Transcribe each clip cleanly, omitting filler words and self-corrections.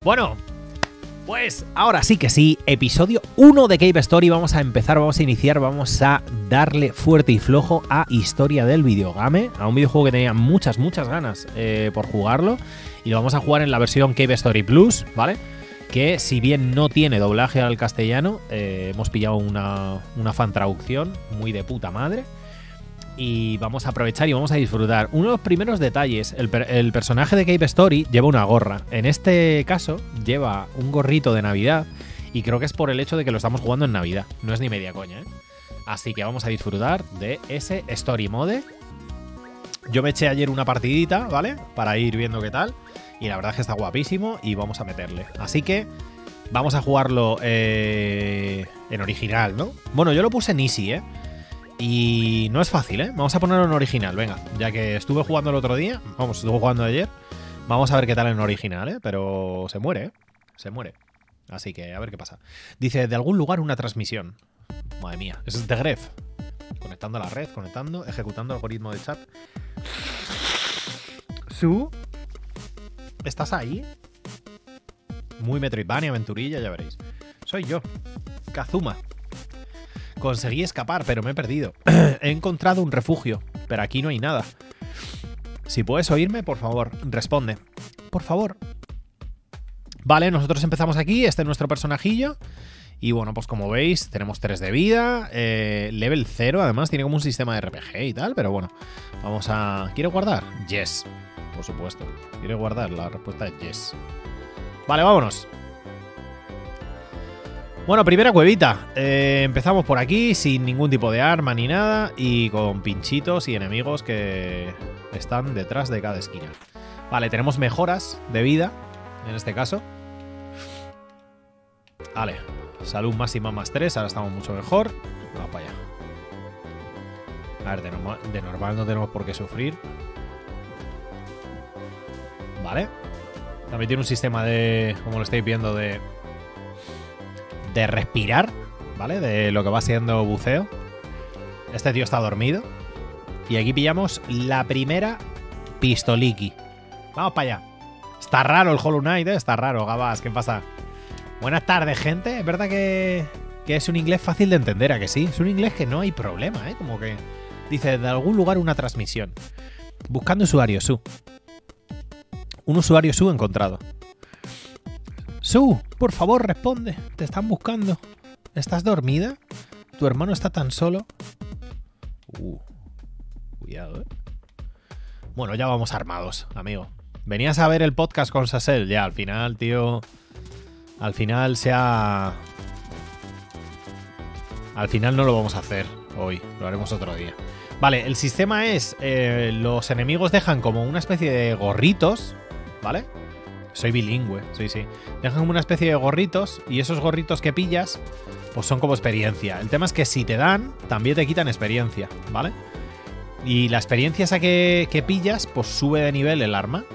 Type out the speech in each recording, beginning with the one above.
Bueno, pues ahora sí que sí, episodio 1 de Cave Story. Vamos a empezar, vamos a iniciar, vamos a darle fuerte y flojo a Historia del Videogame, a un videojuego que tenía muchas ganas por jugarlo, y lo vamos a jugar en la versión Cave Story Plus, ¿vale? Que si bien no tiene doblaje al castellano, hemos pillado una fan traducción muy de puta madre. Y vamos a aprovechar y vamos a disfrutar. Uno de los primeros detalles, el personaje de Cave Story lleva una gorra. En este caso lleva un gorrito de Navidad, y creo que es por el hecho de que lo estamos jugando en Navidad. No es ni media coña, ¿eh? Así que vamos a disfrutar de ese Story Mode. Yo me eché ayer una partidita, ¿vale? Para ir viendo qué tal. Y la verdad es que está guapísimo y vamos a meterle. Así que vamos a jugarlo en original, ¿no? Bueno, yo lo puse en Easy, ¿eh? Y no es fácil, ¿eh? Vamos a ponerlo en original, venga. Ya que estuve jugando el otro día, estuve jugando ayer. Vamos a ver qué tal en original, ¿eh? Pero se muere, ¿eh? Se muere. Así que a ver qué pasa. Dice, de algún lugar una transmisión. Madre mía, eso es de Gref. Conectando a la red, conectando, ejecutando algoritmo de chat. Su, ¿estás ahí? Muy Metroidvania, aventurilla, ya veréis. Soy yo, Kazuma. Conseguí escapar, pero me he perdido. He encontrado un refugio, pero aquí no hay nada. Si puedes oírme, por favor, responde. Por favor. Vale, nosotros empezamos aquí. Este es nuestro personajillo. Y bueno, pues como veis, tenemos 3 de vida. Level 0, además, tiene como un sistema de RPG y tal. Pero bueno, vamos a... ¿Quiere guardar? Yes, por supuesto. ¿Quiere guardar? La respuesta es yes. Vale, vámonos. Bueno, primera cuevita. Empezamos por aquí sin ningún tipo de arma ni nada y con pinchitos y enemigos que están detrás de cada esquina. Vale, tenemos mejoras de vida, en este caso. Vale, salud máxima +3, ahora estamos mucho mejor. Vamos para allá. A ver, de normal no tenemos por qué sufrir. Vale. También tiene un sistema de, como lo estáis viendo, de respirar, ¿vale? De lo que va siendo buceo. Este tío está dormido. Y aquí pillamos la primera pistoliki. Vamos para allá. Está raro el Hollow Knight, ¿eh? Está raro, Gabas. ¿Qué pasa? Buenas tardes, gente. Es verdad que es un inglés fácil de entender, ¿a que sí? Es un inglés que no hay problema, ¿eh? Como que dice, de algún lugar una transmisión. Buscando usuario, Su. Un usuario Su encontrado. Su, por favor, responde. Te están buscando. ¿Estás dormida? ¿Tu hermano está tan solo? Cuidado, ¿eh? Bueno, ya vamos armados, amigo. Venías a ver el podcast con Sassel. Ya, al final, tío. Al final Al final no lo vamos a hacer hoy. Lo haremos otro día. Vale, el sistema es... los enemigos dejan como una especie de gorritos, ¿vale? Soy bilingüe, sí. Dejan como una especie de gorritos y esos gorritos que pillas pues son como experiencia. El tema es que si te dan, también te quitan experiencia, ¿vale? Y la experiencia esa que pillas, pues sube de nivel el arma.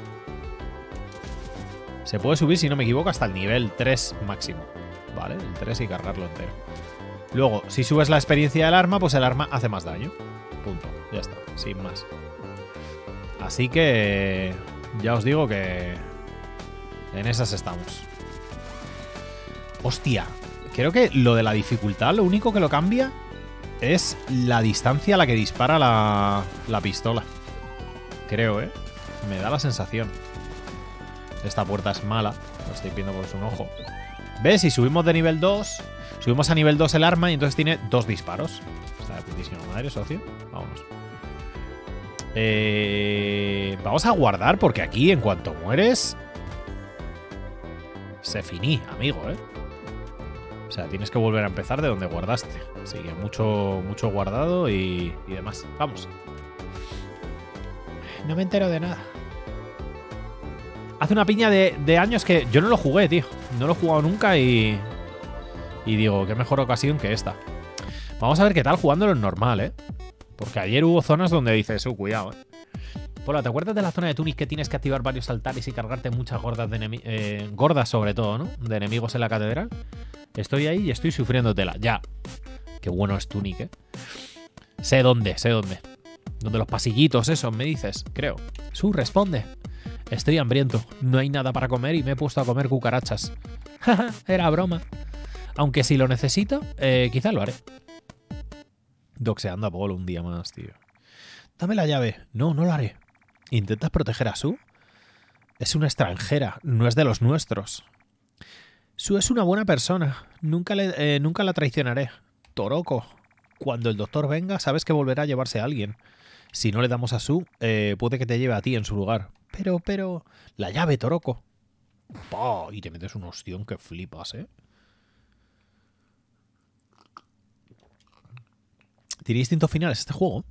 Se puede subir, si no me equivoco, hasta el nivel 3 máximo, ¿vale? El 3 y cargarlo entero. Luego, si subes la experiencia del arma, pues el arma hace más daño. Punto, ya está, sin más. Así que ya os digo que en esas estamos. Hostia, creo que lo de la dificultad, lo único que lo cambia es la distancia a la que dispara la pistola. Creo, ¿eh? Me da la sensación. Esta puerta es mala, lo estoy viendo por un ojo. ¿Ves? Si subimos de nivel 2, subimos a nivel 2 el arma y entonces tiene 2 disparos. Está de putísima madre, socio. Vámonos. Vamos a guardar porque aquí, en cuanto mueres... se finí, amigo, ¿eh? O sea, tienes que volver a empezar de donde guardaste. Así que mucho guardado y demás. Vamos. No me entero de nada. Hace una piña de años que yo no lo jugué, tío. No lo he jugado nunca y digo, qué mejor ocasión que esta. Vamos a ver qué tal jugándolo en normal, ¿eh? Porque ayer hubo zonas donde dices, cuidado, ¿eh? Hola, ¿te acuerdas de la zona de Túnez que tienes que activar varios altares y cargarte muchas gordas gordas sobre todo, ¿no? De enemigos en la catedral. Estoy ahí y estoy sufriendo tela. Ya. Qué bueno es Túnez, ¿eh? Sé dónde. Donde los pasillitos esos, me dices, creo. Su, responde. Estoy hambriento, no hay nada para comer y me he puesto a comer cucarachas. Jaja, era broma. Aunque si lo necesito, quizá lo haré. Doxeando a Paul un día más, tío. Dame la llave. No, no lo haré. ¿Intentas proteger a Sue? Es una extranjera, no es de los nuestros. Sue es una buena persona. Nunca la traicionaré. Toroko, cuando el doctor venga, sabes que volverá a llevarse a alguien. Si no le damos a Sue, puede que te lleve a ti en su lugar. Pero... La llave, Toroko. ¡Pah! Y te metes un ostión que flipas, ¿eh? ¿Tiene distintos finales este juego?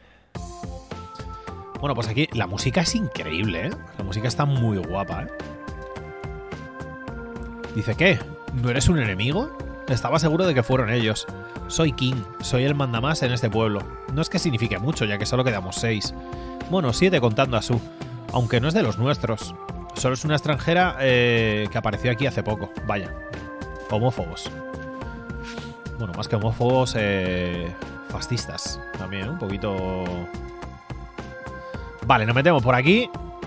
Bueno, pues aquí la música es increíble, ¿eh? La música está muy guapa, ¿eh? Dice, ¿qué? ¿No eres un enemigo? Estaba seguro de que fueron ellos. Soy King, soy el mandamás en este pueblo. No es que signifique mucho, ya que solo quedamos 6. Bueno, 7 contando a Sue. Aunque no es de los nuestros. Solo es una extranjera que apareció aquí hace poco. Vaya. Homófobos. Bueno, más que homófobos, fascistas también, un poquito... Vale, nos metemos por aquí.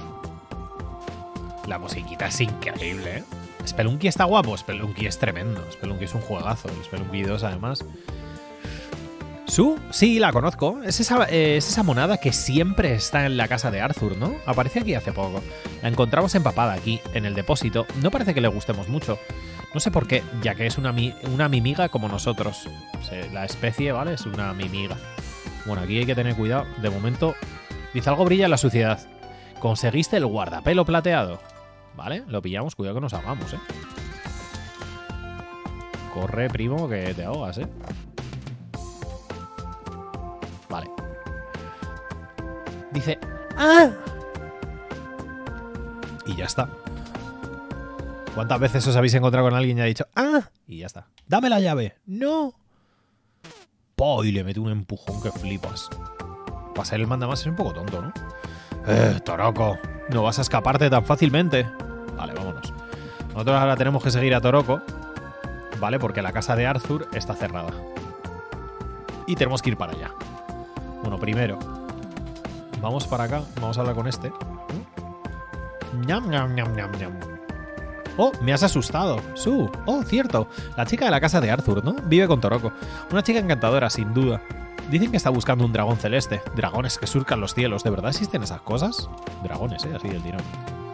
La musiquita es increíble, ¿eh? Spelunky está guapo, Spelunky es tremendo. Spelunky es un juegazo, Spelunky 2 además. Sue, sí, la conozco. Es esa monada que siempre está en la casa de Arthur, ¿no? Aparece aquí hace poco. La encontramos empapada aquí, en el depósito. No parece que le gustemos mucho. No sé por qué, ya que es una mimiga como nosotros. O sea, la especie, ¿vale? Es una mimiga. Bueno, aquí hay que tener cuidado. De momento, dice algo brilla en la suciedad. Conseguiste el guardapelo plateado. Vale, lo pillamos. Cuidado que nos ahogamos, ¿eh? Corre, primo, que te ahogas, ¿eh? Vale. Dice... ¡Ah! Y ya está. ¿Cuántas veces os habéis encontrado con alguien y ha dicho ¡ah! Y ya está. ¡Dame la llave! ¡No! ¡Po! Y le mete un empujón que flipas. Para ser el mandamás es un poco tonto, ¿no? Toroko, no vas a escaparte tan fácilmente. Vale, vámonos. Nosotros ahora tenemos que seguir a Toroko, ¿vale? Porque la casa de Arthur está cerrada. Y tenemos que ir para allá. Bueno, primero vamos para acá. Vamos a hablar con este. Ñam, ñam, ñam, ñam, ñam. Oh, me has asustado. Sue. Oh, cierto. La chica de la casa de Arthur, ¿no? Vive con Toroko. Una chica encantadora, sin duda. Dicen que está buscando un dragón celeste. Dragones que surcan los cielos. ¿De verdad existen esas cosas? Dragones, así del tirón.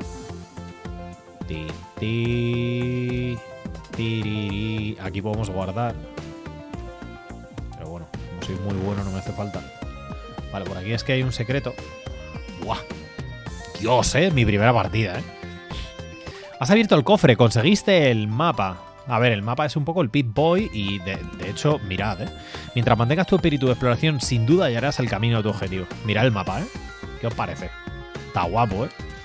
Aquí podemos guardar. Pero bueno, como soy muy bueno no me hace falta. Vale, por aquí es que hay un secreto. ¡Buah! Dios, mi primera partida, Has abierto el cofre, conseguiste el mapa. A ver, el mapa es un poco el Pip-Boy y de hecho, mirad, mientras mantengas tu espíritu de exploración, sin duda hallarás el camino a tu objetivo. Mirad el mapa, ¿Qué os parece? Está guapo,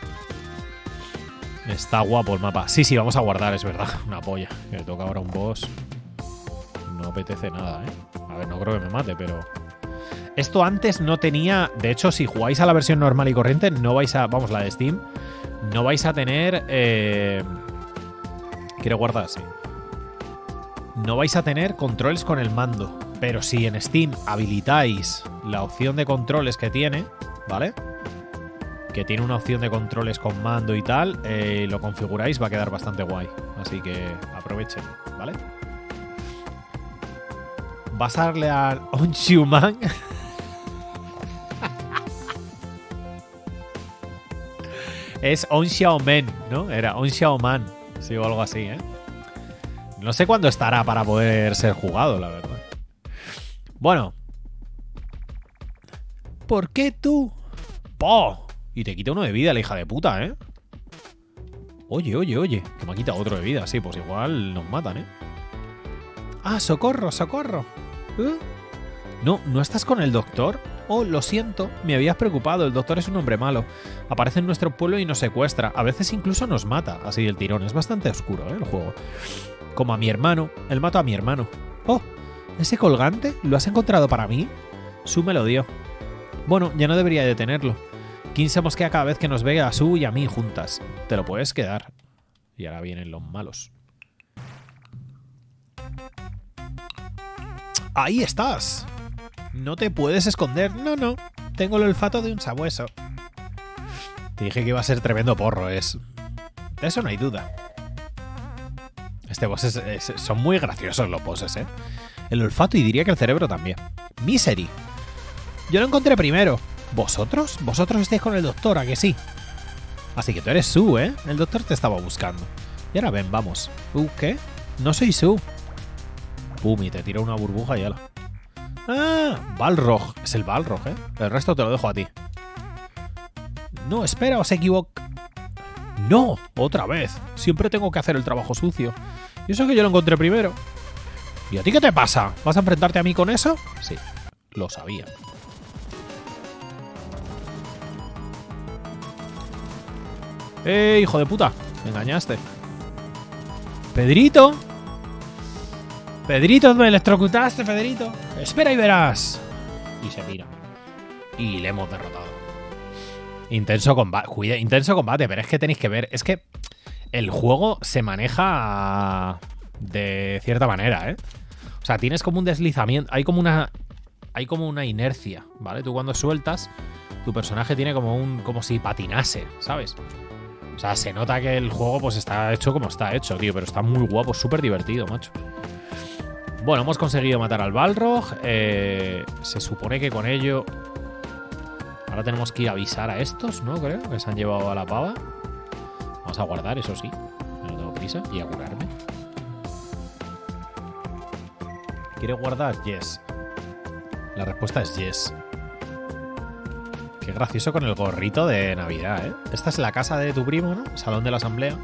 Está guapo el mapa. Sí, vamos a guardar, es verdad. Una polla. Que me toca ahora un boss. No apetece nada, A ver, no creo que me mate, pero... Esto antes no tenía... De hecho, si jugáis a la versión normal y corriente, no vais a... Vamos, la de Steam... No vais a tener... Quiero guardar así. No vais a tener controles con el mando. Pero si en Steam habilitáis la opción de controles que tiene, ¿vale? Que tiene una opción de controles con mando y tal, lo configuráis, va a quedar bastante guay. Así que aprovechen, ¿vale? ¿Vas a darle a Onshuman? Es Onshaomen, ¿no? Era Onshaoman, sí, o algo así, No sé cuándo estará para poder ser jugado, la verdad. Bueno. ¿Por qué tú? ¡Po! Y te quita uno de vida, la hija de puta, Oye, que me ha quitado otro de vida. Sí, pues igual nos matan, ¡Ah, socorro, socorro! ¿No estás con el doctor? Oh, lo siento, me habías preocupado, el doctor es un hombre malo. Aparece en nuestro pueblo y nos secuestra. A veces incluso nos mata, así del tirón. Es bastante oscuro, el juego. Como a mi hermano. Él mató a mi hermano. Oh, ¿ese colgante? ¿Lo has encontrado para mí? Sue me lo dio. Bueno, ya no debería de tenerlo. King se mosquea cada vez que nos ve a Sue y a mí juntas. Te lo puedes quedar. Y ahora vienen los malos. ¡Ahí estás! No te puedes esconder. No. Tengo el olfato de un sabueso. Te dije que iba a ser tremendo porro, es... De eso no hay duda. Este boss son muy graciosos los bosses, ¿eh? El olfato y diría que el cerebro también. Misery. Yo lo encontré primero. ¿Vosotros? Vosotros estáis con el doctor, ¿a que sí? Así que tú eres Sue, ¿eh? El doctor te estaba buscando. Y ahora ven, vamos. ¿Qué? No soy Sue. Pum, y te tira una burbuja y ala. ¡Ah! Balrog. Es el Balrog, ¿eh? El resto te lo dejo a ti. No, espera, os equivoco. ¡No! ¡Otra vez! Siempre tengo que hacer el trabajo sucio. Y eso que yo lo encontré primero. ¿Y a ti qué te pasa? ¿Vas a enfrentarte a mí con eso? Sí, lo sabía. Hijo de puta! Me engañaste. ¡Pedrito! ¡Pedrito, me electrocutaste, Pedrito! ¡Espera y verás! Y se mira. Y le hemos derrotado. Intenso combate. Cuida, intenso combate, pero es que tenéis que ver. Es que el juego se maneja de cierta manera, ¿eh? O sea, tienes como un deslizamiento. Hay como una inercia, ¿vale? Tú cuando sueltas, tu personaje tiene como si patinase, ¿sabes? O sea, se nota que el juego pues está hecho como está hecho, tío. Pero está muy guapo, súper divertido, macho. Bueno, hemos conseguido matar al Balrog. Se supone que con ello... Ahora tenemos que ir a avisar a estos, ¿no? Creo que se han llevado a la pava. Vamos a guardar, eso sí. No tengo prisa. Y a curarme. ¿Quiere guardar? Yes. La respuesta es yes. Qué gracioso con el gorrito de Navidad, ¿eh? Esta es la casa de tu primo, ¿no? Salón de la asamblea.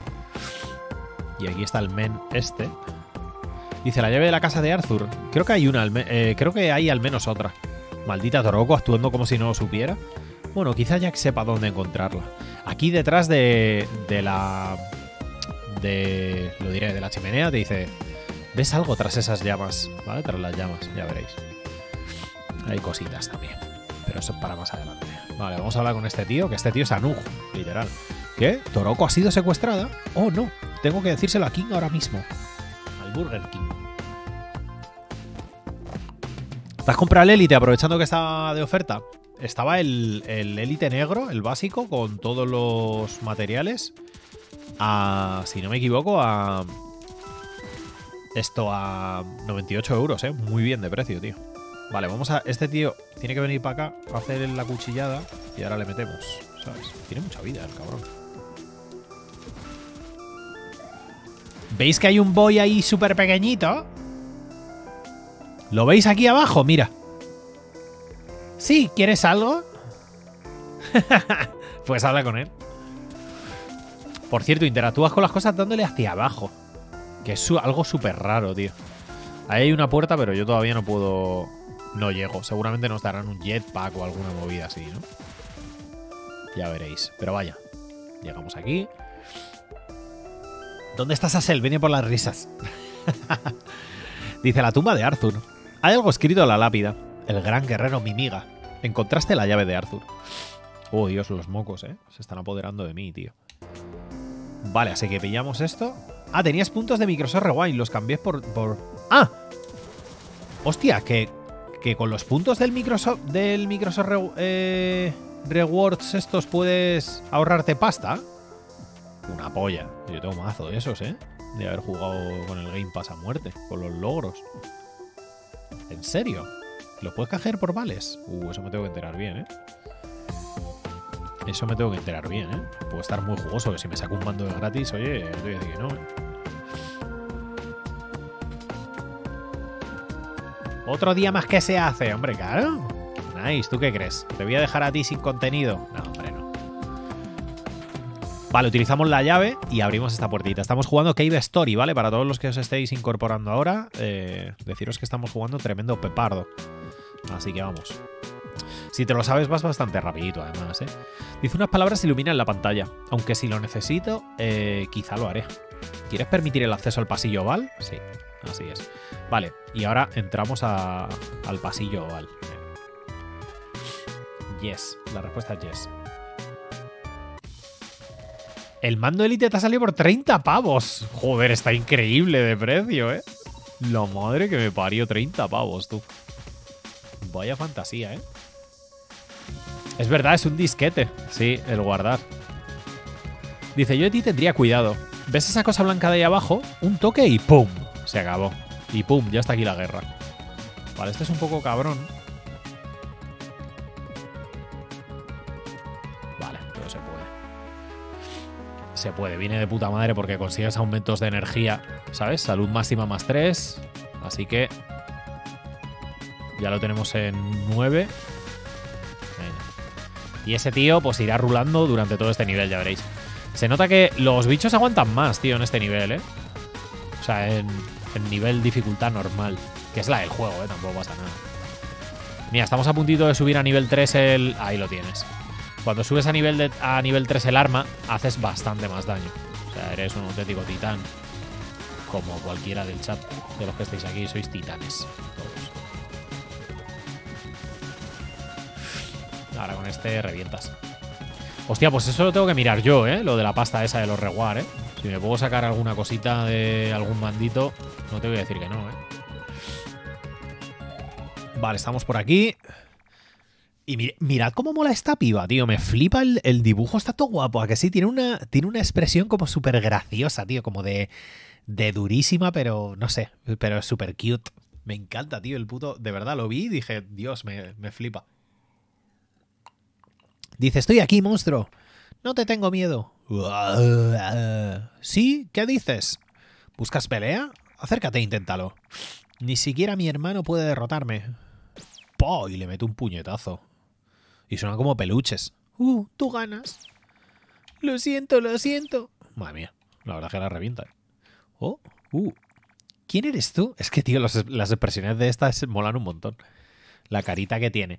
Y aquí está el men este. Dice, la llave de la casa de Arthur. Creo que hay una, creo que hay al menos otra. Maldita Toroko, actuando como si no lo supiera. Bueno, quizá Jack sepa dónde encontrarla. Aquí detrás de la... lo diré, de la chimenea te dice... ¿Ves algo tras esas llamas? ¿Vale? Tras las llamas, ya veréis. Hay cositas también. Pero eso es para más adelante. Vale, vamos a hablar con este tío, que este tío es Anug, literal. ¿Qué? ¿Toroko ha sido secuestrada? Oh, no. Tengo que decírselo a King ahora mismo. Al Burger King. ¿Te has comprado el Elite aprovechando que estaba de oferta? Estaba el Elite negro, el básico, con todos los materiales. Si no me equivoco, a 98 euros, ¿eh? Muy bien de precio, tío. Vale, vamos a... Este tío tiene que venir para acá a hacer la cuchillada y ahora le metemos, ¿sabes? Tiene mucha vida el cabrón. ¿Veis que hay un boy ahí súper pequeñito? ¿Lo veis aquí abajo? Mira. ¿Sí? ¿Quieres algo? Pues habla con él. Por cierto, interactúas con las cosas dándole hacia abajo. Que es algo súper raro, tío. Ahí hay una puerta, pero yo todavía no puedo... No llego. Seguramente nos darán un jetpack o alguna movida así, ¿no? Ya veréis. Pero vaya. Llegamos aquí. ¿Dónde está Sassel? Viene por las risas. Dice, la tumba de Arthur. Hay algo escrito en la lápida. El gran guerrero Mimiga. Encontraste la llave de Arthur. Oh, Dios, los mocos, ¿eh? Se están apoderando de mí, tío. Vale, así que pillamos esto. Ah, tenías puntos de Microsoft Rewind. Los cambié por... ¡Ah! Hostia, que con los puntos del Microsoft Rewards estos puedes ahorrarte pasta. Una polla. Yo tengo mazo de esos, ¿eh? De haber jugado con el Game Pass a muerte. Con los logros. ¿En serio? ¿Lo puedes canjear por vales? Eso me tengo que enterar bien, ¿eh? Eso me tengo que enterar bien, ¿eh? Puedo estar muy jugoso, que si me saco un mando de gratis, oye, te voy a decir que no, ¿eh? Otro día más que se hace, hombre, claro. Nice, ¿tú qué crees? ¿Te voy a dejar a ti sin contenido? No, hombre, no. Vale, utilizamos la llave y abrimos esta puertita. Estamos jugando Cave Story, ¿vale? Para todos los que os estéis incorporando ahora, deciros que estamos jugando tremendo pepardo. Así que vamos. Si te lo sabes vas bastante rapidito, además, ¿eh? Dice, unas palabras iluminan la pantalla. Aunque si lo necesito, quizá lo haré. ¿Quieres permitir el acceso al pasillo oval? Sí, así es. Vale, y ahora entramos al pasillo oval. Yes, la respuesta es yes. El mando Elite te ha salido por 30 pavos. Joder, está increíble de precio, ¿eh? La madre que me parió, 30 pavos, tú. Vaya fantasía, ¿eh? Es verdad, es un disquete. Sí, el guardar. Dice, yo de ti tendría cuidado. ¿Ves esa cosa blanca de ahí abajo? Un toque y ¡pum! Se acabó. Y ¡pum! Ya está aquí la guerra. Vale, este es un poco cabrón. Vale, pero se puede. Se puede. Viene de puta madre porque consigues aumentos de energía. ¿Sabes? Salud máxima más 3. Así que... ya lo tenemos en 9. Y ese tío pues irá rulando durante todo este nivel, ya veréis. Se nota que los bichos aguantan más, tío, en este nivel, ¿eh? O sea, en nivel dificultad normal. Que es la del juego, ¿eh? Tampoco pasa nada. Mira, estamos a puntito de subir a nivel 3 el... ahí lo tienes. Cuando subes a nivel 3 el arma, haces bastante más daño. O sea, eres un auténtico titán. Como cualquiera del chat de los que estáis aquí, sois titanes. Todos. Ahora con este revientas. Hostia, pues eso lo tengo que mirar yo, ¿eh? Lo de la pasta esa de los reward, ¿eh? Si me puedo sacar alguna cosita de algún bandito, no te voy a decir que no, ¿eh? Vale, estamos por aquí. Y mirad cómo mola esta piba, tío. Me flipa el dibujo, está todo guapo. ¿A que sí? Tiene una expresión como súper graciosa, tío. Como de durísima, pero no sé. Pero es súper cute. Me encanta, tío, el puto... De verdad, lo vi y dije, Dios, me flipa. Dice, estoy aquí, monstruo. No te tengo miedo. ¿Sí? ¿Qué dices? ¿Buscas pelea? Acércate e inténtalo. Ni siquiera mi hermano puede derrotarme. ¡Po! Y le meto un puñetazo. Y suenan como peluches. Tú ganas. Lo siento, lo siento. Madre mía, la verdad es que la revienta. Oh, ¿quién eres tú? Es que, tío, las expresiones de estas molan un montón. La carita que tiene.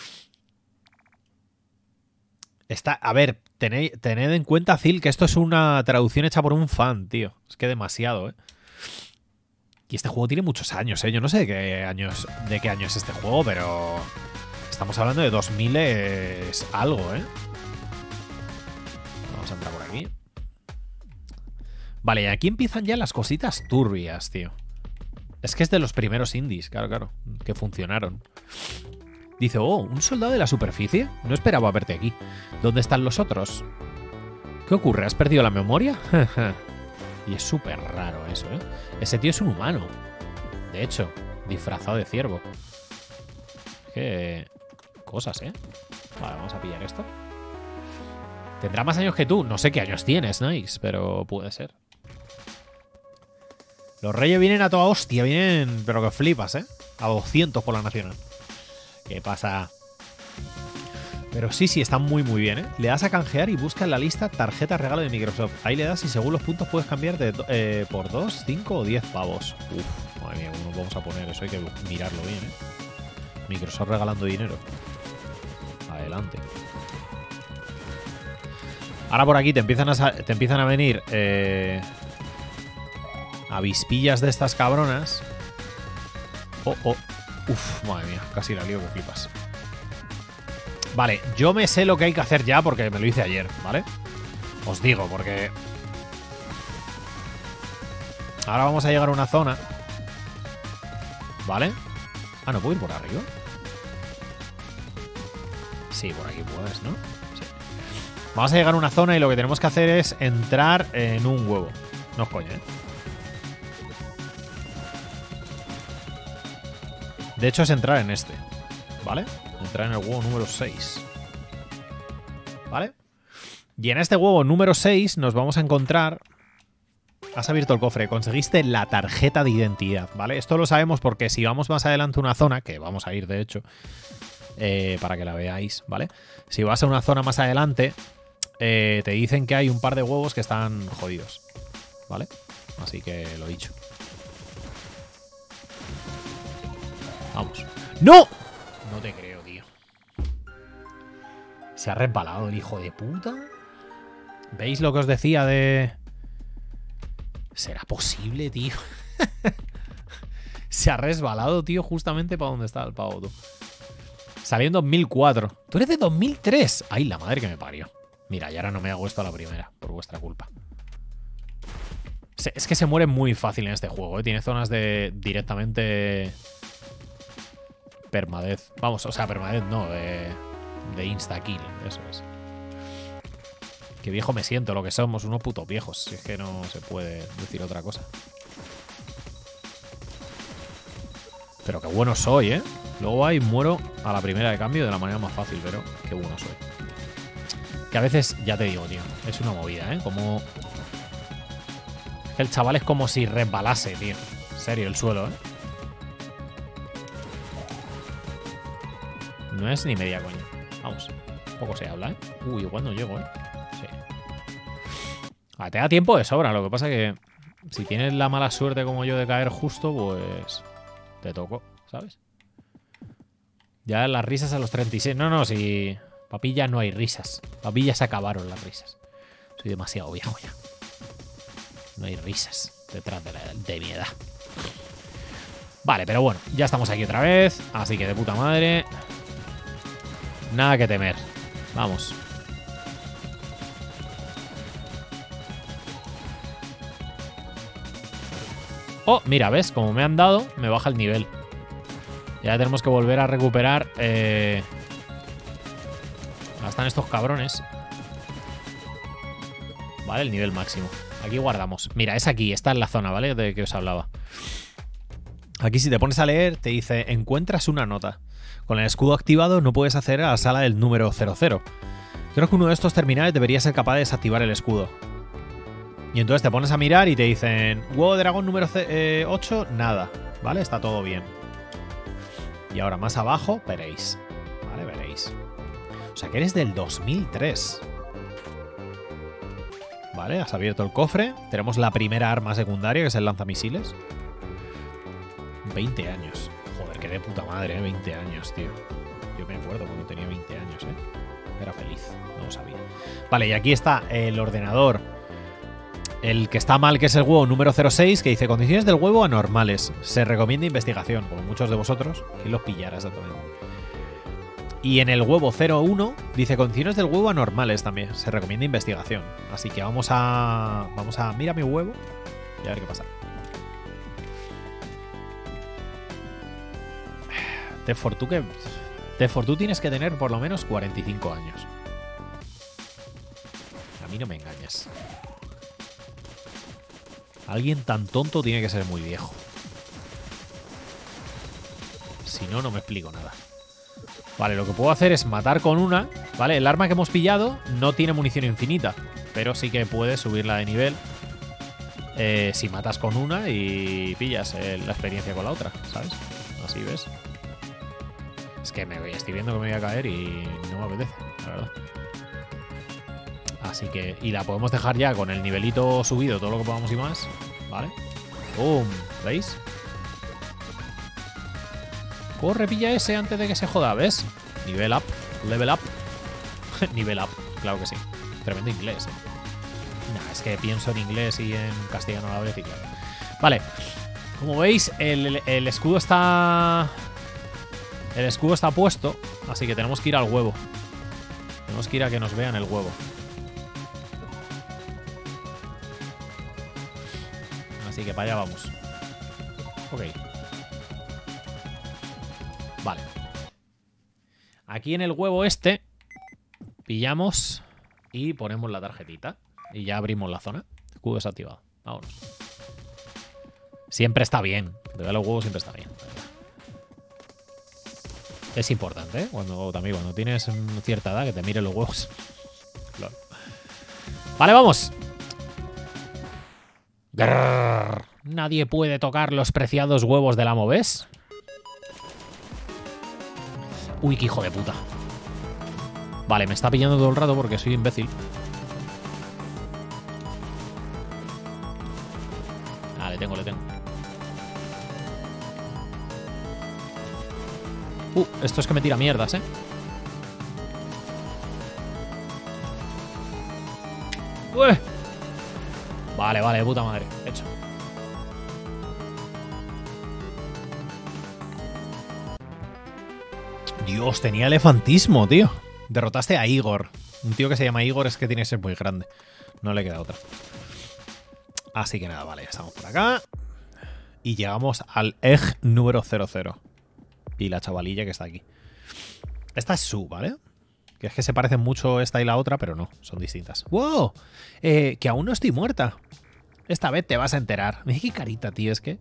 A ver, tened en cuenta, Zil, que esto es una traducción hecha por un fan, tío. Es que demasiado, ¿eh? Y este juego tiene muchos años, ¿eh? Yo no sé de qué año es este juego, pero... estamos hablando de 2000 es algo, ¿eh? Vamos a entrar por aquí. Vale, y aquí empiezan ya las cositas turbias, tío. Es que es de los primeros indies, claro, que funcionaron. Dice, ¿un soldado de la superficie? No esperaba verte aquí. ¿Dónde están los otros? ¿Qué ocurre? ¿Has perdido la memoria? Y es súper raro eso, ¿eh? Ese tío es un humano. De hecho, disfrazado de ciervo. Qué cosas, ¿eh? Vale, vamos a pillar esto. ¿Tendrá más años que tú? No sé qué años tienes, Nice, pero puede ser. Los reyes vienen a toda hostia, vienen... pero que flipas, ¿eh? A 200 por la nacional. ¿Qué pasa? Pero sí, están muy bien, ¿eh? Le das a canjear y busca en la lista tarjeta regalo de Microsoft. Ahí le das y según los puntos puedes cambiar por 2, 5 o 10 pavos. Uf, madre mía, ¿cómo nos vamos a poner? Eso hay que mirarlo bien, ¿eh? Microsoft regalando dinero. Adelante. Ahora por aquí te empiezan a venir avispillas de estas cabronas. Uf, madre mía, casi la lío que flipas. Vale, yo me sé lo que hay que hacer ya porque me lo hice ayer, ¿vale? Os digo, porque... ahora vamos a llegar a una zona. ¿Vale? Ah, ¿no puedo ir por arriba? Sí, por aquí puedes, ¿no? Sí. Vamos a llegar a una zona y lo que tenemos que hacer es entrar en un huevo. No es coña, ¿eh? De hecho es entrar en este, ¿vale? Entrar en el huevo número 6. ¿Vale? Y en este huevo número 6 nos vamos a encontrar... Has abierto el cofre, conseguiste la tarjeta de identidad, ¿vale? Esto lo sabemos porque si vamos más adelante a una zona, que vamos a ir de hecho, para que la veáis, ¿vale? Si vas a una zona más adelante, te dicen que hay un par de huevos que están jodidos, ¿vale? Así que lo dicho. Vamos. ¡No! No te creo, tío. Se ha resbalado el hijo de puta. ¿Veis lo que os decía de...? ¿Será posible, tío? Se ha resbalado, tío, justamente para donde está el pavo, tú. Salió en 2004. Tú eres de 2003. Ay, la madre que me parió. Mira, y ahora no me hago esto a la primera, por vuestra culpa. Es que se muere muy fácil en este juego, ¿eh? Tiene zonas de directamente... permadez. Vamos, o sea, permadez no, De insta-kill, eso es. Qué viejo me siento, lo que somos, unos putos viejos. Si es que no se puede decir otra cosa. Pero qué bueno soy, ¿eh? Luego ahí muero a la primera de cambio de la manera más fácil, pero qué bueno soy. Que a veces, ya te digo, tío, es una movida, ¿eh? Como... Es que el chaval es como si resbalase, tío. En serio, el suelo, ¿eh? No es ni media coña. Vamos, poco se habla, ¿eh? Uy, igual no llego, ¿eh? Sí. Ah, te da tiempo de sobra, lo que pasa que si tienes la mala suerte como yo de caer justo, pues te toco, ¿sabes? Ya las risas a los 36. No, no, si... Papi, ya no hay risas. Papi, ya se acabaron las risas. Soy demasiado viejo ya. No hay risas detrás de mi edad. Vale, pero bueno, ya estamos aquí otra vez. Así que de puta madre. Nada que temer. Vamos. Oh, mira, ¿ves? Como me han dado, me baja el nivel. Ya tenemos que volver a recuperar. Están estos cabrones. Vale, el nivel máximo. Aquí guardamos. Mira, es aquí, está en la zona, ¿vale? De que os hablaba. Aquí si te pones a leer, te dice, encuentras una nota. Con el escudo activado no puedes acceder a la sala del número 00. Creo que uno de estos terminales debería ser capaz de desactivar el escudo. Y entonces te pones a mirar y te dicen, huevo de dragón número 8, nada. ¿Vale? Está todo bien. Y ahora más abajo, veréis. Vale, veréis. O sea que eres del 2003. Vale, has abierto el cofre. Tenemos la primera arma secundaria, que es el lanzamisiles. 20 años. Joder, qué de puta madre, 20 años, tío. Yo me acuerdo cuando tenía 20 años, Era feliz, no lo sabía. Vale, y aquí está el ordenador. El que está mal, que es el huevo número 06, que dice, condiciones del huevo anormales. Se recomienda investigación, como muchos de vosotros. ¿Quién los pillara exactamente? Y en el huevo 01 dice condiciones del huevo anormales también. Se recomienda investigación. Así que vamos a... Mira mi huevo y a ver qué pasa. T4 tienes que tener por lo menos 45 años. A mí no me engañes. Alguien tan tonto tiene que ser muy viejo. Si no, no me explico nada. Vale, lo que puedo hacer es matar con una. Vale, el arma que hemos pillado no tiene munición infinita, pero sí que puedes subirla de nivel si matas con una y pillas la experiencia con la otra, ¿sabes? Así ves. Es que estoy viendo que me voy a caer y no me apetece, la verdad. Así que... Y la podemos dejar ya con el nivelito subido, todo lo que podamos y más. Vale. ¡Pum! ¿Veis? Corre, pilla ese antes de que se joda, ¿ves? Nivel up, level up. Nivel up, claro que sí. Tremendo inglés, Nah, es que pienso en inglés y en castellano a la vez y claro. Vale. Como veis, el escudo está... El escudo está puesto, así que tenemos que ir al huevo. Tenemos que ir a que nos vean el huevo. Así que para allá vamos. Ok. Vale. Aquí en el huevo este pillamos y ponemos la tarjetita. Y ya abrimos la zona. Escudo desactivado. Vámonos. Siempre está bien. De ver los huevos siempre está bien. Es importante, ¿eh? Cuando tienes cierta edad, que te miren los huevos. Claro. Vale, vamos. Grrr. Nadie puede tocar los preciados huevos del amo, ¿ves? Uy, qué hijo de puta. Vale, me está pillando todo el rato porque soy imbécil. Ah, le tengo. Esto es que me tira mierdas, Ué. Vale, de puta madre. Hecho. Dios, tenía elefantismo, tío. Derrotaste a Igor. Un tío que se llama Igor es que tiene que ser muy grande. No le queda otra. Así que nada, vale, estamos por acá. Y llegamos al Egg número 00. Y la chavalilla que está aquí. Esta es Su, ¿vale? Que es que se parecen mucho esta y la otra, pero no, son distintas. ¡Wow! Que aún no estoy muerta. Esta vez te vas a enterar. Mira qué carita, tío, es que...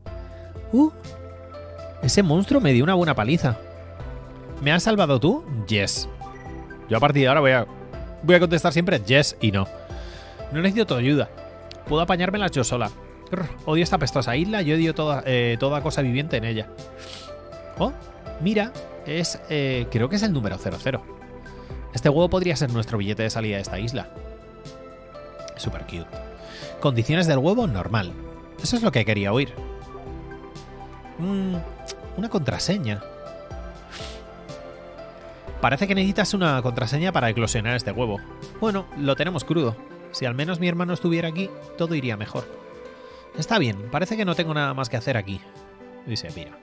Ese monstruo me dio una buena paliza. ¿Me has salvado tú? Yes. Yo a partir de ahora voy a contestar siempre yes y no. No necesito tu ayuda. Puedo apañármelas yo sola. Odio esta pestosa isla y odio toda cosa viviente en ella. Oh, mira, creo que es el número 00. Este huevo podría ser nuestro billete de salida de esta isla. Super cute. Condiciones del huevo, normal. Eso es lo que quería oír. Una contraseña. Parece que necesitas una contraseña para eclosionar este huevo. Bueno, lo tenemos crudo. Si al menos mi hermano estuviera aquí, todo iría mejor. Está bien, parece que no tengo nada más que hacer aquí. Y se pira.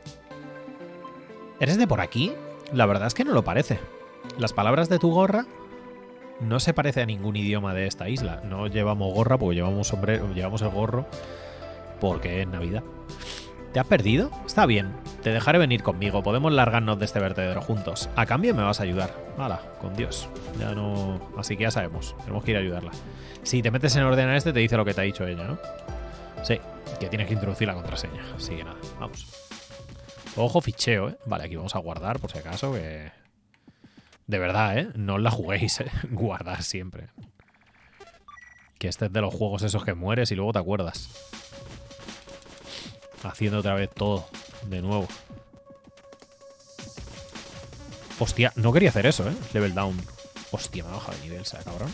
¿Eres de por aquí? La verdad es que no lo parece. Las palabras de tu gorra no se parece a ningún idioma de esta isla. No llevamos gorra porque llevamos sombrero, llevamos el gorro porque es Navidad. ¿Te has perdido? Está bien. Te dejaré venir conmigo. Podemos largarnos de este vertedero juntos. A cambio me vas a ayudar. Hala, con Dios. Ya no... Así que ya sabemos. Tenemos que ir a ayudarla. Si te metes en ordenar te dice lo que te ha dicho ella, ¿no? Sí, que tienes que introducir la contraseña. Así que nada, vamos. Ojo, ficheo, ¿eh? Vale, aquí vamos a guardar por si acaso que... De verdad, ¿eh? No os la juguéis, ¿eh? Guardar siempre. Que este es de los juegos esos que mueres y luego te acuerdas. Haciendo otra vez todo de nuevo. Hostia, no quería hacer eso, ¿eh? Level down. Hostia, me ha bajado de nivel, ¿sabes, cabrón?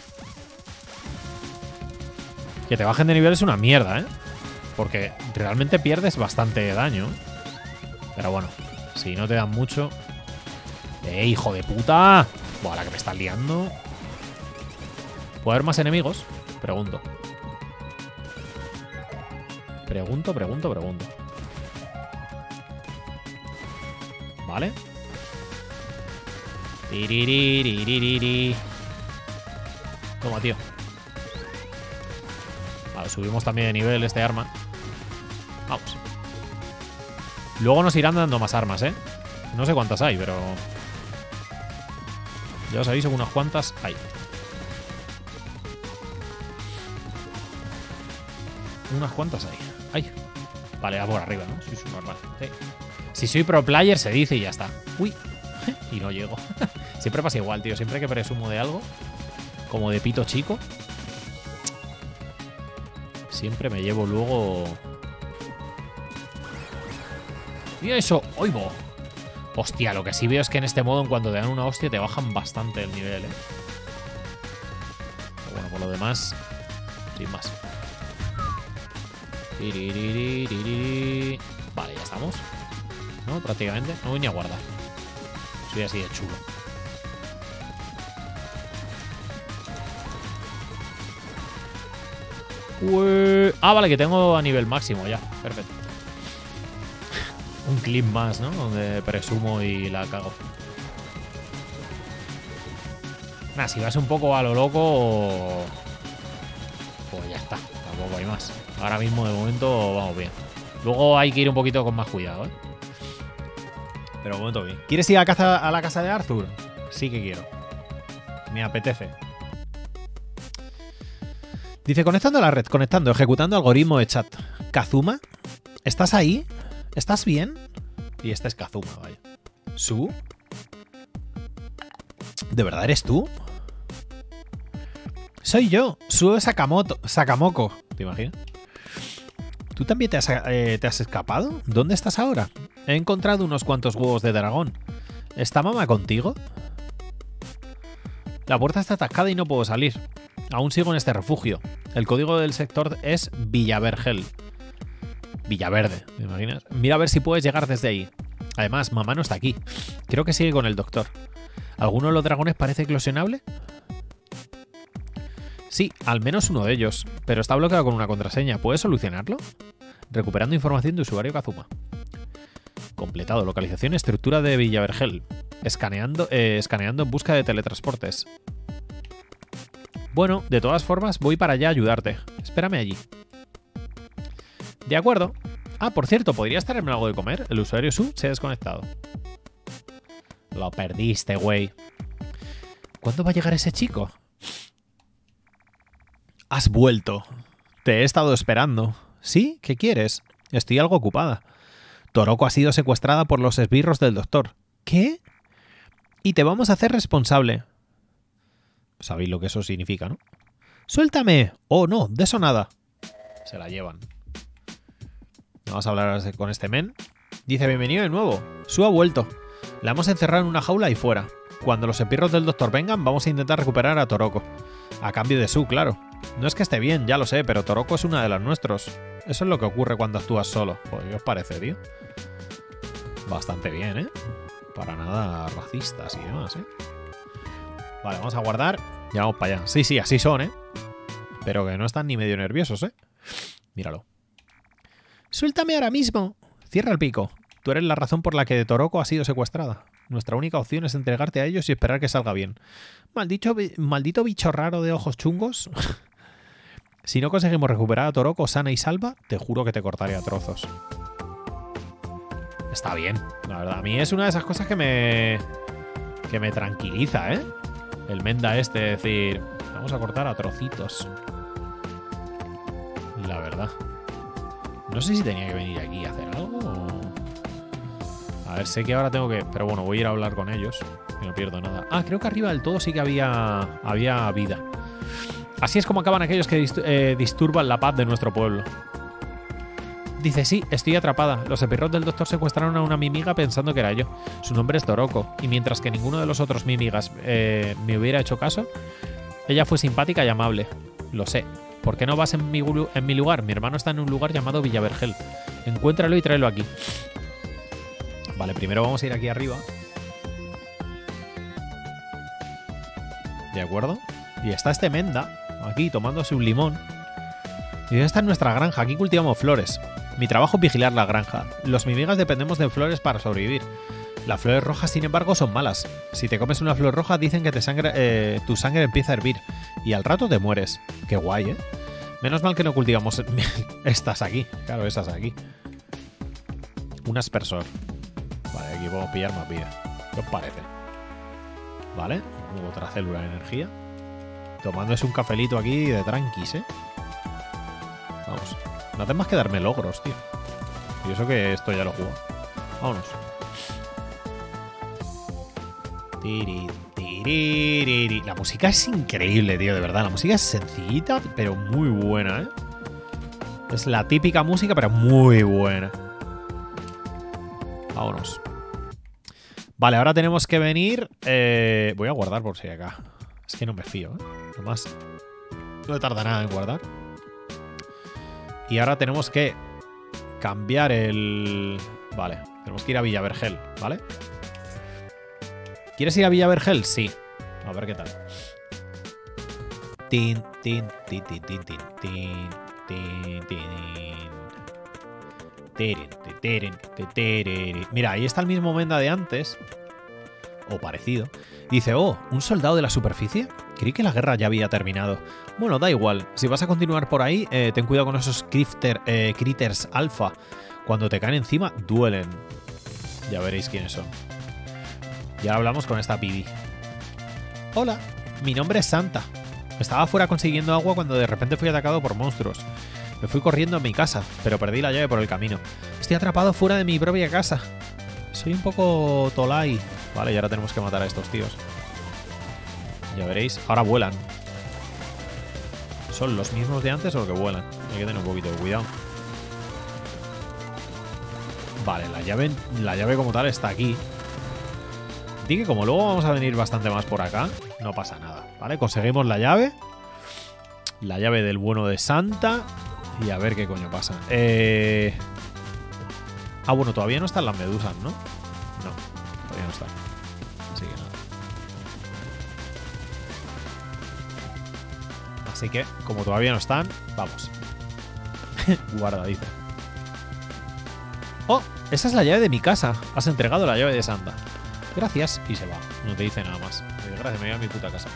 Que te bajen de nivel es una mierda, ¿eh? Porque realmente pierdes bastante daño. Pero bueno, si no te dan mucho... ¡Hijo de puta! Buah, la que me estás liando. ¿Puede haber más enemigos? Pregunto. Pregunto. Vale. Toma, tío. Vale, subimos también de nivel este arma. Vamos. Luego nos irán dando más armas, ¿eh? No sé cuántas hay, pero... Ya os aviso que unas cuantas hay. Unas cuantas hay. ¡Ay! Vale, va por arriba, ¿no? Sí, normal. Sí. Si soy pro player se dice y ya está. ¡Uy! Y no llego. Siempre pasa igual, tío. Siempre que presumo de algo, como de pito chico, siempre me llevo luego... ¡Mira eso! ¡Oigo! Hostia, lo que sí veo es que en este modo, en cuanto te dan una hostia, te bajan bastante el nivel, ¿eh? Pero bueno, por lo demás, sin más. Vale, ya estamos. ¿No? Prácticamente. No voy ni a guardar. Soy así de chulo. Ah, vale, que tengo a nivel máximo ya. Perfecto. Un clip más, ¿no? Donde presumo y la cago. Nah, si vas un poco a lo loco, pues ya está. Tampoco hay más. Ahora mismo, de momento, vamos bien. Luego hay que ir un poquito con más cuidado, ¿eh? Pero de momento bien. ¿Quieres ir a la casa de Arthur? Sí que quiero. Me apetece. Dice, conectando a la red, conectando, ejecutando algoritmo de chat. ¿Kazuma? ¿Estás ahí? ¿Estás bien? Y esta es Kazuma, vaya. ¿Su? ¿De verdad eres tú? Soy yo, Suo Sakamoko. ¿Te imaginas? ¿Tú también te has escapado? ¿Dónde estás ahora? He encontrado unos cuantos huevos de dragón. ¿Está mamá contigo? La puerta está atascada y no puedo salir. Aún sigo en este refugio. El código del sector es Villavergel. Villaverde, ¿te imaginas? Mira a ver si puedes llegar desde ahí. Además, mamá no está aquí. Creo que sigue con el doctor. ¿Alguno de los dragones parece eclosionable? Sí, al menos uno de ellos. Pero está bloqueado con una contraseña. ¿Puedes solucionarlo? Recuperando información de usuario Kazuma. Completado. Localización, estructura de Villavergel. Escaneando en busca de teletransportes. Bueno, de todas formas, voy para allá a ayudarte. Espérame allí. De acuerdo. Ah, por cierto, ¿podrías traerme algo de comer? El usuario Su se ha desconectado. Lo perdiste, güey. ¿Cuándo va a llegar ese chico? Has vuelto. Te he estado esperando. ¿Sí? ¿Qué quieres? Estoy algo ocupada. Toroko ha sido secuestrada por los esbirros del doctor. ¿Qué? Y te vamos a hacer responsable. Sabéis lo que eso significa, ¿no? ¡Suéltame! Oh, no, de eso nada. Se la llevan. Vamos a hablar con este men. Dice, bienvenido de nuevo. Su ha vuelto. La hemos encerrado en una jaula y fuera. Cuando los esbirros del doctor vengan, vamos a intentar recuperar a Toroko. A cambio de Su, claro. No es que esté bien, ya lo sé, pero Toroko es una de las nuestros. Eso es lo que ocurre cuando actúas solo. Joder, ¿qué os parece, tío? Bastante bien, ¿eh? Para nada racistas y demás, ¿eh? Vale, vamos a guardar. Ya vamos para allá. Sí, sí, así son, ¿eh? Pero que no están ni medio nerviosos, ¿eh? Míralo. ¡Suéltame ahora mismo! Cierra el pico. Tú eres la razón por la que Toroko ha sido secuestrada. Nuestra única opción es entregarte a ellos y esperar que salga bien. Maldito bicho raro de ojos chungos. Si no conseguimos recuperar a Toroko sana y salva, te juro que te cortaré a trozos. Está bien, la verdad. A mí es una de esas cosas que me tranquiliza, ¿eh? El menda este, decir, vamos a cortar a trocitos. La verdad. No sé si tenía que venir aquí a hacer algo o... A ver, sé que ahora tengo que... Pero bueno, voy a ir a hablar con ellos, que no pierdo nada. Ah, creo que arriba del todo sí que había vida. Así es como acaban aquellos que disturban la paz de nuestro pueblo. Dice, sí, estoy atrapada. Los esbirros del doctor secuestraron a una mimiga pensando que era yo. Su nombre es Toroko. Y mientras que ninguno de los otros mimigas me hubiera hecho caso, ella fue simpática y amable. Lo sé. ¿Por qué no vas en mi lugar? Mi hermano está en un lugar llamado Villavergel. Encuéntralo y tráelo aquí. Vale, primero vamos a ir aquí arriba. ¿De acuerdo? Y está este menda aquí tomándose un limón. Y esta es nuestra granja. Aquí cultivamos flores. Mi trabajo es vigilar la granja. Los mimigas dependemos de flores para sobrevivir. Las flores rojas, sin embargo, son malas. Si te comes una flor roja, dicen que tu sangre empieza a hervir. Y al rato te mueres. Qué guay, ¿eh? Menos mal que no cultivamos estas aquí. Claro, esas aquí. Un aspersor. Vale, aquí podemos pillar más vida. ¿Qué os parece? Vale, otra célula de energía. Tomándose un cafelito aquí de tranquis, ¿eh? Vamos. No hace más que darme logros, tío. Y eso que esto ya lo juego. Vámonos. La música es increíble, tío, de verdad. La música es sencillita, pero muy buena, ¿eh? Es la típica música, pero muy buena. Vámonos. Vale, ahora tenemos que venir... voy a guardar por si hay acá. Es que no me fío, ¿eh? Nomás. No me tarda nada en guardar. Y ahora tenemos que cambiar el... Vale, tenemos que ir a Villavergel, ¿vale? ¿Quieres ir a Villavergel? Sí. A ver qué tal. Tin, tin, tin, tin, tin, tin, tin, tin, tin. Mira, ahí está el mismo menda de antes. O parecido. Dice, oh, ¿un soldado de la superficie? Creí que la guerra ya había terminado. Bueno, da igual. Si vas a continuar por ahí, ten cuidado con esos critters alfa. Cuando te caen encima, duelen. Ya veréis quiénes son. Y ahora hablamos con esta pibi. Hola, mi nombre es Santa. Estaba fuera consiguiendo agua cuando de repente fui atacado por monstruos. Me fui corriendo a mi casa, pero perdí la llave por el camino. Estoy atrapado fuera de mi propia casa. Soy un poco tolai. Vale, y ahora tenemos que matar a estos tíos. Ya veréis. Ahora vuelan. ¿Son los mismos de antes o que vuelan? Hay que tener un poquito de cuidado. Vale, la llave como tal está aquí. Así que como luego vamos a venir bastante más por acá, no pasa nada, ¿vale? Conseguimos la llave. La llave del bueno de Santa. Y a ver qué coño pasa. Ah, bueno, todavía no están las medusas, ¿no? No, todavía no están. Así que nada. Así que, como todavía no están, vamos. Guarda, dice. Oh, esa es la llave de mi casa. Has entregado la llave de Santa. Gracias. Y se va. No te dice nada más. Gracias, me voy a mi puta casa.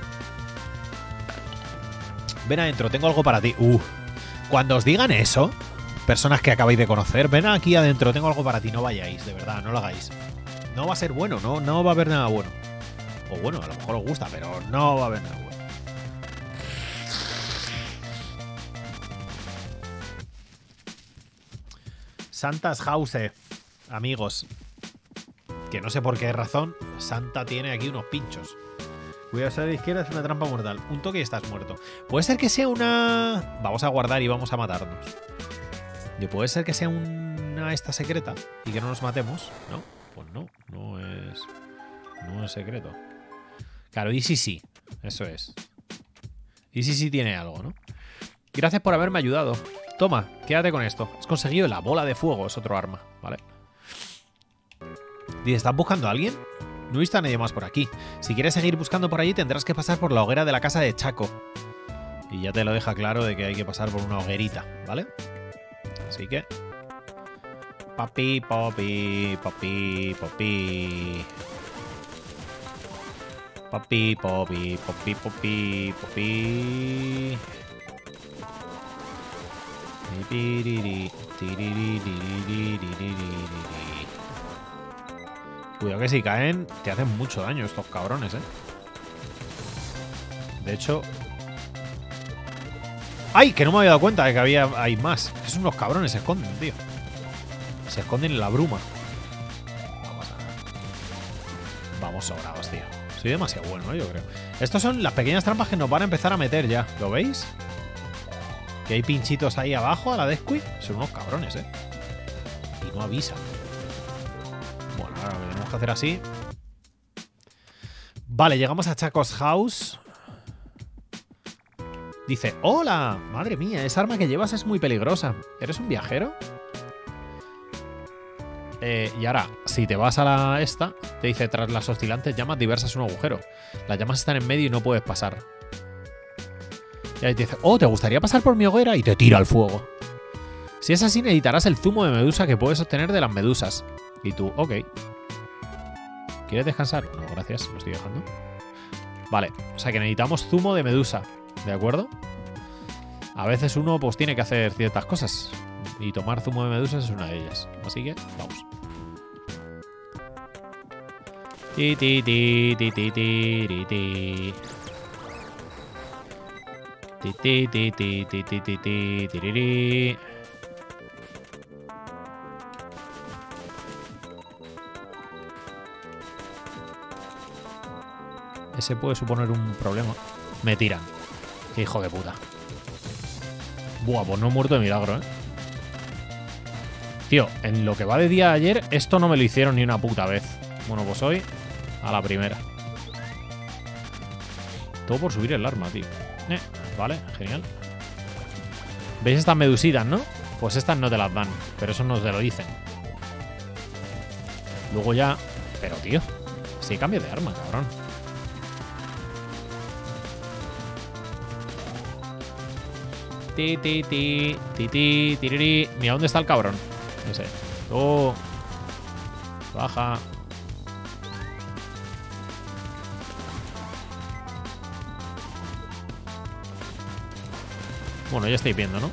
Ven adentro, tengo algo para ti. Cuando os digan eso, personas que acabáis de conocer, ven aquí adentro, tengo algo para ti. No vayáis, de verdad, no lo hagáis. No va a ser bueno, no va a haber nada bueno. O bueno, a lo mejor os gusta, pero no va a haber nada bueno. Santa's House, amigos. Que no sé por qué razón Santa tiene aquí unos pinchos. Cuidado, a la izquierda es una trampa mortal. Un toque y estás muerto. Puede ser que sea una... Vamos a guardar y vamos a matarnos. Y puede ser que sea una esta secreta y que no nos matemos, ¿no? Pues no, no es secreto. Claro, y sí, eso es. Y sí tiene algo, ¿no? Gracias por haberme ayudado. Toma, quédate con esto. Has conseguido la bola de fuego, es otro arma, ¿vale? Dice, ¿estás buscando a alguien? No he visto a nadie más por aquí. Si quieres seguir buscando por allí tendrás que pasar por la hoguera de la casa de Chaco. Y ya te lo deja claro de que hay que pasar por una hoguerita, ¿vale? Así que... Papi, papi, papi, papi. Papi, papi, papi, papi, papi. Cuidado que si caen te hacen mucho daño estos cabrones, De hecho... ¡Ay! Que no me había dado cuenta de que hay más. Son unos cabrones, se esconden, tío. Se esconden en la bruma. Vamos sobrados, tío. Soy demasiado bueno, yo creo. Estas son las pequeñas trampas que nos van a empezar a meter ya. ¿Lo veis? Que hay pinchitos ahí abajo a la Descuid. Son unos cabrones, Y no avisan. Bueno, ahora lo que tenemos que hacer así. Vale, llegamos a Chaco's House. Dice, ¡hola! Madre mía, esa arma que llevas es muy peligrosa. ¿Eres un viajero? Y ahora, si te vas a la esta, te dice, tras las oscilantes llamas diversas un agujero. Las llamas están en medio y no puedes pasar. Y ahí te dice, oh, ¿te gustaría pasar por mi hoguera? Y te tira al fuego. Si es así, necesitarás el zumo de medusa que puedes obtener de las medusas. Y tú, ok. ¿Quieres descansar? No, gracias, lo estoy dejando. Vale, o sea que necesitamos zumo de medusa. ¿De acuerdo? A veces uno pues tiene que hacer ciertas cosas. Y tomar zumo de medusas es una de ellas. Así que, vamos. Ti, ti, ti, ti, ti, ti, ti. Ti, ti, ti, ti, ti, ti, ti, ti, tiriri. Ese puede suponer un problema. Me tiran. Qué hijo de puta. Buah, pues no he muerto de milagro, Tío, en lo que va de día de ayer, esto no me lo hicieron ni una puta vez. Bueno, pues hoy, a la primera. Todo por subir el arma, tío. Vale, genial. ¿Veis estas medusitas, no? Pues estas no te las dan, pero eso no te lo dicen. Luego ya... Pero, tío, sí cambio de arma, cabrón. Ti, ti, ti, ti, ti, tiriri. Mira, ¿dónde está el cabrón? No sé. Oh. Baja. Bueno, ya estáis viendo, ¿no?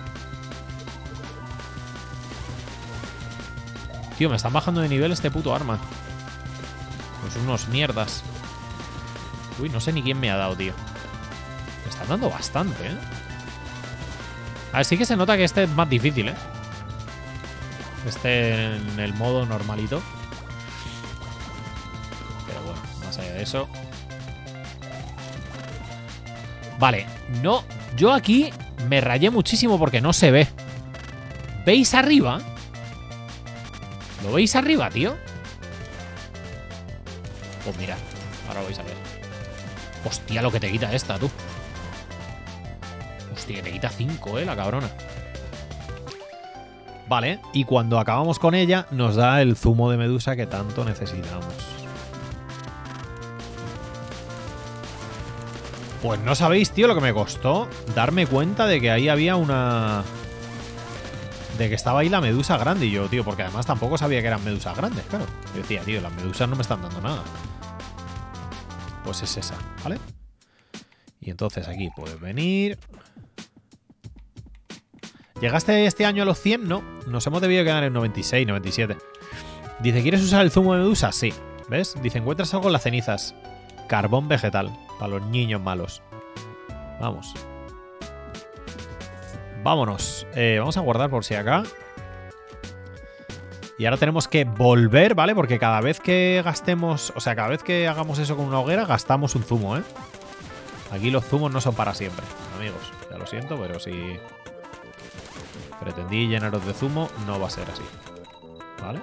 Tío, me están bajando de nivel este puto arma. Pues unos mierdas. Uy, no sé ni quién me ha dado, tío. Me están dando bastante, A ver, sí que se nota que este es más difícil, Este en el modo normalito. Pero bueno, más allá de eso. Vale, no. Yo aquí me rayé muchísimo porque no se ve. ¿Veis arriba? ¿Lo veis arriba, tío? Pues mirad, ahora lo vais a ver. Hostia, lo que te quita esta, tú. Hostia, que te quita 5, la cabrona. Vale, y cuando acabamos con ella, nos da el zumo de medusa que tanto necesitamos. Pues no sabéis, tío, lo que me costó darme cuenta de que ahí había una... De que estaba ahí la medusa grande. Y yo, tío, porque además tampoco sabía que eran medusas grandes, claro. Yo decía, tío, las medusas no me están dando nada. Pues es esa, ¿vale? Y entonces aquí puedes venir... ¿Llegaste este año a los 100? No. Nos hemos debido quedar en 96, 97. Dice, ¿quieres usar el zumo de medusa? Sí. ¿Ves? Dice, ¿encuentras algo en las cenizas? Carbón vegetal. Para los niños malos. Vamos. Vámonos. Vamos a guardar por si acá. Y ahora tenemos que volver, ¿vale? Porque cada vez que gastemos... O sea, cada vez que hagamos eso con una hoguera, gastamos un zumo, ¿eh? Aquí los zumos no son para siempre, amigos. Ya lo siento, pero si pretendí llenaros de zumo, no va a ser así. ¿Vale?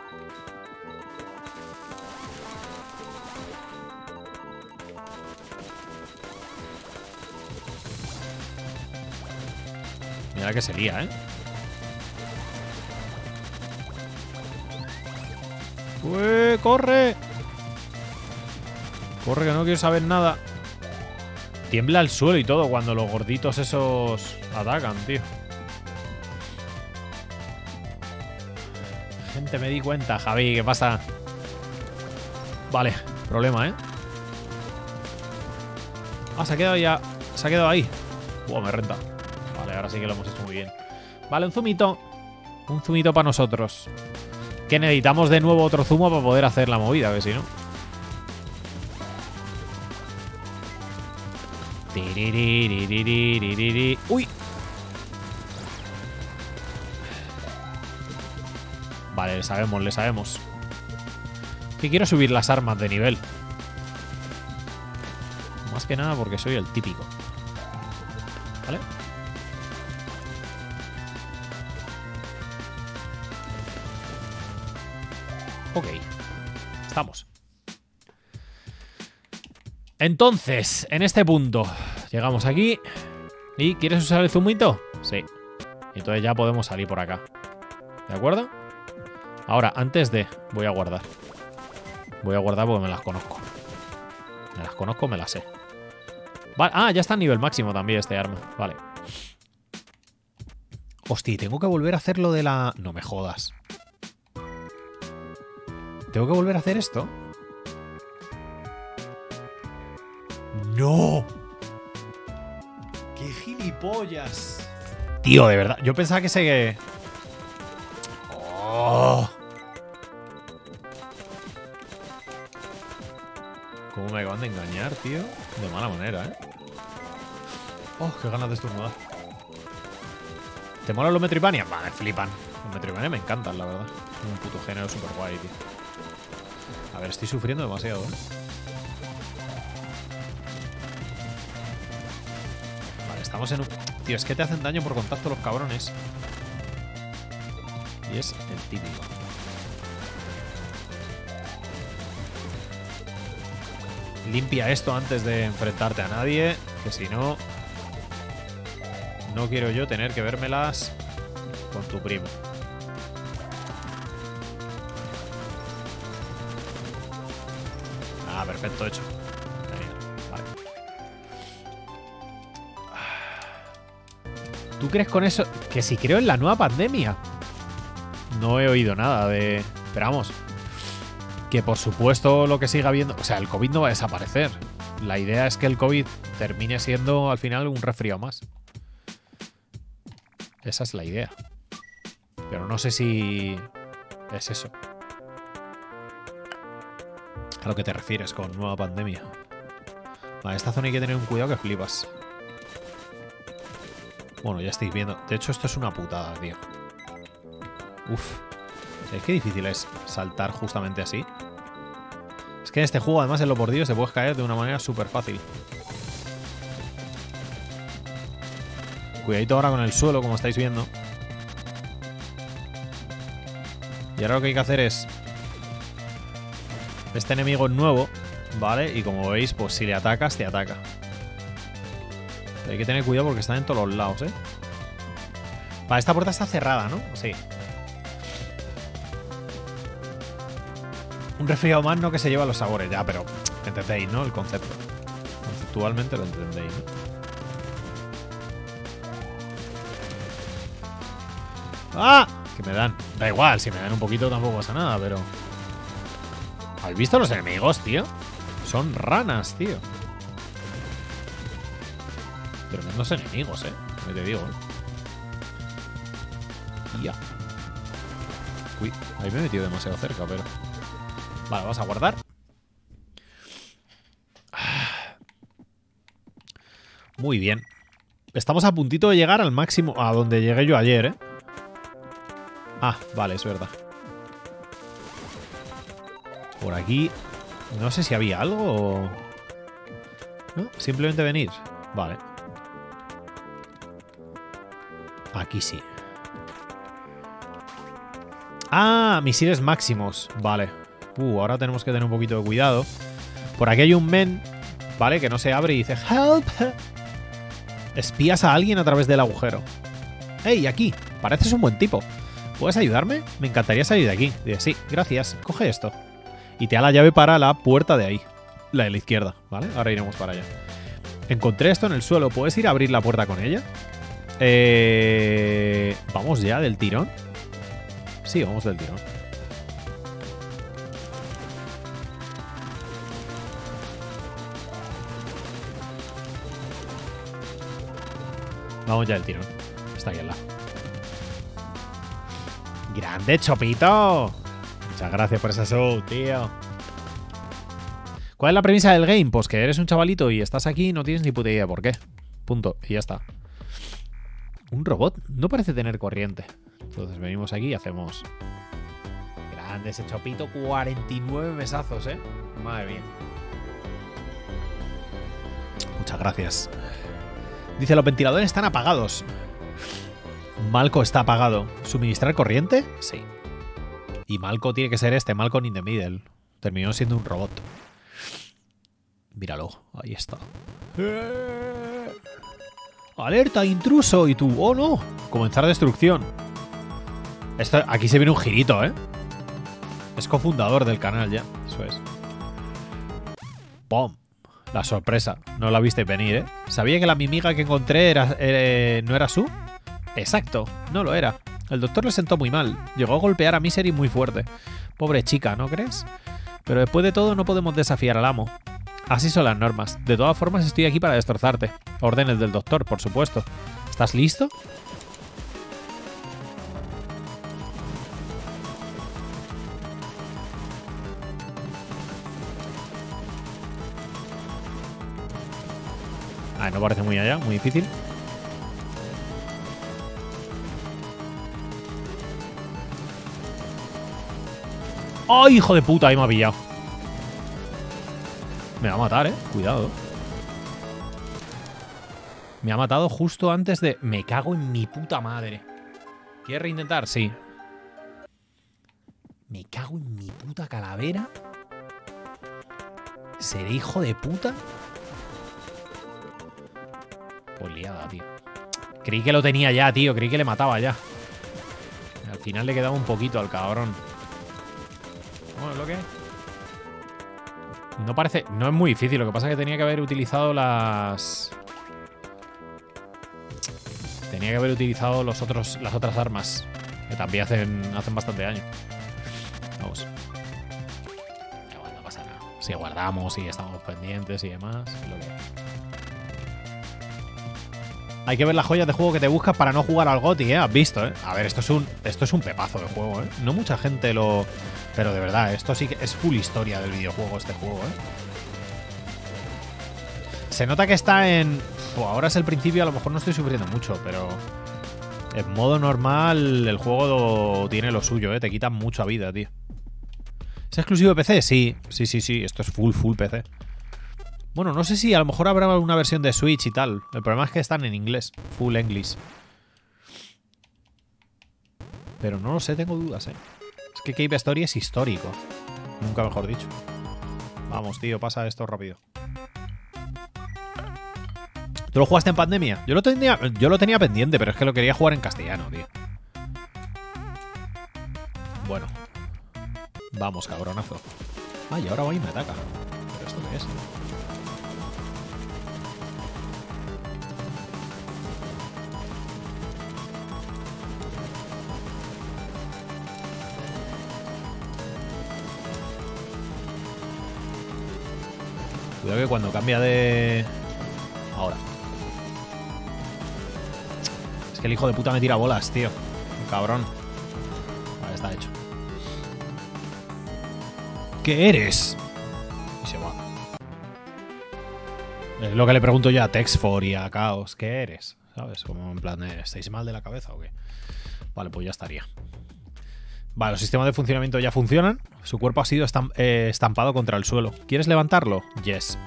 Mira que se lía, ¿eh? ¡Uy! ¡Corre! Corre, que no quiero saber nada. Tiembla el suelo y todo cuando los gorditos esos atacan, tío. Gente, me di cuenta, Javi, ¿qué pasa? Vale, problema, ¿eh? Ah, se ha quedado ya. Se ha quedado ahí. Me renta. Vale, ahora sí que lo hemos hecho muy bien. Vale, un zumito. Un zumito para nosotros. Que necesitamos de nuevo otro zumo para poder hacer la movida, que si no. ¡Uy! Vale, le sabemos, le sabemos. Que quiero subir las armas de nivel. Más que nada porque soy el típico. ¿Vale? Ok. Estamos. Entonces, en este punto, llegamos aquí. ¿Y quieres usar el zumito? Sí. Entonces ya podemos salir por acá. ¿De acuerdo? Ahora, antes de... Voy a guardar. Voy a guardar porque me las conozco. Me las conozco, me las sé. Vale. Ah, ya está a nivel máximo también este arma. Vale. Hostia, tengo que volver a hacer lo de la... No me jodas. ¿Tengo que volver a hacer esto? ¡No! ¡Qué gilipollas! Tío, de verdad. Yo pensaba que se... ¡Oh! ¿Cómo me acaban de engañar, tío? De mala manera, ¿eh? ¡Oh, qué ganas de estornudar! ¿Te molan los Metroidvania? Vale, flipan. Los Metroidvania me encantan, la verdad. Es un puto género súper guay, tío. A ver, estoy sufriendo demasiado, ¿eh? Vale, estamos en un... Tío, es que te hacen daño por contacto los cabrones. Y es el típico. Limpia esto antes de enfrentarte a nadie, que si no... No quiero yo tener que vérmelas con tu primo. Ah, perfecto, hecho. Genial, vale. ¿Tú crees con eso? Que si creo en la nueva pandemia. No he oído nada de... Pero vamos, que por supuesto lo que siga habiendo... O sea, el COVID no va a desaparecer. La idea es que el COVID termine siendo al final un resfriado más. Esa es la idea. Pero no sé si es eso. A lo que te refieres con nueva pandemia. Vale, esta zona hay que tener un cuidado que flipas. Bueno, ya estáis viendo. De hecho, esto es una putada, tío. Uf. ¿Sabéis qué difícil es saltar justamente así? Es que en este juego, además, en los bordillos te puedes caer de una manera súper fácil. Cuidadito ahora con el suelo, como estáis viendo. Y ahora lo que hay que hacer es... Este enemigo es nuevo, ¿vale? Y como veis, pues si le atacas, te ataca. Pero hay que tener cuidado porque están en todos los lados, ¿eh? Vale, esta puerta está cerrada, ¿no? Sí. Un resfriado más no que se lleva los sabores, ya, pero entendéis, ¿no? El concepto. Conceptualmente lo entendéis, ¿no? ¡Ah! Que me dan. Da igual, si me dan un poquito tampoco pasa nada, pero... ¿Habéis visto los enemigos, tío? Son ranas, tío. Tremendos enemigos, que te digo, Ya. Uy, ahí me he metido demasiado cerca, pero... Vale, vamos a guardar. Muy bien. Estamos a puntito de llegar al máximo, a donde llegué yo ayer, ¿eh? Ah, vale, es verdad. Por aquí... No sé si había algo o... ¿No? Simplemente venir. Vale. Aquí sí. Ah, misiles máximos. Vale. Ahora tenemos que tener un poquito de cuidado. Por aquí hay un men, ¿vale? Que no se abre y dice ¡Help! Espías a alguien a través del agujero. ¡Hey, aquí! Pareces un buen tipo. ¿Puedes ayudarme? Me encantaría salir de aquí. Dice, sí, gracias. Coge esto. Y te da la llave para la puerta de ahí. La de la izquierda, ¿vale? Ahora iremos para allá. Encontré esto en el suelo. ¿Puedes ir a abrir la puerta con ella? ¿Vamos ya del tirón? Sí, vamos del tirón. Vamos ya del tirón. Está aquí al lado. ¡Grande, Chopito! Muchas gracias por esa show, tío. ¿Cuál es la premisa del game? Pues que eres un chavalito y estás aquí y no tienes ni puta idea por qué. Punto. Y ya está. Un robot no parece tener corriente. Entonces venimos aquí y hacemos... Grande ese Chopito. 49 mesazos, ¿eh? Madre mía. Muchas gracias. Dice, los ventiladores están apagados. Malco está apagado. ¿Suministrar corriente? Sí. Y Malco tiene que ser este, Malcolm in the Middle. Terminó siendo un robot. Míralo, ahí está. ¡Alerta, intruso! Y tú, ¡oh no! Comenzar destrucción. Esto, aquí se viene un girito, ¿eh? Es cofundador del canal ya, eso es. ¡Pum! La sorpresa, no la viste venir, ¿eh? ¿Sabía que la mimiga que encontré no era Sue? Exacto, no lo era. El doctor le sentó muy mal. Llegó a golpear a Misery muy fuerte. Pobre chica, ¿no crees? Pero después de todo no podemos desafiar al amo. Así son las normas. De todas formas estoy aquí para destrozarte. Órdenes del doctor, por supuesto. ¿Estás listo? Ah, no parece muy allá, muy difícil. ¡Ay, hijo de puta! Ahí me ha pillado. Me va a matar, cuidado. Me ha matado justo antes de... Me cago en mi puta madre. ¿Quieres reintentar? Sí. Me cago en mi puta calavera. ¿Seré hijo de puta? Pues liada, tío. Creí que lo tenía ya, tío. Creí que le mataba ya. Al final le quedaba un poquito al cabrón. Bueno, lo que... No parece... No es muy difícil. Lo que pasa es que tenía que haber utilizado las... Tenía que haber utilizado las otras armas. Que también hacen bastante daño. Vamos. No pasa nada. Si guardamos y estamos pendientes y demás. Es lo que... Hay que ver las joyas de juego que te buscas para no jugar al GOTY, ¿eh? Has visto, ¿eh? A ver, esto es un pepazo de juego, ¿eh? No mucha gente lo... Pero de verdad, esto sí que es full historia del videojuego, este juego, ¿eh? Se nota que está en... ahora es el principio, a lo mejor no estoy sufriendo mucho, pero... En modo normal, el juego tiene lo suyo, ¿eh? Te quita mucha vida, tío. ¿Es exclusivo de PC? Sí. Sí. Esto es full PC. Bueno, no sé si a lo mejor habrá alguna versión de Switch y tal. El problema es que están en inglés. Full English. Pero no lo sé, tengo dudas, ¿eh? Es que Cave Story es histórico. Nunca mejor dicho. Vamos, tío, pasa esto rápido. ¿Tú lo jugaste en pandemia? Yo lo tenía pendiente, pero es que lo quería jugar en castellano, tío. Bueno. Vamos, cabronazo. Ah, y ahora va y me ataca. ¿Pero esto qué es? Cuidado que cuando cambia de... Ahora. Es que el hijo de puta me tira bolas, tío. Cabrón. Vale, está hecho. ¿Qué eres? Y se va. Es lo que le pregunto yo a Texfor y a Chaos. ¿Qué eres? ¿Sabes? Como en plan, ¿estáis mal de la cabeza o qué? Vale, pues ya estaría. Vale, los sistemas de funcionamiento ya funcionan. Su cuerpo ha sido estampado contra el suelo. ¿Quieres levantarlo? Yes.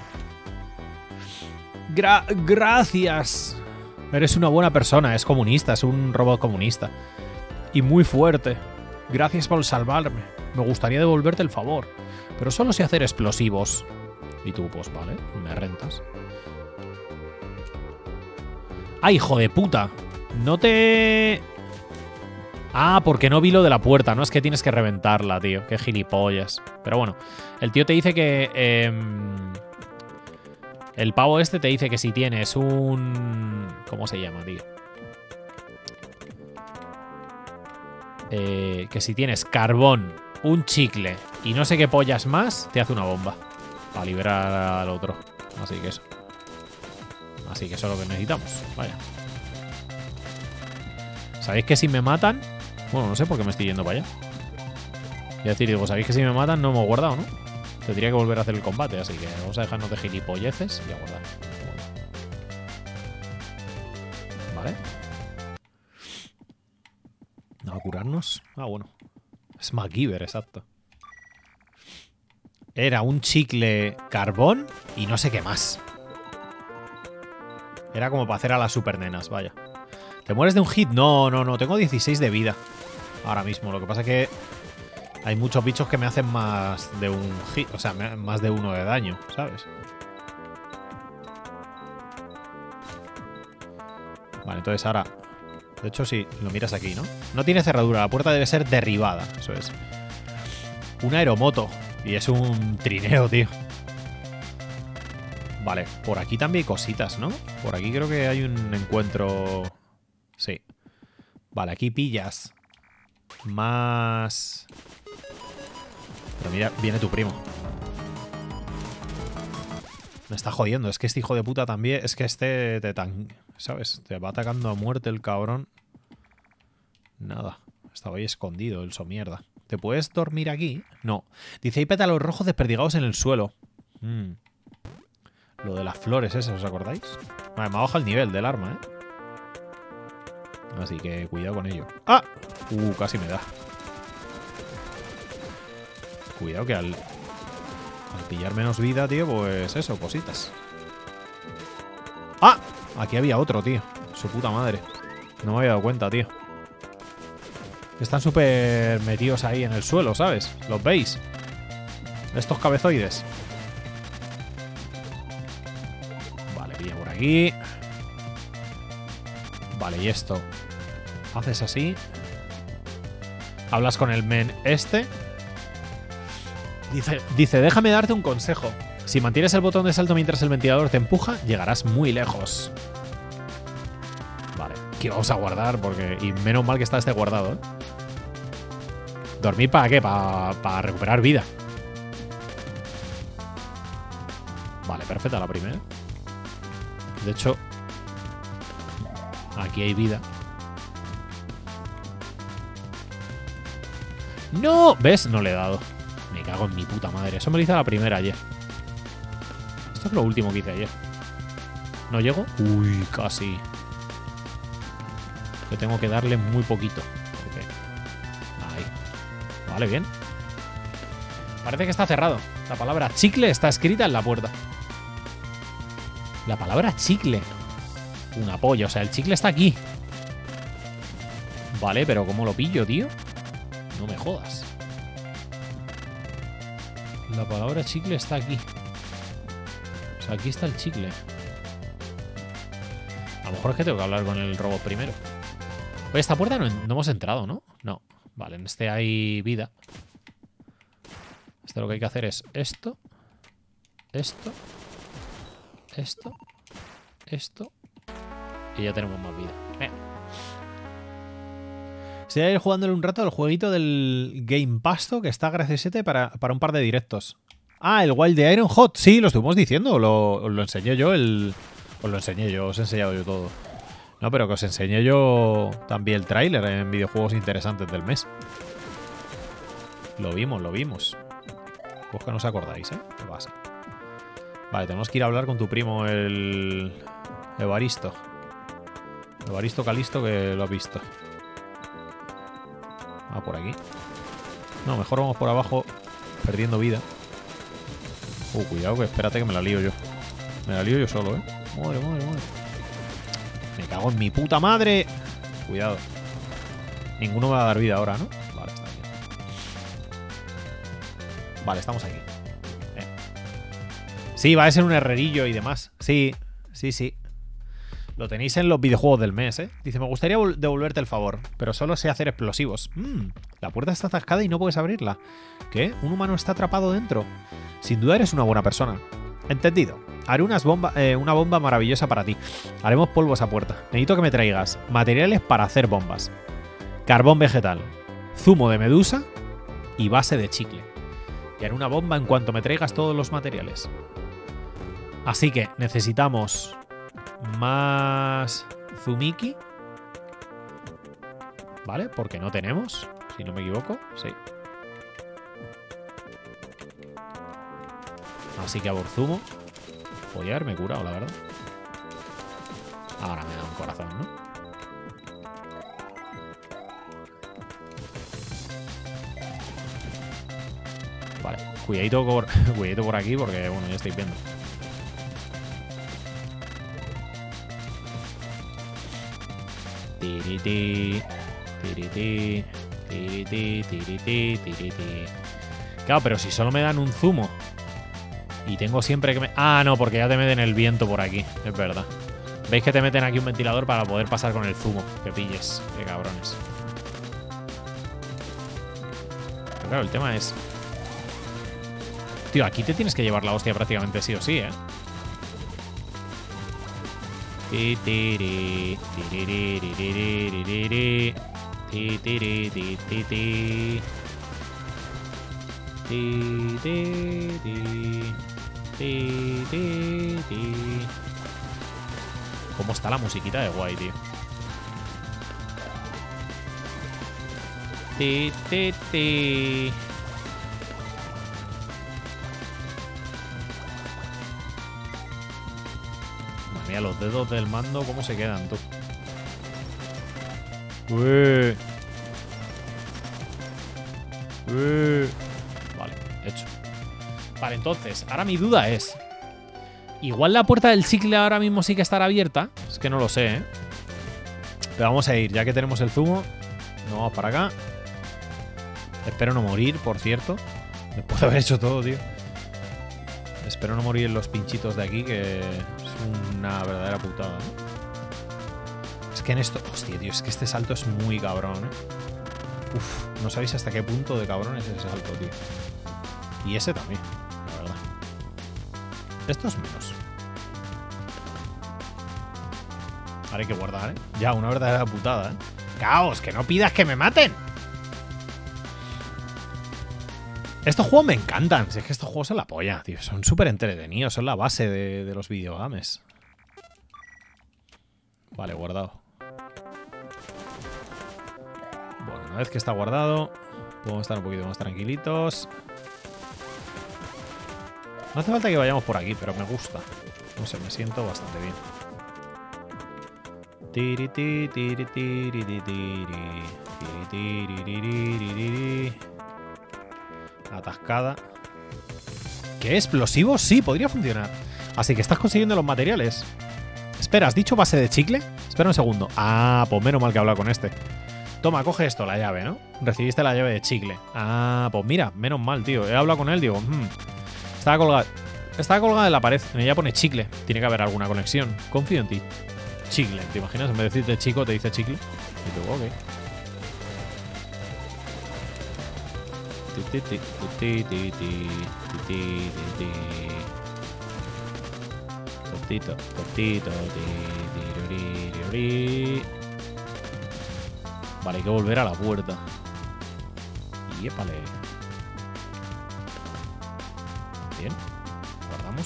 Gracias. Eres una buena persona. Es comunista. Es un robot comunista. Y muy fuerte. Gracias por salvarme. Me gustaría devolverte el favor. Pero solo sé hacer explosivos. Y tú, pues vale, me rentas. ¡Ay, hijo de puta! No te... Ah, porque no vi lo de la puerta. No es que tienes que reventarla, tío. Qué gilipollas. Pero bueno, el tío te dice que... el pavo este te dice que si tienes un... ¿Cómo se llama, tío? Que si tienes carbón, un chicle y no sé qué pollas más, te hace una bomba. Para liberar al otro. Así que eso. Así que eso es lo que necesitamos. Vaya. ¿Sabéis que si me matan? Bueno, no sé por qué me estoy yendo para allá. Y decir, digo, ¿sabéis que si me matan no hemos guardado, no? Tendría que volver a hacer el combate, así que vamos a dejarnos de gilipolleces y a guardar. Vale. ¿A curarnos? Ah, bueno. Es MacGyver, exacto. Era un chicle carbón y no sé qué más. Era como para hacer a las supernenas, vaya. ¿Te mueres de un hit? No, no, no. Tengo 16 de vida. Ahora mismo. Lo que pasa es que hay muchos bichos que me hacen más de un hit. O sea, más de uno de daño, ¿sabes? Vale, entonces ahora... De hecho, sí, lo miras aquí, ¿no? No tiene cerradura. La puerta debe ser derribada. Eso es. Un aeromoto. Y es un trineo, tío. Vale, por aquí también hay cositas, ¿no? Por aquí creo que hay un encuentro... Sí. Vale, aquí pillas más... Pero mira, viene tu primo. Me está jodiendo. Es que este hijo de puta también... Es que este ¿sabes? Te va atacando a muerte el cabrón. Nada. Estaba ahí escondido el somierda. ¿Te puedes dormir aquí? No. Dice, hay pétalos rojos desperdigados en el suelo. Lo de las flores esas, ¿os acordáis? Vale, me ha bajado el nivel del arma, ¿eh? Así que cuidado con ello. ¡Ah! Casi me da. Cuidado que al pillar menos vida, tío, pues eso, cositas. ¡Ah! Aquí había otro, tío. Su puta madre. No me había dado cuenta, tío. Están súper metidos ahí en el suelo, ¿sabes? ¿Los veis? Estos cabezoides. Vale, pilla por aquí. Vale, y esto. Haces así. Hablas con el men este. Dice, déjame darte un consejo. Si mantienes el botón de salto mientras el ventilador te empuja, llegarás muy lejos. Vale, aquí vamos a guardar porque... Y menos mal que está este guardado, ¿eh? ¿Dormir para qué? Para recuperar vida. Vale, perfecta la primera. De hecho, aquí hay vida. ¡No! ¿Ves? No le he dado. Me cago en mi puta madre. Eso me lo hice a la primera ayer. Esto es lo último que hice ayer. ¿No llego? Uy, casi. Que tengo que darle muy poquito. Okay. Ahí. Vale, bien. Parece que está cerrado. La palabra chicle está escrita en la puerta. La palabra chicle. Una polla. O sea, el chicle está aquí. Vale, pero ¿cómo lo pillo, tío? No me jodas. La palabra chicle está aquí. O sea, aquí está el chicle. A lo mejor es que tengo que hablar con el robot primero. Oye, esta puerta no hemos entrado, ¿no? No. Vale, en este hay vida. Lo que hay que hacer es esto. Esto. Esto. Esto. Y ya tenemos más vida. Estoy a ir jugándole un rato al jueguito del Game Pasto que está graciosete para un par de directos. Ah, el Wild de Iron Hot. Sí, lo estuvimos diciendo. Os lo enseñé yo. Os lo enseñé yo. Os he enseñado yo todo. No, pero que os enseñé yo también el tráiler en videojuegos interesantes del mes. Lo vimos, lo vimos. Pues que no os acordáis, ¿eh? ¿Qué pasa? Vale, tenemos que ir a hablar con tu primo, el Evaristo. Evaristo Calisto, que lo has visto. Ah, por aquí. No, mejor vamos por abajo, perdiendo vida. Cuidado, que espérate que me la lío yo. Me la lío yo solo, Madre. Me cago en mi puta madre. Cuidado. Ninguno me va a dar vida ahora, ¿no? Vale, está bien. Vale, estamos aquí. Sí, va a ser un herrerillo y demás. Sí. Lo tenéis en los videojuegos del mes, Dice, me gustaría devolverte el favor, pero solo sé hacer explosivos. La puerta está atascada y no puedes abrirla. ¿Qué? ¿Un humano está atrapado dentro? Sin duda eres una buena persona. Entendido. Haré una bomba maravillosa para ti. Haremos polvos a puerta. Necesito que me traigas materiales para hacer bombas. Carbón vegetal, zumo de medusa y base de chicle. Y haré una bomba en cuanto me traigas todos los materiales. Así que necesitamos más zumiki. ¿Vale? Porque no tenemos, si no me equivoco. Sí. Así que a por zumo. Podría haberme curado, la verdad. Ahora me da un corazón, ¿no? Vale, cuidadito por aquí porque, bueno, ya estáis viendo. Claro, pero si solo me dan un zumo y tengo siempre que me... Ah, no, porque ya te meten el viento por aquí. Es verdad. ¿Veis que te meten aquí un ventilador para poder pasar con el zumo? Que pilles. Qué cabrones. Pero claro, el tema es... Tío, aquí te tienes que llevar la hostia prácticamente sí o sí, ¿Cómo está la musiquita de guay, tío? Madre mía, los dedos del mando, ¿cómo se quedan, tú? Vale, hecho. Vale, entonces, ahora mi duda es... Igual la puerta del chicle ahora mismo sí que estará abierta. Es que no lo sé, Pero vamos a ir, ya que tenemos el zumo. Nos vamos para acá. Espero no morir, por cierto. Después de haber hecho todo, tío. Espero no morir en los pinchitos de aquí, que es una verdadera putada, Es que en esto... Hostia, tío, es que este salto es muy cabrón, Uf, no sabéis hasta qué punto de cabrón es ese salto, tío. Y ese también, la verdad. Esto es menos. Ahora hay que guardar, Ya, una verdadera putada, ¡Caos! ¡Que no pidas que me maten! Estos juegos me encantan. Si es que estos juegos son la polla, tío. Son súper entretenidos. Son la base de los videogames. Vale, guardado. Bueno, una vez que está guardado, podemos estar un poquito más tranquilitos. No hace falta que vayamos por aquí, pero me gusta. No sé, me siento bastante bien. Atascada. ¿Qué? ¿Explosivos? Sí, podría funcionar. Así que estás consiguiendo los materiales. Espera, ¿has dicho base de chicle? Espera un segundo. Ah, pues menos mal que he hablado con este. Toma, coge esto, la llave, ¿no? Recibiste la llave de chicle. Ah, pues mira, menos mal, tío. He hablado con él, digo, Estaba colgada en la pared. En ella pone chicle. Tiene que haber alguna conexión. Confío en ti. Chicle, ¿te imaginas? En vez de decirte chico, te dice chicle. Y tú, ok. Vale, hay que volver a la puerta. Y épale. Bien. Guardamos.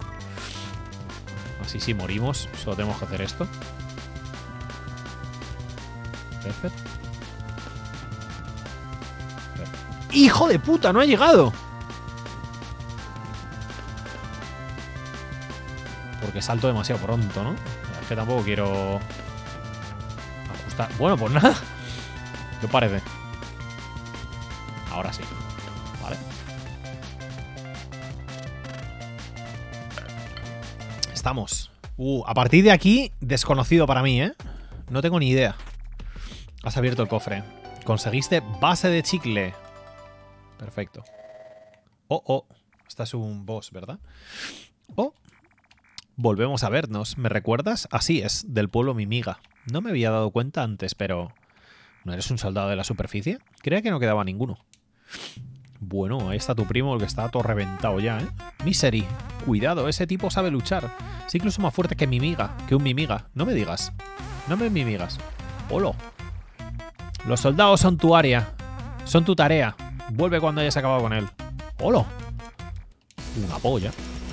Así si morimos, solo tenemos que hacer esto. Perfecto. ¡Hijo de puta! ¡No ha llegado! que salto demasiado pronto, ¿no? Es que tampoco quiero ajustar. Bueno, pues nada. ¿Qué os parece? Ahora sí. Vale. Estamos. A partir de aquí, desconocido para mí, ¿eh? No tengo ni idea. Has abierto el cofre. Conseguiste base de chicle. Perfecto. Oh. Esta es un boss, ¿verdad? Oh. Volvemos a vernos. ¿Me recuerdas? Así es, del pueblo Mimiga. No me había dado cuenta antes, pero... ¿no eres un soldado de la superficie? Creía que no quedaba ninguno. Bueno, ahí está tu primo, el que está todo reventado ya, ¿eh? Misery. Cuidado, ese tipo sabe luchar. Es incluso más fuerte que Mimiga. Que un Mimiga. No me digas. No me mimigas. Hola. Los soldados son tu área. Son tu tarea. Vuelve cuando hayas acabado con él. Hola. Una polla.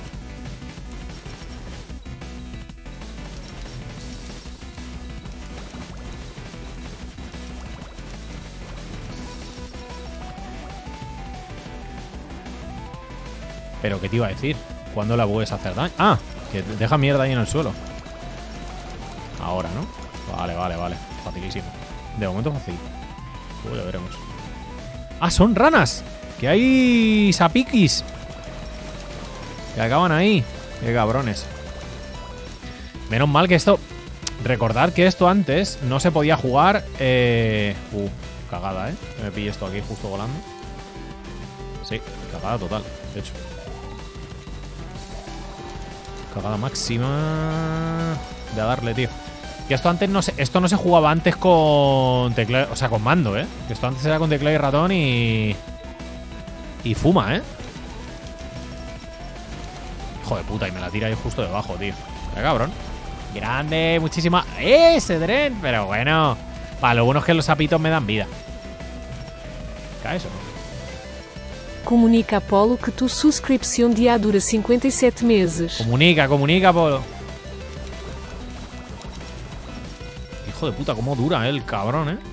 Pero ¿qué te iba a decir? ¿Cuándo la puedes hacer daño? Ah, que deja mierda ahí en el suelo. Ahora, ¿no? Vale. Facilísimo. De momento fácil. Ya veremos. ¡Ah, son ranas! ¡Que hay sapiquis! Que acaban ahí. ¡Qué cabrones! Menos mal que esto... Recordad que esto antes no se podía jugar... Cagada, ¿eh? Me pillé esto aquí justo volando. Sí, cagada total, de hecho. Cagada máxima... De a darle, tío. Que esto antes no se... Esto no se jugaba antes con teclado... O sea, con mando, ¿eh? Que esto antes era con teclado y ratón y... Y fuma, ¿eh? Hijo de puta, y me la tira ahí justo debajo, tío. Qué cabrón. Grande, muchísima... ¡Ese Dren! Pero bueno... Vale, lo bueno es que los sapitos me dan vida. Cae eso. Comunica a Polo que tu suscripción dia dura 57 meses. Comunica, Polo. Hijo de puta, cómo dura, el cabrón, ¿eh?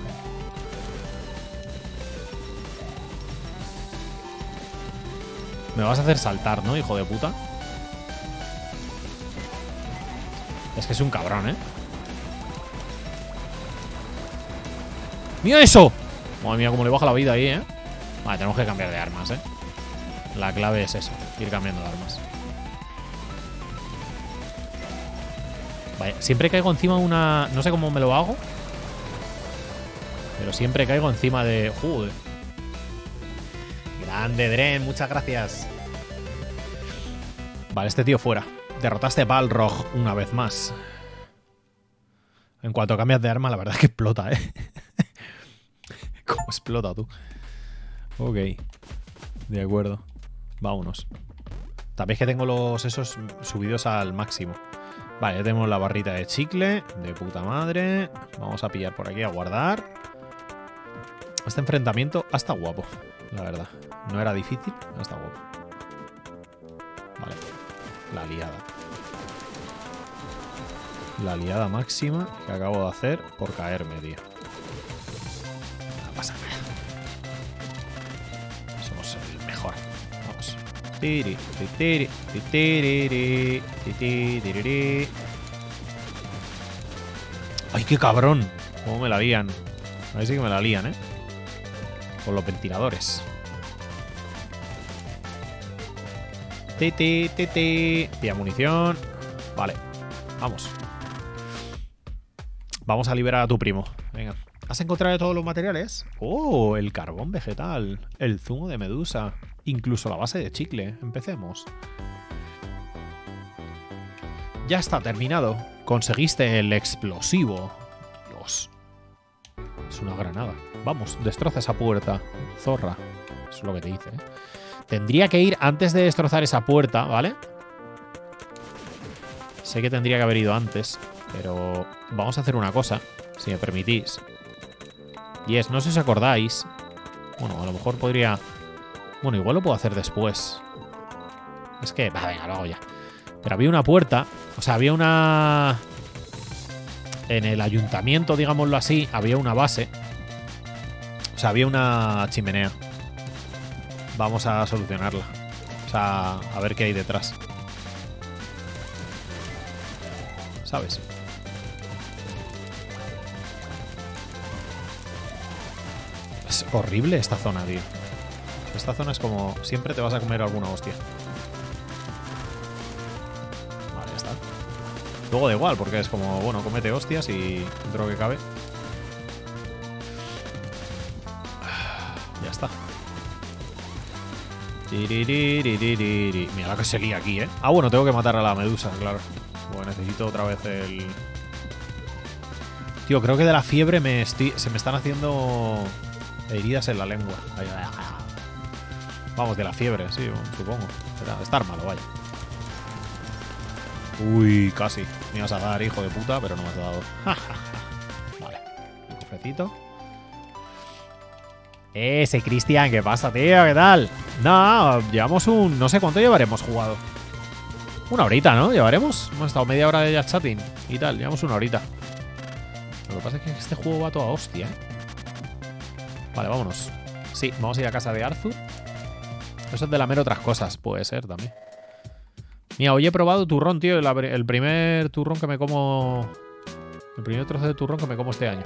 Me vas a hacer saltar, ¿no, hijo de puta? Es que es un cabrón, ¿eh? ¡Mira eso! Madre mía, cómo le baja la vida ahí, ¿eh? Vale, tenemos que cambiar de armas, ¿eh? La clave es eso, ir cambiando de armas. Vale, siempre caigo encima de una... No sé cómo me lo hago, pero siempre caigo encima de... Joder. Grande, Dren, muchas gracias. Vale, este tío fuera. Derrotaste a Balrog una vez más. En cuanto cambias de arma, la verdad es que explota, ¿eh? ¿Cómo explota tú? Ok. De acuerdo. Vámonos. También es que tengo los esos subidos al máximo. Vale, ya tenemos la barrita de chicle. De puta madre. Vamos a pillar por aquí a guardar. Este enfrentamiento ha estado guapo, la verdad. No era difícil, ha estado guapo. Vale. La liada. La liada máxima que acabo de hacer por caerme, tío. No pasa nada. Somos el mejor. Vamos. Tiri, tiri, tiri, tiri. ¡Ay, qué cabrón! ¿Cómo me la lían? Ahí sí que me la lían, ¿eh? Con los ventiladores. Pilla munición. Vale, vamos. Vamos a liberar a tu primo. Venga. ¿Has encontrado todos los materiales? Oh, el carbón vegetal. El zumo de medusa. Incluso la base de chicle. Empecemos. Ya está terminado. Conseguiste el explosivo. Dios. Es una granada. Vamos, destroza esa puerta. Zorra. Eso es lo que te dice, ¿eh? Tendría que ir antes de destrozar esa puerta, ¿vale? Sé que tendría que haber ido antes, pero vamos a hacer una cosa, si me permitís. Y es, no sé si os acordáis. Bueno, a lo mejor podría... Bueno, igual lo puedo hacer después. Es que... venga, lo hago ya. Pero había una puerta, o sea, había una... En el ayuntamiento, digámoslo así, había una base. O sea, había una chimenea. Vamos a solucionarla. O sea, a ver qué hay detrás. ¿sabes? Es horrible esta zona, tío. Esta zona es como... Siempre te vas a comer alguna hostia. Vale, ya está. Luego da igual, porque es como... Bueno, cómete hostias y dentro que cabe. Ya está. Mira la que se lía aquí, ¿eh? Ah, bueno, tengo que matar a la medusa, claro. Bueno, necesito otra vez el... Tío, creo que de la fiebre se me están haciendo heridas en la lengua. Vamos, de la fiebre, sí, supongo. Estar malo, vaya. Uy, casi. Me ibas a dar, hijo de puta, pero no me has dado. Vale. Un cofrecito. Ese Cristian, ¿qué pasa, tío? ¿Qué tal? No, llevamos un... No sé cuánto llevaremos jugado. Una horita, ¿no? ¿Llevaremos? Hemos estado media hora de ya chatting y tal. Llevamos una horita. Lo que pasa es que este juego va toda hostia, ¿eh? Vale, vámonos. Sí, vamos a ir a casa de Arthur. Eso es de lamer otras cosas. Puede ser también. Mira, hoy he probado turrón, tío. El primer turrón que me como... El primer trozo de turrón que me como este año.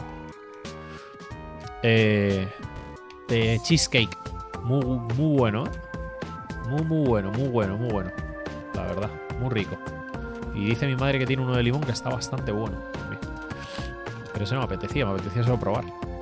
De cheesecake. Muy bueno, ¿eh? Muy bueno. La verdad, muy rico. Y dice mi madre que tiene uno de limón que está bastante bueno también. Pero eso no me apetecía solo probar.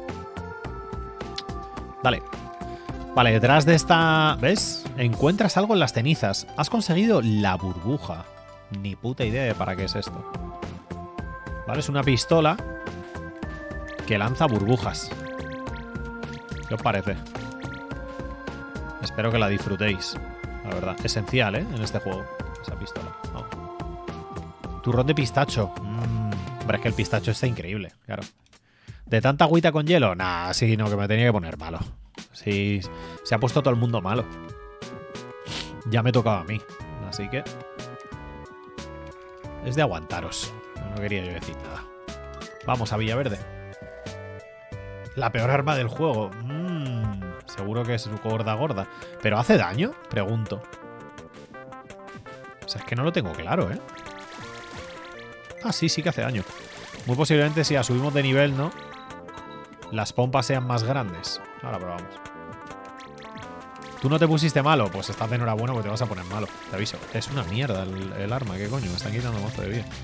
Dale. Vale, detrás de esta... ¿Ves? Encuentras algo en las cenizas. Has conseguido la burbuja. Ni puta idea de para qué es esto. Vale, es una pistola que lanza burbujas. ¿Qué os parece? Espero que la disfrutéis. La verdad, esencial, ¿eh? En este juego. Esa pistola. Oh. Turrón de pistacho. Hombre, es que el pistacho está increíble, claro. ¿De tanta agüita con hielo? Nah, sí, no, que me tenía que poner malo. Sí, se ha puesto todo el mundo malo. Ya me tocaba a mí. Así que... Es de aguantaros. No quería yo decir nada. Vamos a Villaverde. La peor arma del juego. Seguro que es gorda. ¿Pero hace daño? Pregunto. O sea, es que no lo tengo claro, ¿eh? Ah, sí que hace daño. Muy posiblemente si la subimos de nivel, ¿no? Las pompas sean más grandes. Ahora probamos. ¿Tú no te pusiste malo? Pues estás de enhorabuena porque te vas a poner malo. Te aviso. Es una mierda el arma. ¿Qué coño? Me están quitando mazo de vida.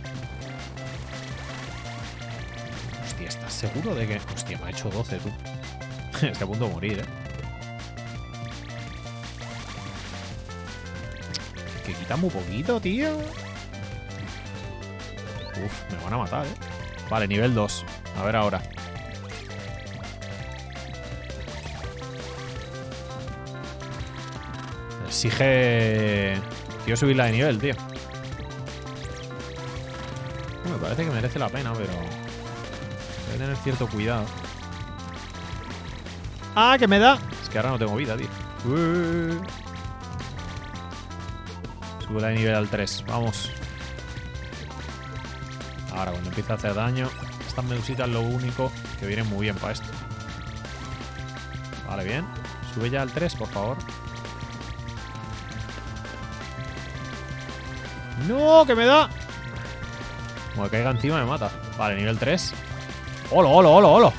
Hostia, ¿estás seguro de que...? Hostia, me ha hecho 12, tú. Estoy a punto de morir, ¿eh? Que quita muy poquito, tío. Uf, me van a matar, ¿eh? Vale, nivel 2. A ver ahora. Exige... Quiero subirla de nivel, tío. Me parece que merece la pena, pero... Hay que tener cierto cuidado. ¡Ah, que me da! Es que ahora no tengo vida, tío. Sube de nivel al 3. Vamos. Ahora, cuando empieza a hacer daño... Estas medusitas lo único que vienen muy bien para esto. Vale, bien. Sube ya al 3, por favor. ¡No! ¡Que me da! Como que caiga encima me mata. Vale, nivel 3. ¡Holo!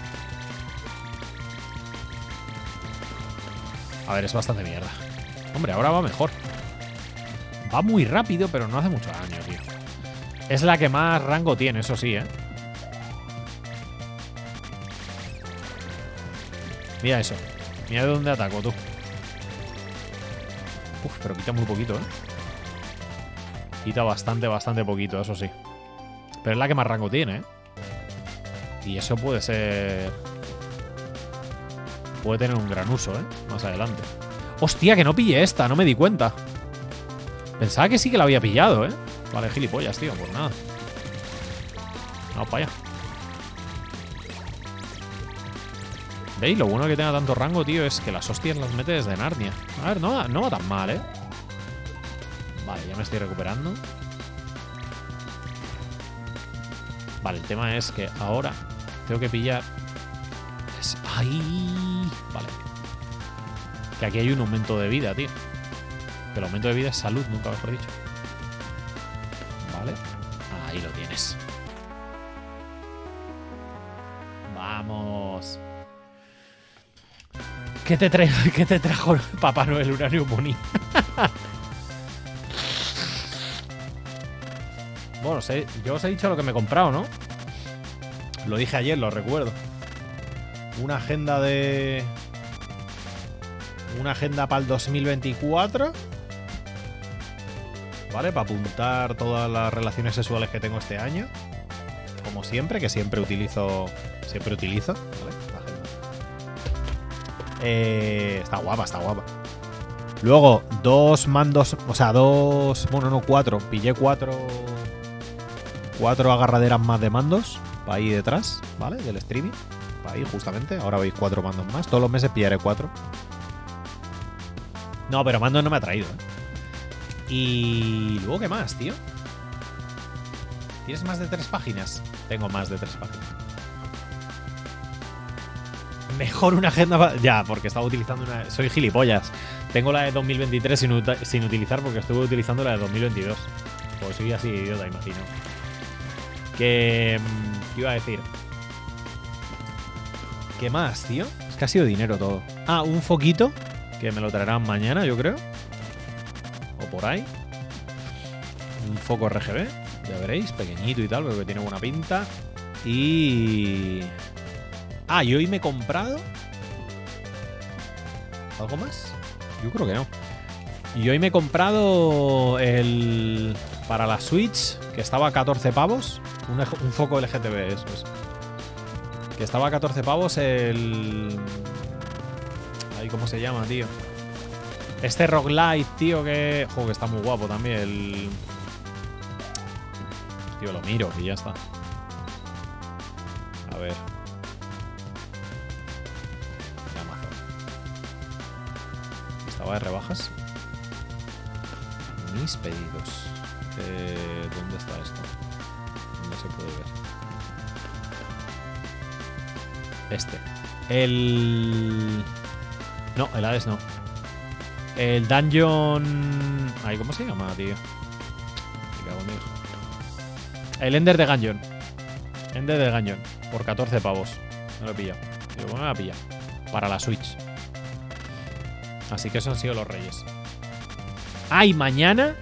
A ver, es bastante mierda. Hombre, ahora va mejor. Va muy rápido, pero no hace mucho daño, tío. Es la que más rango tiene, eso sí, ¿eh? Mira eso. Mira de dónde ataco, tú. Uf, pero quita muy poquito, ¿eh? Quita bastante poquito, eso sí. Pero es la que más rango tiene, ¿eh? Y eso puede ser... Puede tener un gran uso, ¿eh? Más adelante. ¡Hostia, que no pillé esta! No me di cuenta. Pensaba que sí que la había pillado, ¿eh? Vale, gilipollas, tío. Pues nada. Vamos para allá. ¿Veis? Lo bueno que tenga tanto rango, tío, es que las hostias las mete desde Narnia. A ver, no va tan mal, ¿eh? Vale, ya me estoy recuperando. Vale, el tema es que ahora tengo que pillar... ¡Ay! Vale. Que aquí hay un aumento de vida, tío. Que el aumento de vida es salud, nunca mejor dicho. Vale. Ahí lo tienes. ¿Qué te trajo Papá Noel una Pony? Bueno, yo os he dicho lo que me he comprado, ¿no? Lo dije ayer, lo recuerdo. Una agenda para el 2024. ¿Vale? Para apuntar todas las relaciones sexuales que tengo este año. Como siempre, que siempre utilizo. ¿Vale? La agenda. Está guapa, está guapa. Luego, 2 mandos. O sea, 2. Bueno, no, 4. Pillé 4 agarraderas más de mandos. Para ahí detrás, ¿vale? Del streaming. Para ahí, justamente. Ahora veis 4 mandos más. Todos los meses pillaré 4. No, pero mandos no me ha traído, ¿eh? Y luego, ¿qué más, tío? ¿Tienes más de 3 páginas? Tengo más de 3 páginas. Mejor una agenda... Ya, porque estaba utilizando una... Soy gilipollas. Tengo la de 2023 sin utilizar porque estuve utilizando la de 2022. Pues soy así idiota, imagino. ¿Qué iba a decir? ¿Qué más, tío? Es que ha sido dinero todo. Ah, un foquito, que me lo traerán mañana, yo creo. O por ahí. Un foco RGB, ya veréis, pequeñito y tal, pero que tiene buena pinta. Y... Ah, y hoy me he comprado... ¿Algo más? Yo creo que no. Y hoy me he comprado el... Para la Switch, que estaba a 14 pavos. Un foco LGTB, eso es. Que estaba a 14 pavos el... Ay, ¿cómo se llama, tío? Este roguelite, tío, que... Joder, que está muy guapo también. El... Tío, lo miro y ya está. A ver. En Amazon. Estaba de rebajas. Mis pedidos. ¿Dónde está esto? No se puede ver. Este. El... No, el Hades no. El Dungeon... Ay, ¿cómo se llama, tío? Me cago en Dios. El Ender de Gungeon. Ender de Gungeon. Por 14 pavos. No lo he pillado. Digo, bueno, la pilla. Para la Switch. Así que esos han sido los reyes. ¡Ay, mañana!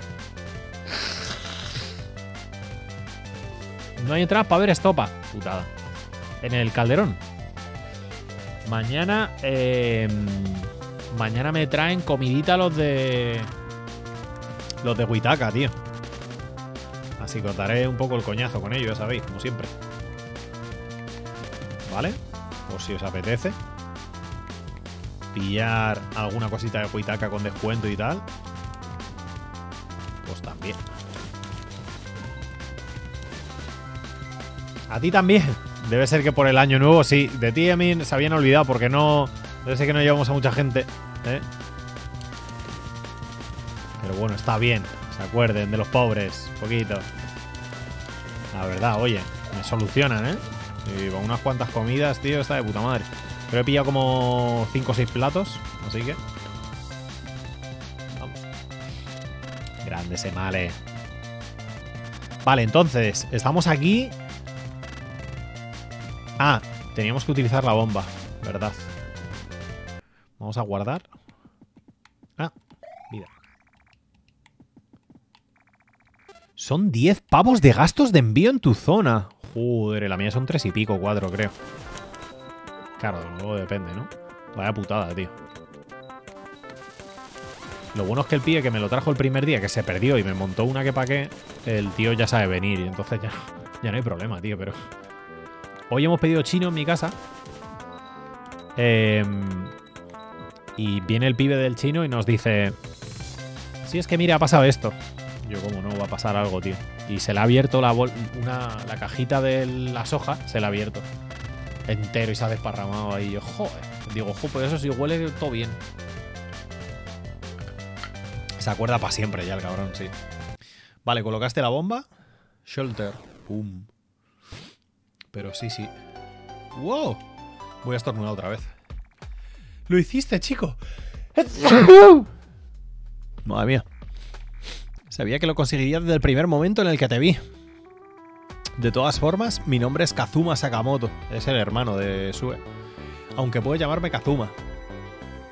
No hay entradas para ver Estopa. Putada. En el Calderón. Mañana... Mañana me traen comidita los de Huitaca, tío. Así que os daré un poco el coñazo con ello, ya sabéis, como siempre. ¿Vale? Por si os apetece pillar alguna cosita de Huitaca con descuento y tal, pues también. A ti también. Debe ser que por el año nuevo, sí. De ti a mí se habían olvidado porque no... Debe ser que no llevamos a mucha gente, ¿eh? Pero bueno, está bien. Se acuerden de los pobres. Poquito. La verdad, oye. Me solucionan, ¿eh? Sí, con unas cuantas comidas, tío, está de puta madre. Pero he pillado como 5 o 6 platos. Así que... Vamos. Grande ese male. Vale, entonces, estamos aquí. Ah, teníamos que utilizar la bomba, ¿verdad? Vamos a guardar. Ah, vida. Son 10 pavos de gastos de envío en tu zona. Joder, la mía son 3 y pico, 4 creo. Claro, luego depende, ¿no? Vaya putada, tío. Lo bueno es que el pibe que me lo trajo el primer día, que se perdió y me montó una que pa' qué, el tío ya sabe venir y entonces ya no hay problema, tío, pero... Hoy hemos pedido chino en mi casa. Y viene el pibe del chino y nos dice... Sí, es que mira, ha pasado esto. Yo, ¿cómo no va a pasar algo, tío? Y se le ha abierto la cajita de la soja, se la ha abierto entero y se ha desparramado ahí. Yo, joder. Digo, pues eso sí huele todo bien. Se acuerda para siempre ya el cabrón, sí. Vale, colocaste la bomba. Shelter. Pum. Pero sí, sí. ¡Wow! Voy a estornudar otra vez. ¡Lo hiciste, chico! Madre mía. Sabía que lo conseguiría desde el primer momento en el que te vi. De todas formas, mi nombre es Kazuma Sakamoto. Es el hermano de Sue. Aunque puedes llamarme Kazuma.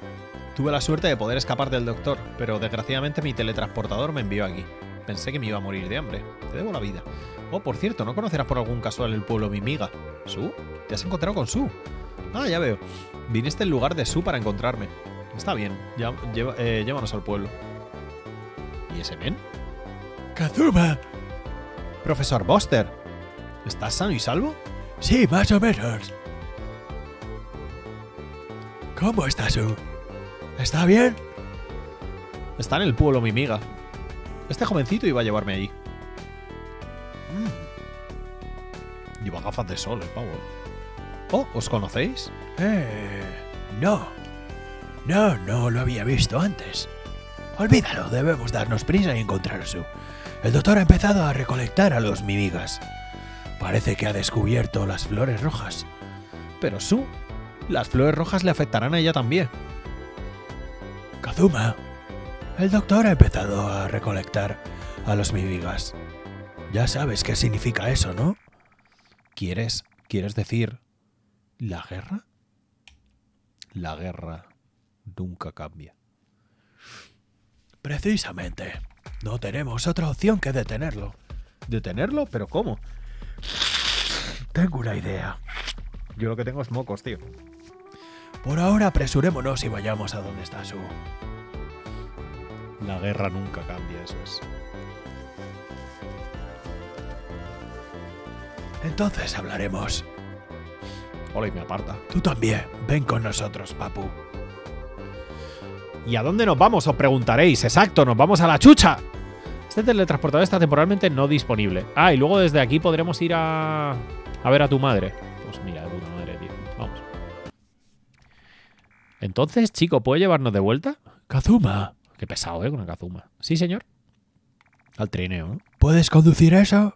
Tuve la suerte de poder escapar del doctor, pero desgraciadamente mi teletransportador me envió aquí. Pensé que me iba a morir de hambre. Te debo la vida. Oh, por cierto, ¿no conocerás por algún casual el pueblo Mimiga? ¿Su? ¿Te has encontrado con Su? Ah, ya veo. Viniste en lugar de Su para encontrarme. Está bien, llévanos al pueblo. ¿Y ese men? ¡Kazuma! Profesor Buster, ¿estás sano y salvo? Sí, más o menos. ¿Cómo está Su? ¿Está bien? Está en el pueblo Mimiga. Este jovencito iba a llevarme allí. Lleva gafas de sol, el pavo. Oh, ¿os conocéis? No. No lo había visto antes. Olvídalo, debemos darnos prisa y encontrar a Su. El doctor ha empezado a recolectar a los Mimigas. Parece que ha descubierto las flores rojas. Pero Su, las flores rojas le afectarán a ella también. Kazuma, el doctor ha empezado a recolectar a los Mimigas. Ya sabes qué significa eso, ¿no? ¿Quieres decir la guerra? La guerra nunca cambia. Precisamente. No tenemos otra opción que detenerlo. ¿Detenerlo? ¿Pero cómo? Tengo una idea. Yo lo que tengo es mocos, tío. Por ahora apresurémonos y vayamos a donde está Su. La guerra nunca cambia, eso es. Entonces hablaremos. Hola, y me aparta. Tú también. Ven con nosotros, papu. ¿Y a dónde nos vamos? Os preguntaréis. Exacto, nos vamos a la chucha. Este teletransportador está temporalmente no disponible. Ah, y luego desde aquí podremos ir a ver a tu madre. Pues mira, de puta madre, tío. Vamos. Entonces, chico, ¿puede llevarnos de vuelta? Kazuma. Qué pesado, con el Kazuma. Sí, señor. Al trineo, ¿no? ¿Puedes conducir eso?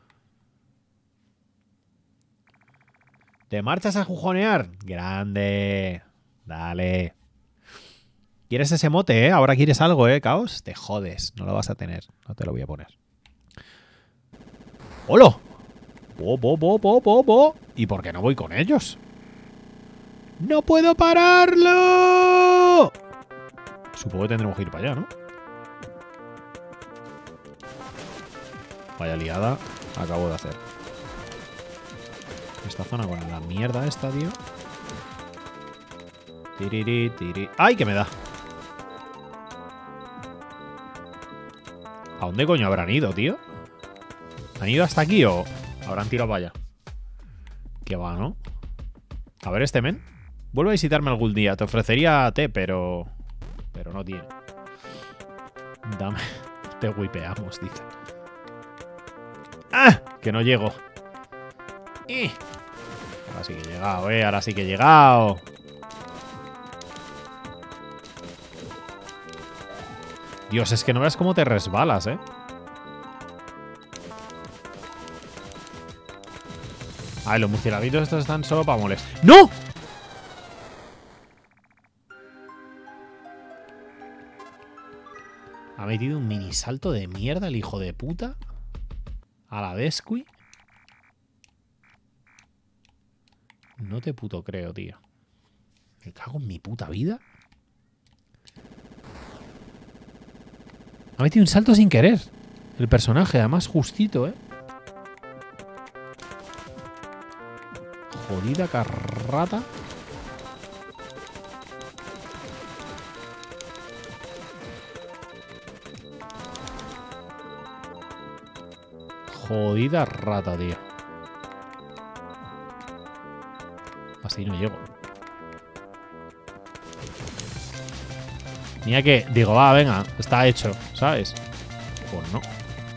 ¿Te marchas a jujonear? Grande. Dale. ¿Quieres ese mote, eh? Ahora quieres algo, Caos. Te jodes. No lo vas a tener. No te lo voy a poner. ¡Hola! ¡Bo! ¿Y por qué no voy con ellos? ¡No puedo pararlo! Supongo que tendremos que ir para allá, ¿no? Vaya liada acabo de hacer. Esta zona con la mierda esta, tío. Tiri. ¡Ay, que me da! ¿A dónde coño habrán ido, tío? ¿Han ido hasta aquí o habrán tirado para allá? ¿Qué va, no? A ver, este men. Vuelve a visitarme algún día. Te ofrecería té, pero no tiene. Dame. Te whipeamos, dice. ¡Ah! Que no llego. Ahora sí que he llegado, ahora sí que he llegado. Dios, es que no veas cómo te resbalas, Ay, los murciélaguitos estos están solo para molestar. ¡No! Ha metido un mini salto de mierda el hijo de puta. A la Desqui. No te puto creo, tío. Me cago en mi puta vida. Ha metido un salto sin querer. El personaje, además justito, Jodida carrata. Jodida rata, tío. Así no llego. Mira que, digo, va, venga, está hecho, ¿sabes? Pues no.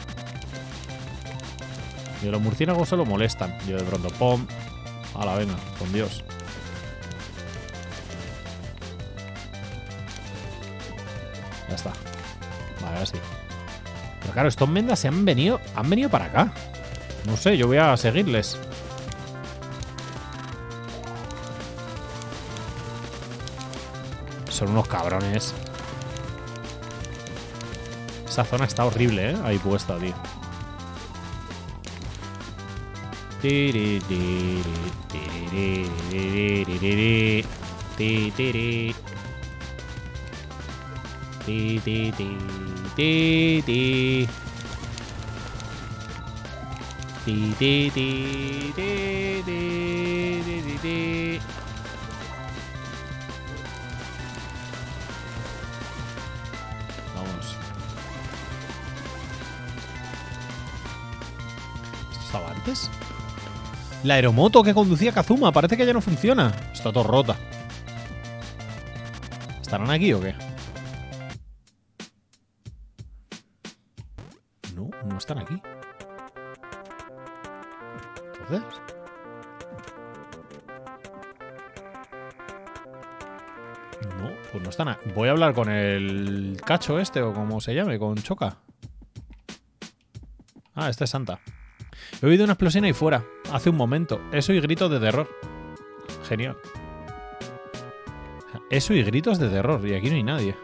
Y los murciélagos solo molestan. Yo de pronto, pom. Hala, venga, con Dios. Ya está. Vale, ahora sí. Pero claro, estos mendas han venido para acá. No sé, yo voy a seguirles. Son unos cabrones. Esa zona está horrible, ahí puesta, tío. Ti, ti, ti, ti, ti. Ti, ti, ti, ti, ti, ti, ti, ti. Vamos. ¿Esto estaba antes? La aeromoto que conducía Kazuma parece que ya no funciona. Está todo rota. ¿Estarán aquí o qué? No, no están aquí. Entonces... No, pues no están aquí. Voy a hablar con el cacho este o como se llame, con Choca. Ah, este es Santa. He oído una explosión ahí fuera, hace un momento. Eso y gritos de terror. Genial. Eso y gritos de terror. Y aquí no hay nadie.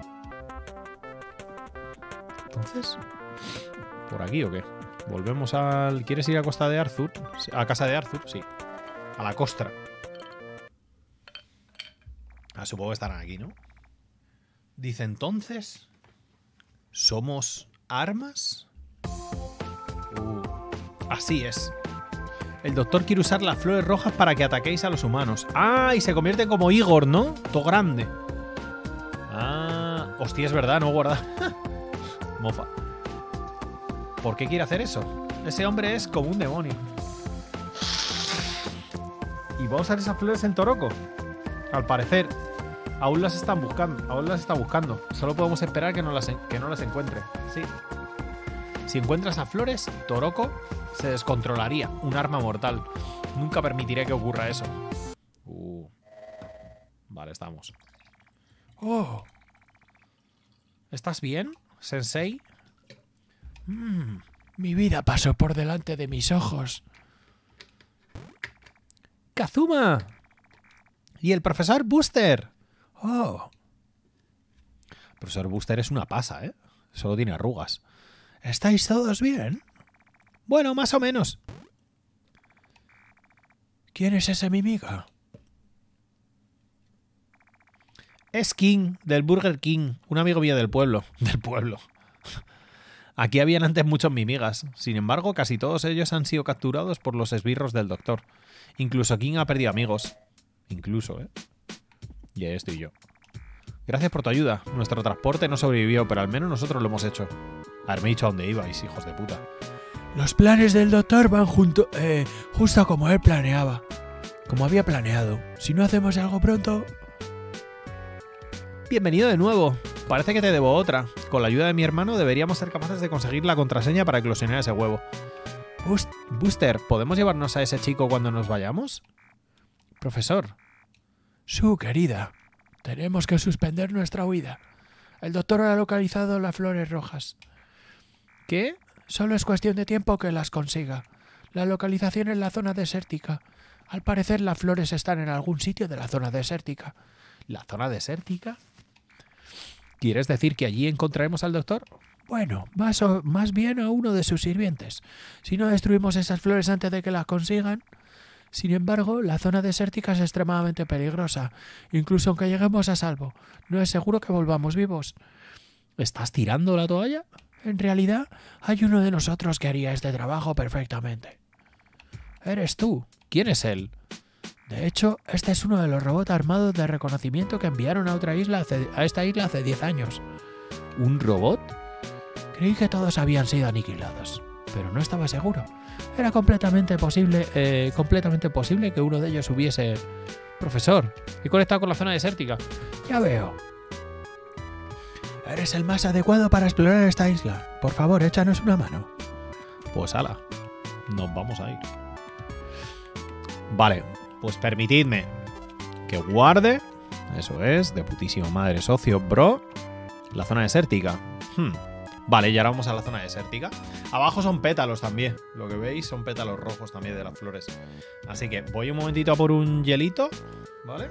Entonces, ¿por aquí o qué? Volvemos al... ¿Quieres ir a Costa de Arthur? ¿A casa de Arthur? Sí. A la costra. Ah, supongo que estarán aquí, ¿no? Dice entonces... ¿Somos armas? Así es. El doctor quiere usar las flores rojas para que ataquéis a los humanos. Ah, y se convierte como Igor, ¿no? Todo grande. Ah, hostia, es verdad, no guarda. Mofa. ¿Por qué quiere hacer eso? Ese hombre es como un demonio. ¿Y va a usar esas flores en Toroko? Al parecer, aún las están buscando. Aún las está buscando. Solo podemos esperar que no las encuentre. Sí. Si encuentras a flores, Toroko se descontrolaría. Un arma mortal. Nunca permitiré que ocurra eso. Vale, estamos. Oh. ¿Estás bien, Sensei? Mi vida pasó por delante de mis ojos. ¡Kazuma! ¡Y el profesor Booster! Oh. El profesor Booster es una pasa, ¿eh? Solo tiene arrugas. ¿Estáis todos bien? Bueno, más o menos. ¿Quién es ese mimiga? Es King, del Burger King. Un amigo mío del pueblo. Del pueblo. Aquí habían antes muchos mimigas. Sin embargo, casi todos ellos han sido capturados por los esbirros del doctor. Incluso King ha perdido amigos. Incluso, ¿eh? Y esto y yo. Gracias por tu ayuda. Nuestro transporte no sobrevivió, pero al menos nosotros lo hemos hecho. Haberme dicho a dónde ibais, hijos de puta. Los planes del doctor van justo como él planeaba. Como había planeado. Si no hacemos algo pronto... Bienvenido de nuevo. Parece que te debo otra. Con la ayuda de mi hermano deberíamos ser capaces de conseguir la contraseña para eclosionar ese huevo. Booster, ¿podemos llevarnos a ese chico cuando nos vayamos? Profesor. Su querida. Tenemos que suspender nuestra huida. El doctor ha localizado las flores rojas. ¿Qué? Solo es cuestión de tiempo que las consiga. La localización es la zona desértica. Al parecer las flores están en algún sitio de la zona desértica. ¿La zona desértica? ¿Quieres decir que allí encontraremos al doctor? Bueno, más bien a uno de sus sirvientes. Si no destruimos esas flores antes de que las consigan... Sin embargo, la zona desértica es extremadamente peligrosa. Incluso aunque lleguemos a salvo, no es seguro que volvamos vivos. ¿Estás tirando la toalla? En realidad, hay uno de nosotros que haría este trabajo perfectamente. Eres tú. ¿Quién es él? De hecho, este es uno de los robots armados de reconocimiento que enviaron a esta isla hace 10 años. ¿Un robot? Creí que todos habían sido aniquilados, pero no estaba seguro. Era completamente posible que uno de ellos hubiese... Profesor, he conectado con la zona desértica. Ya veo. Eres el más adecuado para explorar esta isla. Por favor, échanos una mano. Pues ala, nos vamos a ir. Vale, pues permitidme que guarde, eso es, de putísima madre socio, bro, la zona desértica. Vale, y ahora vamos a la zona desértica. Abajo son pétalos también, lo que veis son pétalos rojos también de las flores. Así que voy un momentito a por un hielito, ¿vale?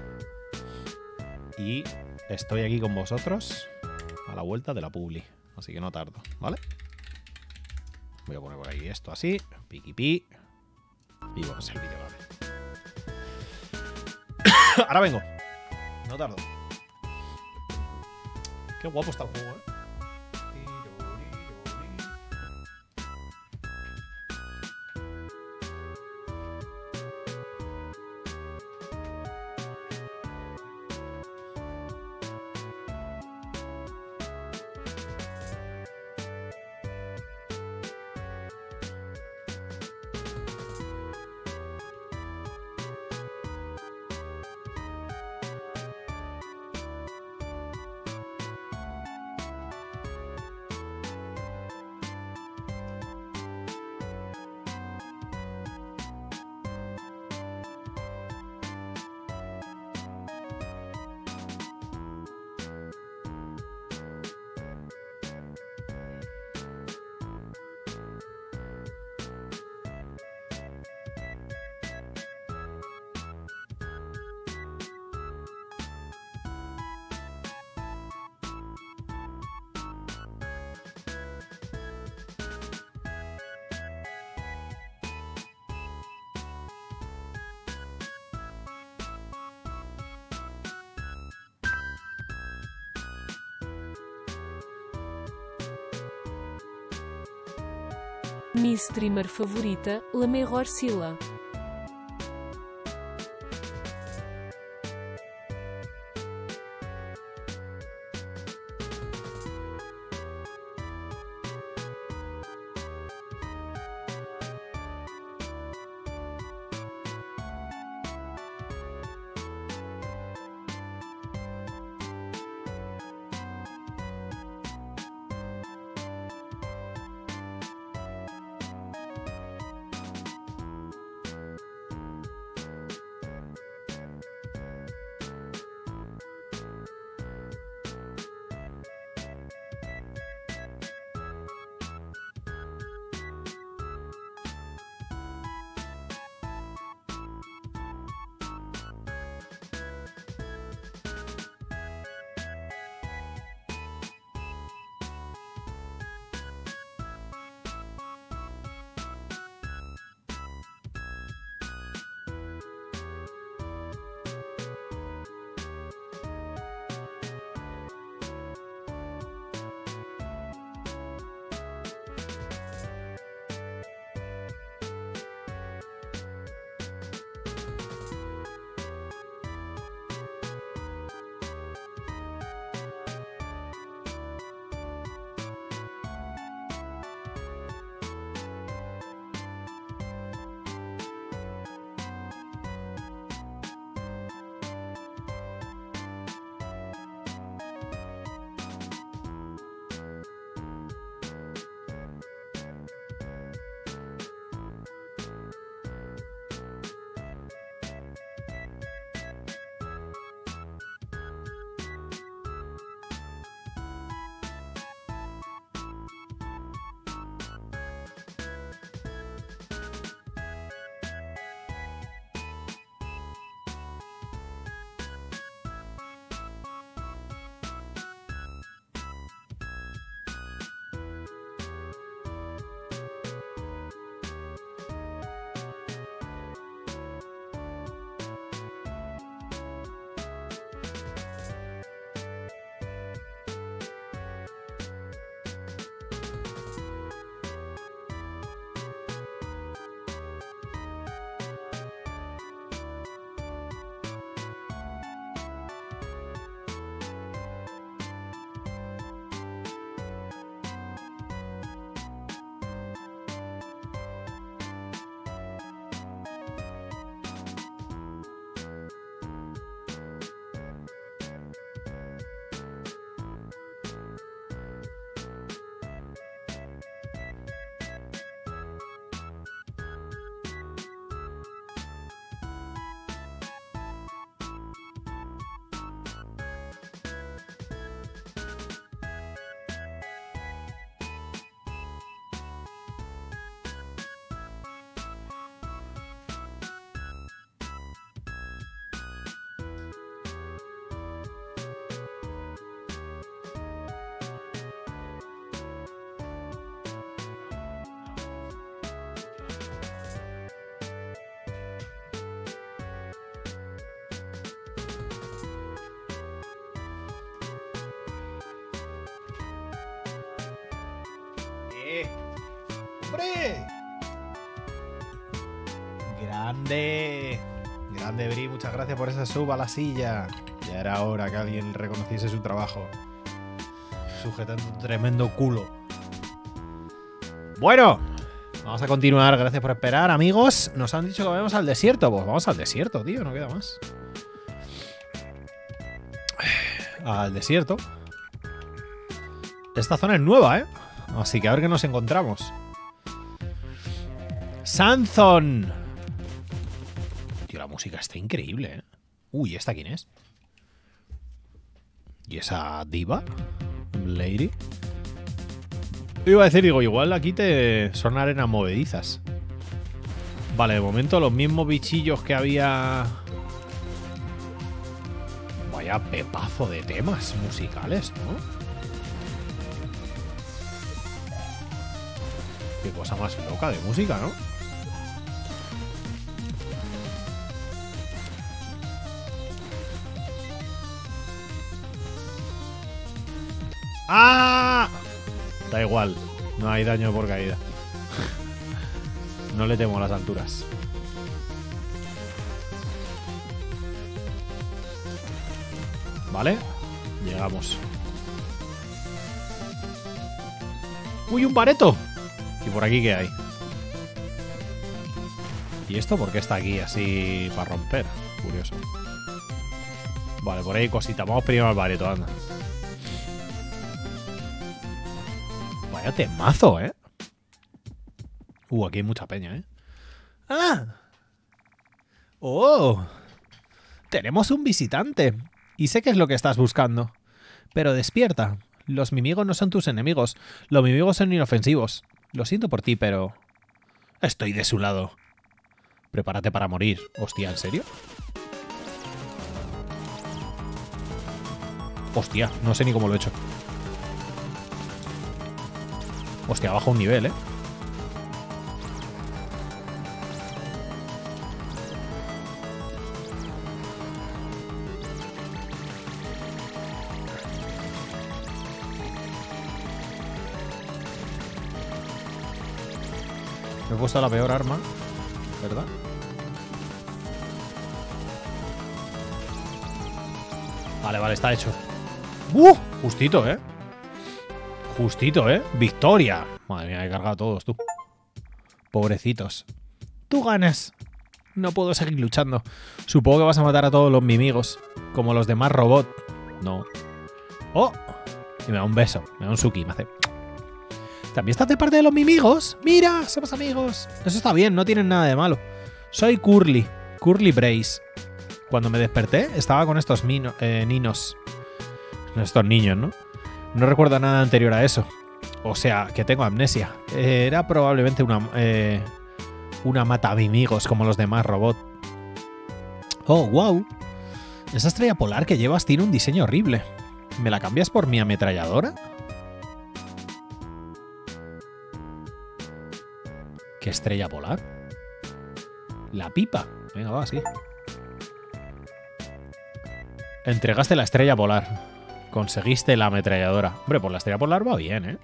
Y estoy aquí con vosotros a la vuelta de la publi, así que no tardo, ¿vale? Voy a poner por ahí esto así, piqui. Y vamos el vídeo, ¿vale? Ahora vengo. No tardo. Qué guapo está el juego, ¿eh? Mi streamer favorita, La Mejor Sila. ¡Hombre! ¡Hombre! ¡Grande! Grande, Bri, muchas gracias por esa sub a la silla. Ya era hora que alguien reconociese su trabajo. Sujetando un tremendo culo. Bueno, vamos a continuar. Gracias por esperar, amigos. Nos han dicho que vayamos al desierto. Pues vamos al desierto, tío, no queda más. Al desierto. Esta zona es nueva, ¿eh? Así que a ver qué nos encontramos. Sanzon. Tío, la música está increíble, ¿eh? Uy, ¿esta quién es? ¿Y esa diva? Lady. Iba a decir, digo, igual aquí son arenas movedizas. Vale, de momento los mismos bichillos que había. Vaya pepazo de temas musicales, ¿no? Qué cosa más loca de música, ¿no? ¡Ah! Da igual, no hay daño por caída. No le temo a las alturas. Vale, llegamos. ¡Uy, un bareto! ¿Y por aquí qué hay? ¿Y esto por qué está aquí así para romper? Curioso. Vale, por ahí cosita. Vamos primero al bareto, anda. Vaya temazo, ¿eh? Aquí hay mucha peña, ¿eh? ¡Ah! ¡Oh! Tenemos un visitante. Y sé qué es lo que estás buscando. Pero despierta. Los mimigos no son tus enemigos. Los mimigos son inofensivos. Lo siento por ti, pero... estoy de su lado. Prepárate para morir. Hostia, ¿en serio? Hostia, no sé ni cómo lo he hecho. Hostia, baja un nivel, ¿eh? Me he puesto la peor arma, ¿verdad? Vale, está hecho. Justito, ¿eh? Justito, ¿eh? ¡Victoria! Madre mía, he cargado a todos, tú. Pobrecitos. Tú ganas. No puedo seguir luchando. Supongo que vas a matar a todos los mimigos. Como los demás robots. No. ¡Oh! Y me da un beso. Me da un suki. Me hace... ¿También estás de parte de los mimigos? ¡Mira! ¡Somos amigos! Eso está bien, no tienen nada de malo. Soy Curly. Curly Brace. Cuando me desperté, estaba con estos ninos. Estos niños, ¿no? No recuerdo nada anterior a eso. O sea, que tengo amnesia. Era probablemente una mata mimigos como los demás robots. Oh, wow. Esa estrella polar que llevas tiene un diseño horrible. ¿Me la cambias por mi ametralladora? ¿Qué estrella polar? La pipa. Venga, va, sí. Entregaste la estrella polar. Conseguiste la ametralladora. Hombre, pues la estrella polar va bien, ¿eh?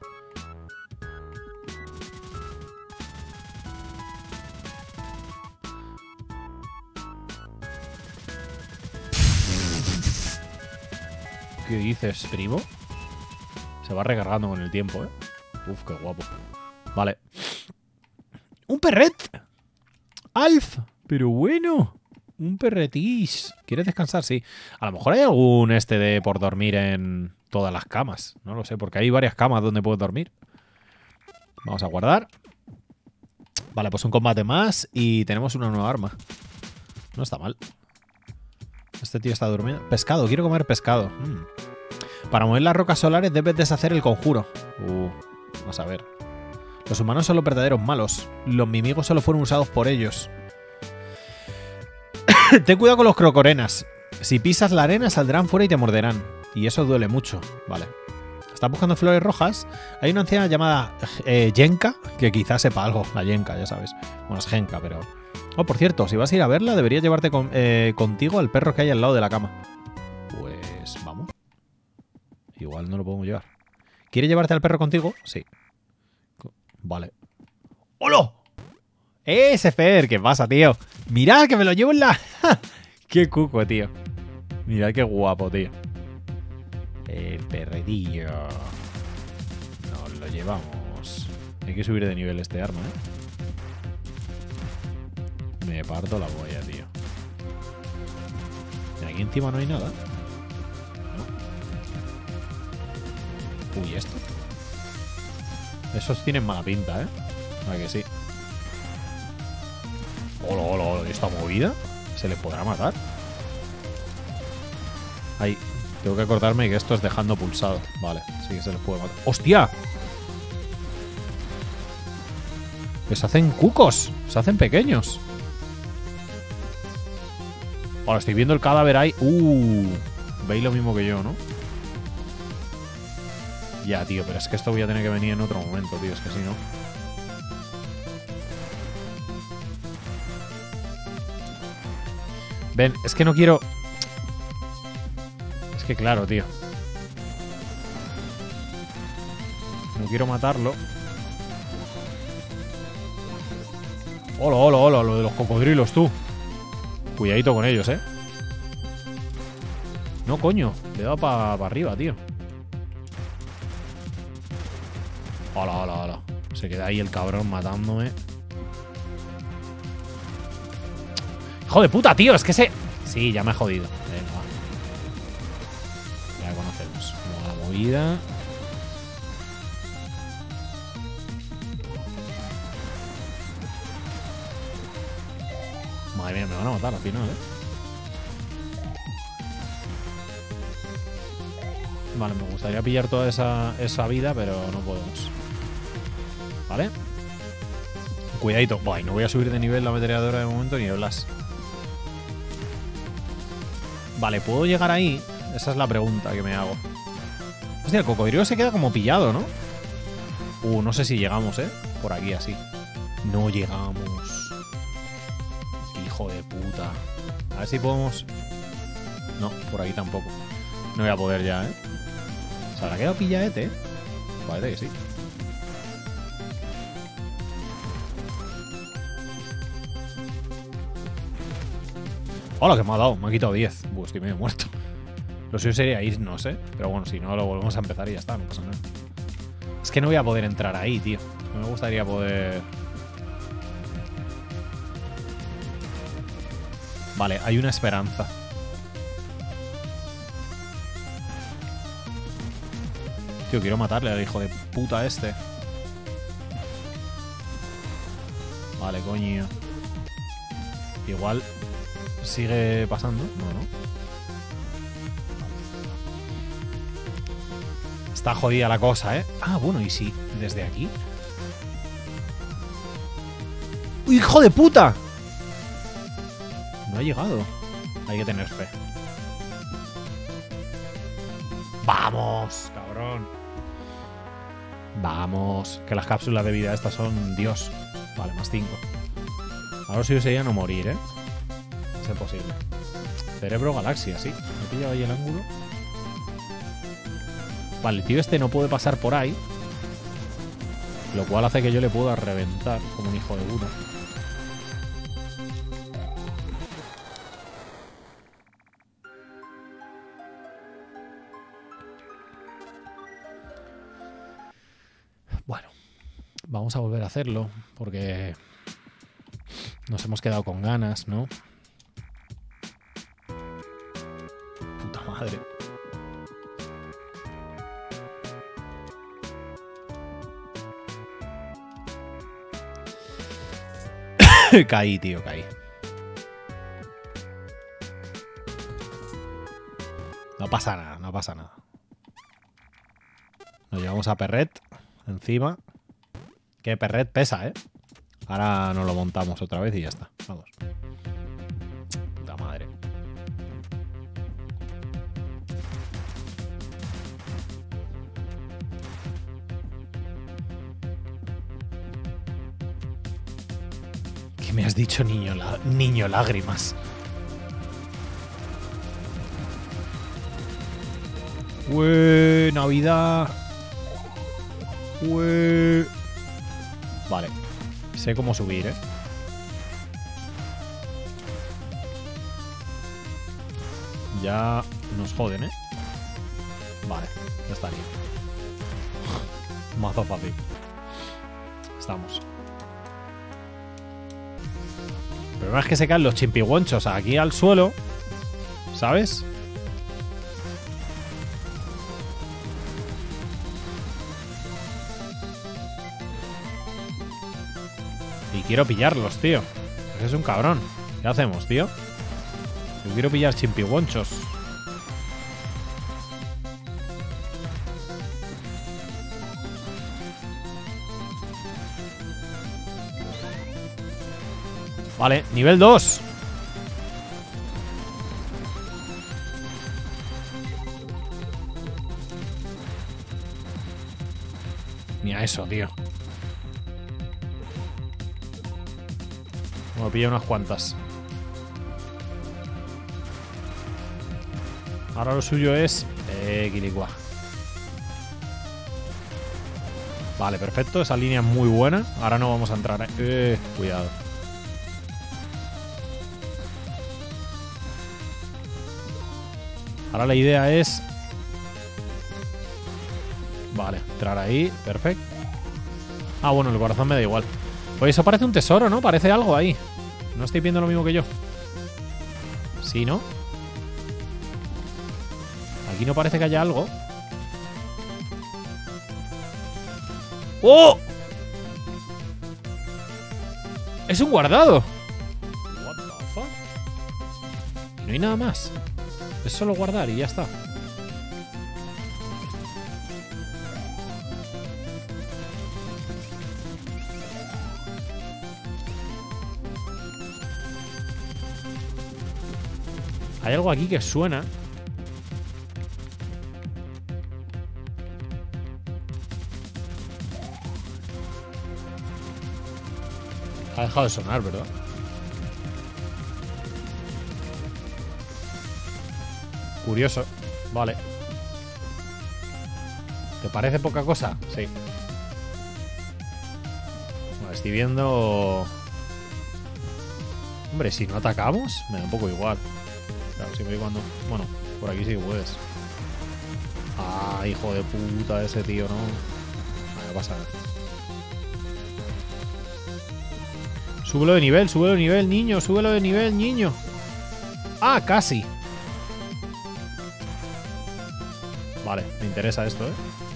¿Qué dices, primo? Se va recargando con el tiempo, ¿eh? Uf, qué guapo. Vale. ¡Un perret! ¡Alf! Pero bueno... Un perretís. ¿Quieres descansar? Sí. A lo mejor hay algún de por dormir en todas las camas. No lo sé, porque hay varias camas donde puedes dormir. Vamos a guardar. Vale, pues un combate más y tenemos una nueva arma. No está mal. Este tío está durmiendo. Pescado, quiero comer pescado. Para mover las rocas solares debes deshacer el conjuro. Vamos a ver. Los humanos son los verdaderos malos. Los mimigos solo fueron usados por ellos. Ten cuidado con los crocorenas. Si pisas la arena saldrán fuera y te morderán. Y eso duele mucho. Vale. ¿Estás buscando flores rojas? Hay una anciana llamada Yenka, que quizás sepa algo. La Yenka, ya sabes. Bueno, es Genka, pero... Oh, por cierto, si vas a ir a verla, deberías llevarte contigo al perro que hay al lado de la cama. Pues vamos. Igual no lo podemos llevar. ¿Quieres llevarte al perro contigo? Sí. Vale. ¡Hola! ¡Ese Fer! ¿Qué pasa, tío? Mirad que me lo llevo en la... ¡Qué cuco, tío! Mirad qué guapo, tío. El perretillo. Nos lo llevamos. Hay que subir de nivel este arma, ¿eh? Me parto la polla, tío. Aquí encima no hay nada. ¿No? Uy, ¿esto? Esos tienen mala pinta, ¿eh? ¿A que sí? Hola, hola, hola. ¿Esta movida? ¿Se les podrá matar? Ahí. Tengo que acordarme que esto es dejando pulsado. Vale, sí que se les puede matar. ¡Hostia! Que se hacen cucos. Se hacen pequeños. Ahora estoy viendo el cadáver ahí. Veis lo mismo que yo, ¿no? Ya, tío, pero es que esto voy a tener que venir en otro momento, tío. Es que si no... Ven, es que no quiero... Es que claro, tío. No quiero matarlo. Hola, hola, hola, lo de los cocodrilos, tú. Cuidadito con ellos, ¿eh? No, coño. Le he dado para arriba, tío. Hola, hola, hola. Se queda ahí el cabrón matándome. ¡Hijo de puta, tío! Es que se... Sí, ya me ha jodido. Venga, va. Ya conocemos. La movida. Madre mía, me van a matar al final, ¿eh? Vale, me gustaría pillar toda esa vida, pero no podemos. ¿Vale? Cuidadito. Buah, y no voy a subir de nivel la ametralladora de momento ni de Blas. Vale, ¿puedo llegar ahí? Esa es la pregunta que me hago. Hostia, el cocodrilo se queda como pillado, ¿no? No sé si llegamos, ¿eh? Por aquí, así. No llegamos. Hijo de puta. A ver si podemos... No, por aquí tampoco. No voy a poder ya, ¿eh? ¿Se habrá quedado pillaete, eh? Parece que sí. Hola, que me ha dado. Me ha quitado 10. Estoy medio muerto. Lo suyo sería irnos, ¿eh? Pero bueno, si no, lo volvemos a empezar y ya está. No pasa nada. Es que no voy a poder entrar ahí, tío. No me gustaría poder... Vale, hay una esperanza. Tío, quiero matarle al hijo de puta este. Vale, coño. Igual sigue pasando. No. Está jodida la cosa, ¿eh? Ah, bueno, ¿y si desde aquí? ¡Hijo de puta! No ha llegado. Hay que tener fe. ¡Vamos, cabrón! Vamos. Que las cápsulas de vida estas son Dios. Vale, más 5. Ahora sí sería no morir, ¿eh? Es imposible. Cerebro galaxia, sí. Me he pillado ahí el ángulo. Vale, el tío este no puede pasar por ahí. Lo cual hace que yo le pueda reventar como un hijo de puta. Bueno, vamos a volver a hacerlo porque nos hemos quedado con ganas, ¿no? Puta madre. Caí, tío, caí. No pasa nada, no pasa nada. Nos llevamos a Perret encima. Que Perret pesa, ¿eh? Ahora nos lo montamos otra vez y ya está. Vamos. Puta madre. ¿Qué me has dicho, niño lágrimas? ¡Ué! ¡Navidad! ¡Ué! Vale. Sé cómo subir, ¿eh? Ya nos joden, ¿eh? Vale, ya estaría. Mazo fácil. Estamos. El problema es que se caen los chimpiguonchos aquí al suelo. ¿Sabes? Y quiero pillarlos, tío. Es un cabrón. ¿Qué hacemos, tío? Yo quiero pillar chimpiguonchos. Vale, nivel 2. Ni a eso, tío. Me pillo unas cuantas. Ahora lo suyo es... Quiriguá. Vale, perfecto. Esa línea es muy buena. Ahora no vamos a entrar. Cuidado. Ahora la idea es... Vale, entrar ahí. Perfecto. Ah, bueno, el corazón me da igual. Pues eso parece un tesoro, ¿no? Parece algo ahí. ¿No estáis viendo lo mismo que yo? Sí, ¿no? Aquí no parece que haya algo. ¡Oh! ¡Es un guardado! What the fuck? No hay nada más. Es solo guardar y ya está. Hay algo aquí que suena. Ha dejado de sonar, ¿verdad? Curioso. Vale. ¿Te parece poca cosa? Sí. Bueno, estoy viendo... Hombre, si no atacamos, me da un poco igual. Claro, siempre y cuando... Bueno, por aquí sí que puedes. Ah, hijo de puta ese tío, ¿no? No pasa nada. Súbelo de nivel, niño. Súbelo de nivel, niño. Ah, casi. Vale, me interesa esto, ¿eh?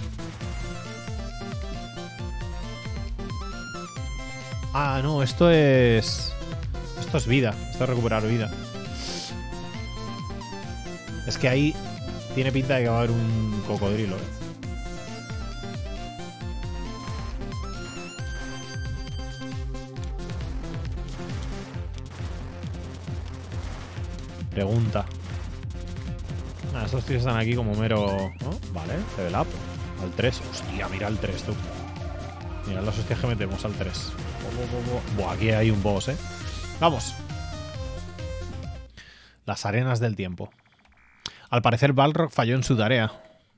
Ah, no, esto es... Esto es vida. Esto es recuperar vida. Es que ahí tiene pinta de que va a haber un cocodrilo, ¿eh? Pregunta. Nah, estos tíos están aquí como mero... ¿no? Vale, level up. Al 3. Hostia, mira el 3, tú. Mira las hostias que metemos al 3. Buah, aquí hay un boss, ¿eh? Vamos. Las arenas del tiempo. Al parecer Balrog falló en su tarea.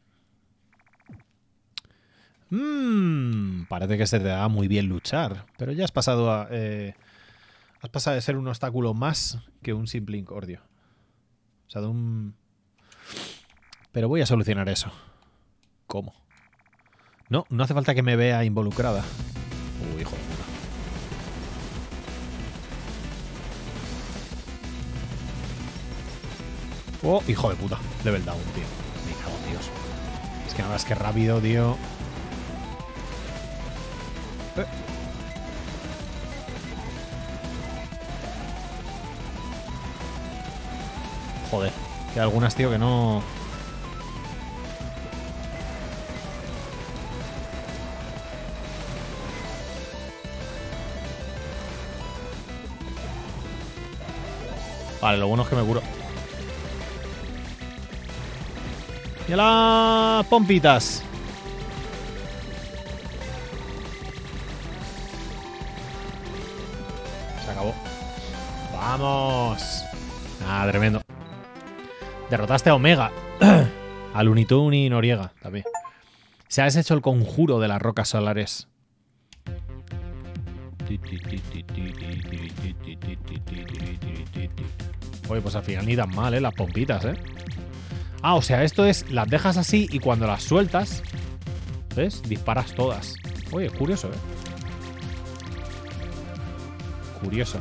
Parece que se te da muy bien luchar. Pero ya has pasado a... has pasado de ser un obstáculo más que un simple incordio. O sea, de un... Pero voy a solucionar eso. ¿Cómo? No, no hace falta que me vea involucrada. Uy, hijo de puta. Oh, hijo de puta. Level down, tío. Me cago en Dios. Es que nada más que rápido, tío. Joder. Que hay algunas, tío, que no... Vale, lo bueno es que me curo. ¡Y a las pompitas! Se acabó. ¡Vamos! Ah, tremendo. Derrotaste a Omega. A Looney Tunes y Noriega también. Se has hecho el conjuro de las rocas solares. Oye, pues al final ni tan mal, las pompitas, Ah, o sea, esto es, las dejas así y cuando las sueltas, ¿ves? Disparas todas. Oye, es curioso, Curioso.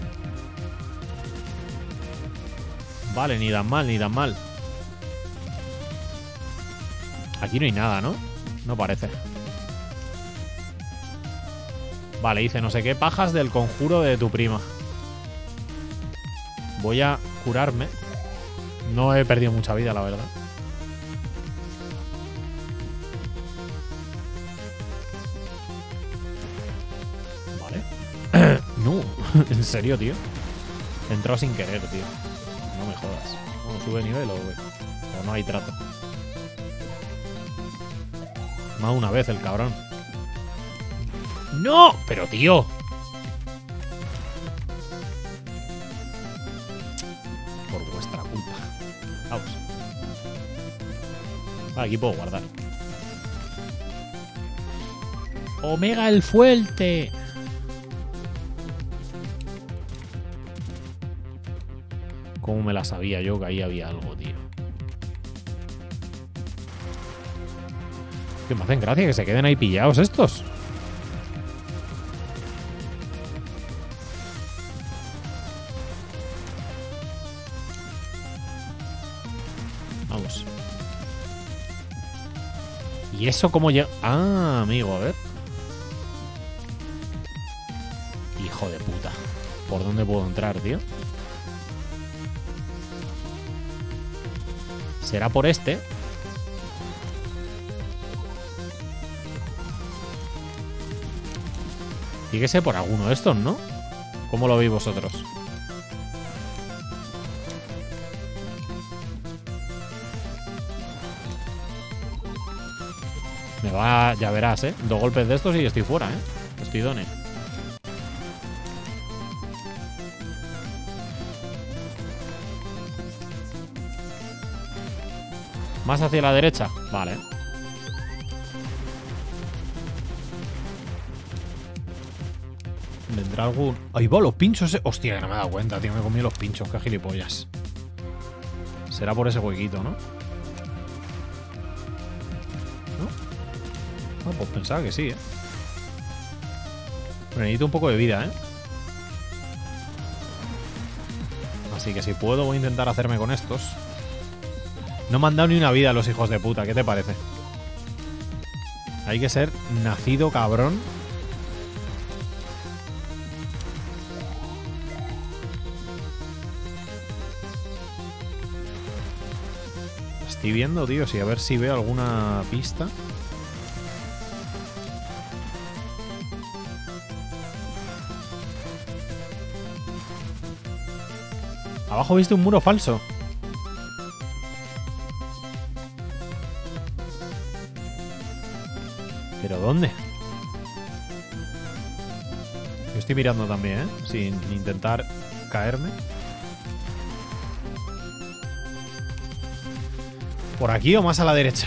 Vale, ni tan mal, ni tan mal. Aquí no hay nada, ¿no? No parece. Vale, dice no sé qué pajas del conjuro de tu prima. Voy a curarme. No he perdido mucha vida, la verdad. Vale. No, en serio, tío. He entrado sin querer, tío. No me jodas. Bueno, sube nivel o no hay trato. Más una vez el cabrón. ¡No! Pero, tío. Por vuestra culpa. Vamos. Vale, aquí puedo guardar. Omega el fuerte. ¿Cómo me la sabía yo que ahí había algo, tío? Que me hacen gracia que se queden ahí pillados estos. Vamos. ¿Y eso cómo llega? Ah, amigo, a ver. Hijo de puta. ¿Por dónde puedo entrar, tío? ¿Será por este? Tiene que ser por alguno de estos, ¿no? ¿Cómo lo veis vosotros? Me va... Ya verás, ¿eh? 2 golpes de estos y estoy fuera, ¿eh? Estoy done. Más hacia la derecha. Vale. ¿Vendrá algún...? Ahí va, los pinchos. Hostia, que no me he dado cuenta, tío. Me he comido los pinchos. Qué gilipollas. Será por ese huequito, ¿no? ¿No? Ah, pues pensaba que sí, ¿eh? Pero necesito un poco de vida, ¿eh? Así que si puedo voy a intentar hacerme con estos. No me han dado ni una vida los hijos de puta. ¿Qué te parece? Hay que ser nacido cabrón. Estoy viendo, tío, a ver si veo alguna pista. Abajo viste un muro falso. ¿Pero dónde? Yo estoy mirando también, ¿eh? Sin intentar caerme. ¿Por aquí o más a la derecha?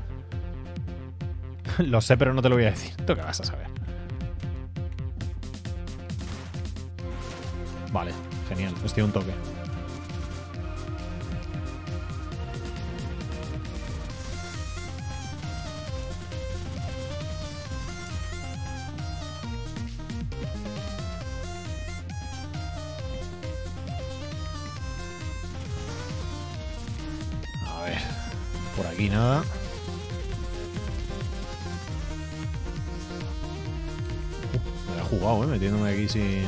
Lo sé, pero no te lo voy a decir. ¿Tú qué vas a saber? Vale, genial. Estoy a un toque. Por aquí nada. Me la he jugado, metiéndome aquí sin...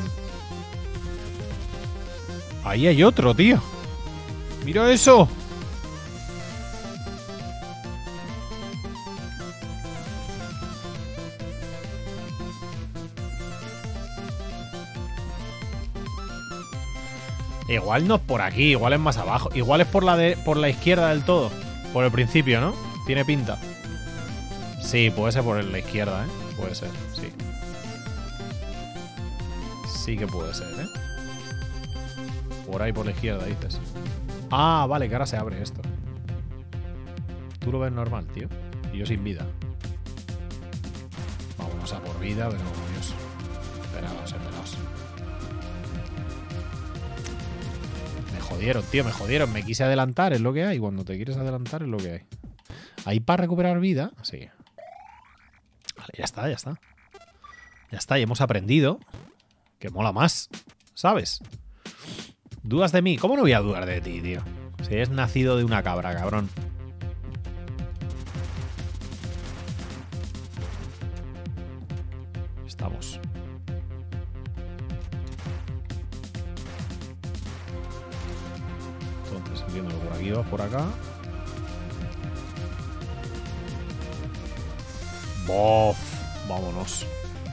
Ahí hay otro, tío. ¡Mira eso! Igual no es por aquí, igual es más abajo. Igual es por la izquierda del todo. Por el principio, ¿no? Tiene pinta. Sí, puede ser por la izquierda, ¿eh? Puede ser, sí. Sí que puede ser, ¿eh? Por ahí, por la izquierda, dices. Ah, vale, que ahora se abre esto. Tú lo ves normal, tío. Y yo sin vida. Vamos a por vida, pero Dios. Esperaos. Me jodieron, tío, me jodieron. Me quise adelantar, es lo que hay. Cuando te quieres adelantar es lo que hay. Ahí para recuperar vida. Sí. Vale, ya está. Ya está, y hemos aprendido que mola más, ¿sabes? ¿Dudas de mí? ¿Cómo no voy a dudar de ti, tío? Si es nacido de una cabra, cabrón. Estamos. Entonces, entiendo que por aquí vas, por acá. ¡Bof! Vámonos.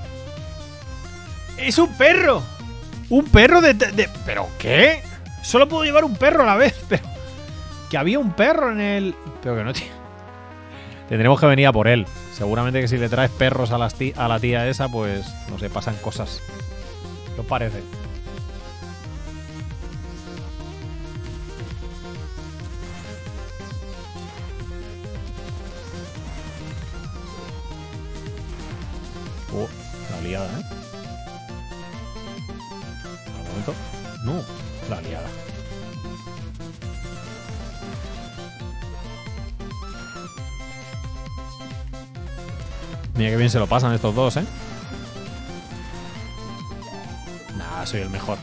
¡Es un perro! ¡Un perro de... ¿Pero qué? Solo puedo llevar un perro a la vez, pero... Que había un perro en el... Pero que no, tío. Tendremos que venir a por él. Seguramente que si le traes perros a la tía esa, pues... No sé, pasan cosas. ¿Qué os parece? La liada, ¿eh? Al momento... No, la liada. Mira que bien se lo pasan estos dos, ¿eh? Nah, soy el mejor.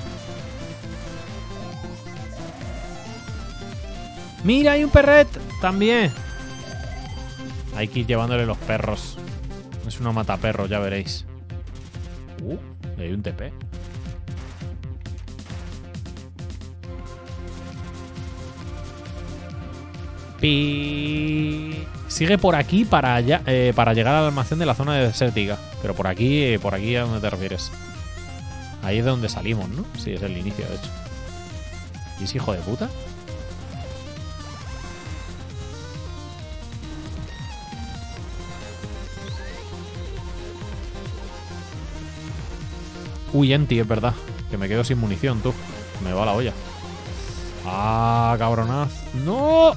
¡Mira, hay un perret! También. Hay que ir llevándole los perros. Es una mataperros, ya veréis. Hay un TP. Sigue por aquí para allá, para llegar al almacén de la zona desértica. Pero por aquí ¿a dónde te refieres? Ahí es de donde salimos, ¿no? Sí, es el inicio, de hecho. ¿Y es hijo de puta? Uy, Enti, es verdad. Que me quedo sin munición, tú. Me va la olla. ¡Ah, cabronaz! ¡No!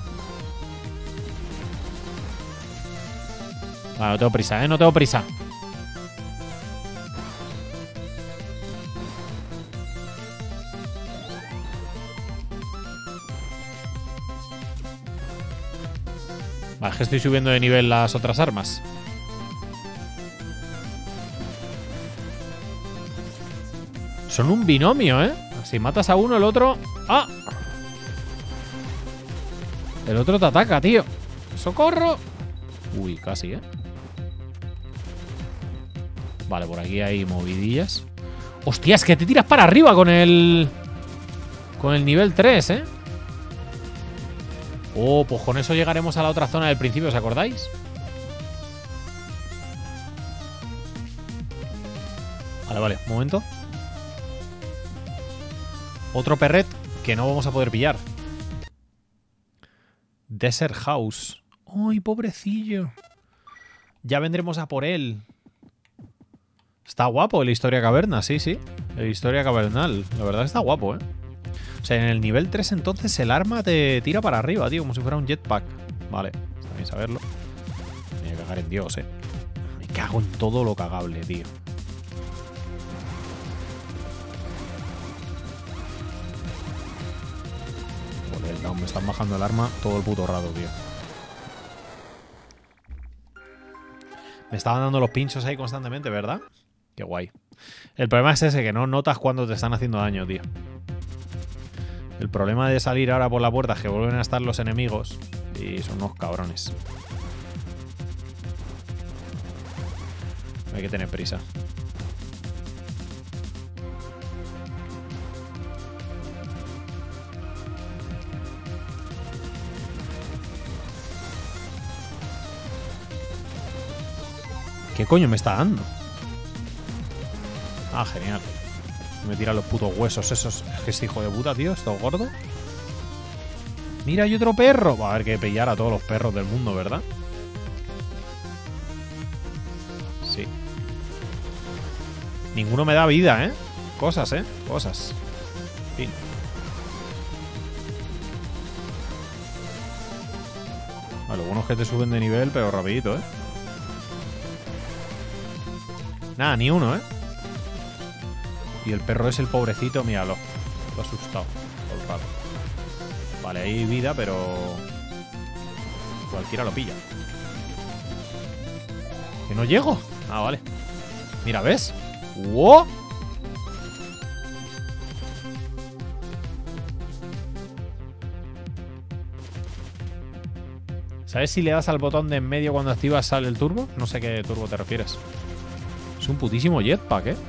Vale, no tengo prisa, ¿eh? No tengo prisa. Vale, es que estoy subiendo de nivel las otras armas. Son un binomio, ¿eh? Si matas a uno, el otro... ¡Ah! El otro te ataca, tío. ¡Socorro! Uy, casi, ¿eh? Vale, por aquí hay movidillas. ¡Hostia! Es que te tiras para arriba con el... Con el nivel 3, ¿eh? Oh, pues con eso llegaremos a la otra zona del principio, ¿os acordáis? Vale, un momento. Otro perret que no vamos a poder pillar. Desert House. ¡Ay, pobrecillo! Ya vendremos a por él. Está guapo el Historia Caverna, sí. El Historia Cavernal. La verdad está guapo, ¿eh? O sea, en el nivel 3 entonces el arma te tira para arriba, tío. Como si fuera un jetpack. Vale, está bien saberlo. Me voy a cagar en Dios, ¿eh? Me cago en todo lo cagable, tío. No, me están bajando el arma todo el puto rato, tío. Me estaban dando los pinchos ahí constantemente, ¿verdad? Qué guay. El problema es ese, que no notas cuando te están haciendo daño, tío. El problema de salir ahora por la puerta es que vuelven a estar los enemigos y son unos cabrones. Hay que tener prisa. ¿Qué coño me está dando? Ah, genial. Me tira los putos huesos esos. Es que este hijo de puta, tío. Esto es gordo. Mira, hay otro perro. Va a haber que pillar a todos los perros del mundo, ¿verdad? Sí. Ninguno me da vida, ¿eh? Cosas, ¿eh? Cosas. En fin. Lo bueno es que te suben de nivel, pero rapidito, ¿eh? Nada, ni uno, ¿eh? Y el perro es el pobrecito, míralo. Está asustado todo el rato. Vale, hay vida, pero cualquiera lo pilla. ¿Que no llego? Ah, vale. Mira, ¿ves? ¡Wow! ¿Sabes si le das al botón de en medio cuando activas sale el turbo? No sé qué turbo te refieres. Es un putísimo jetpack, ¿eh?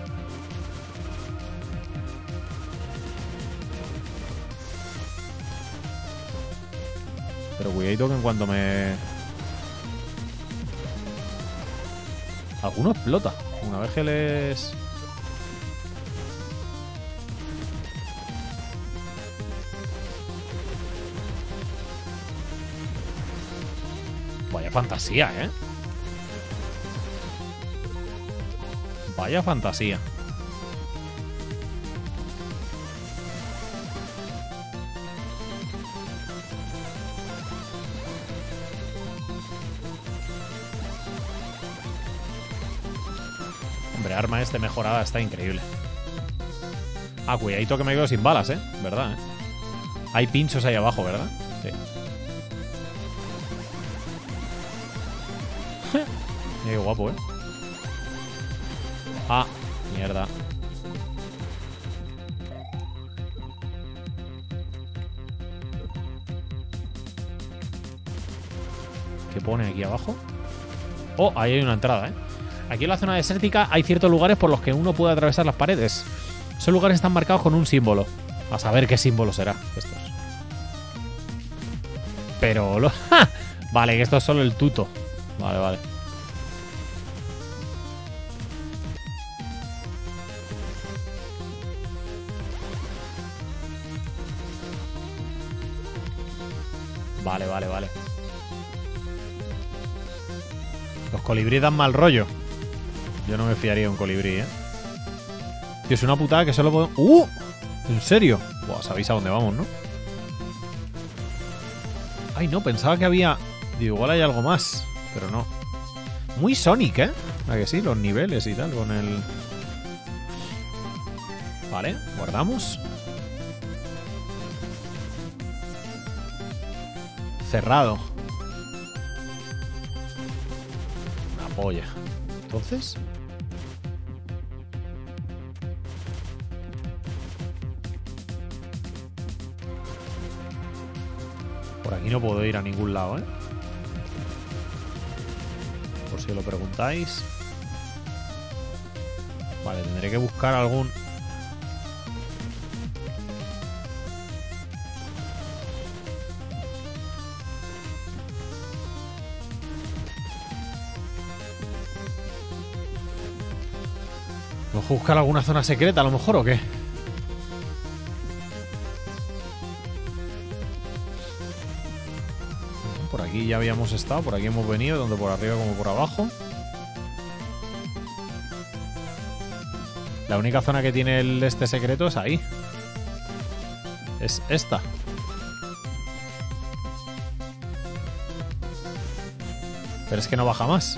Pero cuidadito que en cuanto me... Alguno explota. Una vez que les... Vaya fantasía, ¿eh? Vaya fantasía. Hombre, arma este mejorada está increíble. Ah, cuidadito que me quedo sin balas, ¿eh? ¿Verdad, eh? Hay pinchos ahí abajo, ¿verdad? Sí. Qué guapo, ¿eh? Ah, mierda. ¿Qué pone aquí abajo? Oh, ahí hay una entrada, ¿eh? Aquí en la zona desértica hay ciertos lugares por los que uno puede atravesar las paredes. Esos lugares están marcados con un símbolo. A saber qué símbolo será estos. Pero... ¡Ja! Vale, que esto es solo el tuto. Vale, vale. Vale, vale, vale. Los colibríes dan mal rollo. Yo no me fiaría de un colibrí, ¿eh? Tío, es una putada que solo puedo... ¡Uh! ¿En serio? Buah, sabéis a dónde vamos, ¿no? Ay, no, pensaba que había... Digo, igual hay algo más. Pero no. Muy Sonic, ¿eh? ¿A que sí? Los niveles y tal, con el... Vale, guardamos. Cerrado. Una polla. Entonces... Por aquí no puedo ir a ningún lado, ¿eh? Por si lo preguntáis. Vale, tendré que buscar algún... ¿Vamos a buscar alguna zona secreta a lo mejor o qué? Por aquí ya habíamos estado, por aquí hemos venido, tanto por arriba como por abajo. La única zona que tiene el este secreto es ahí. Es esta. Pero es que no baja más.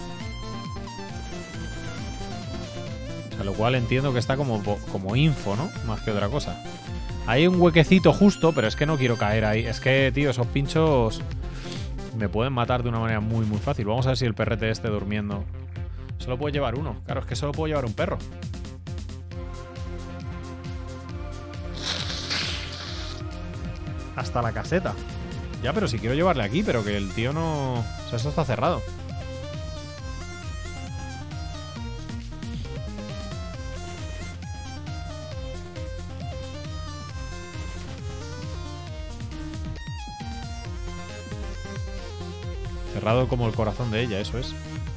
O sea, lo cual entiendo que está como info, ¿no? Más que otra cosa. Hay un huequecito justo, pero es que no quiero caer ahí. Es que, tío, esos pinchos me pueden matar de una manera muy, muy fácil. Vamos a ver si el perrete esté durmiendo. Solo puedo llevar uno. Claro, es que solo puedo llevar un perro. Hasta la caseta. Ya, pero si quiero llevarle aquí, pero que el tío no... O sea, esto está cerrado. Cerrado como el corazón de ella, eso es.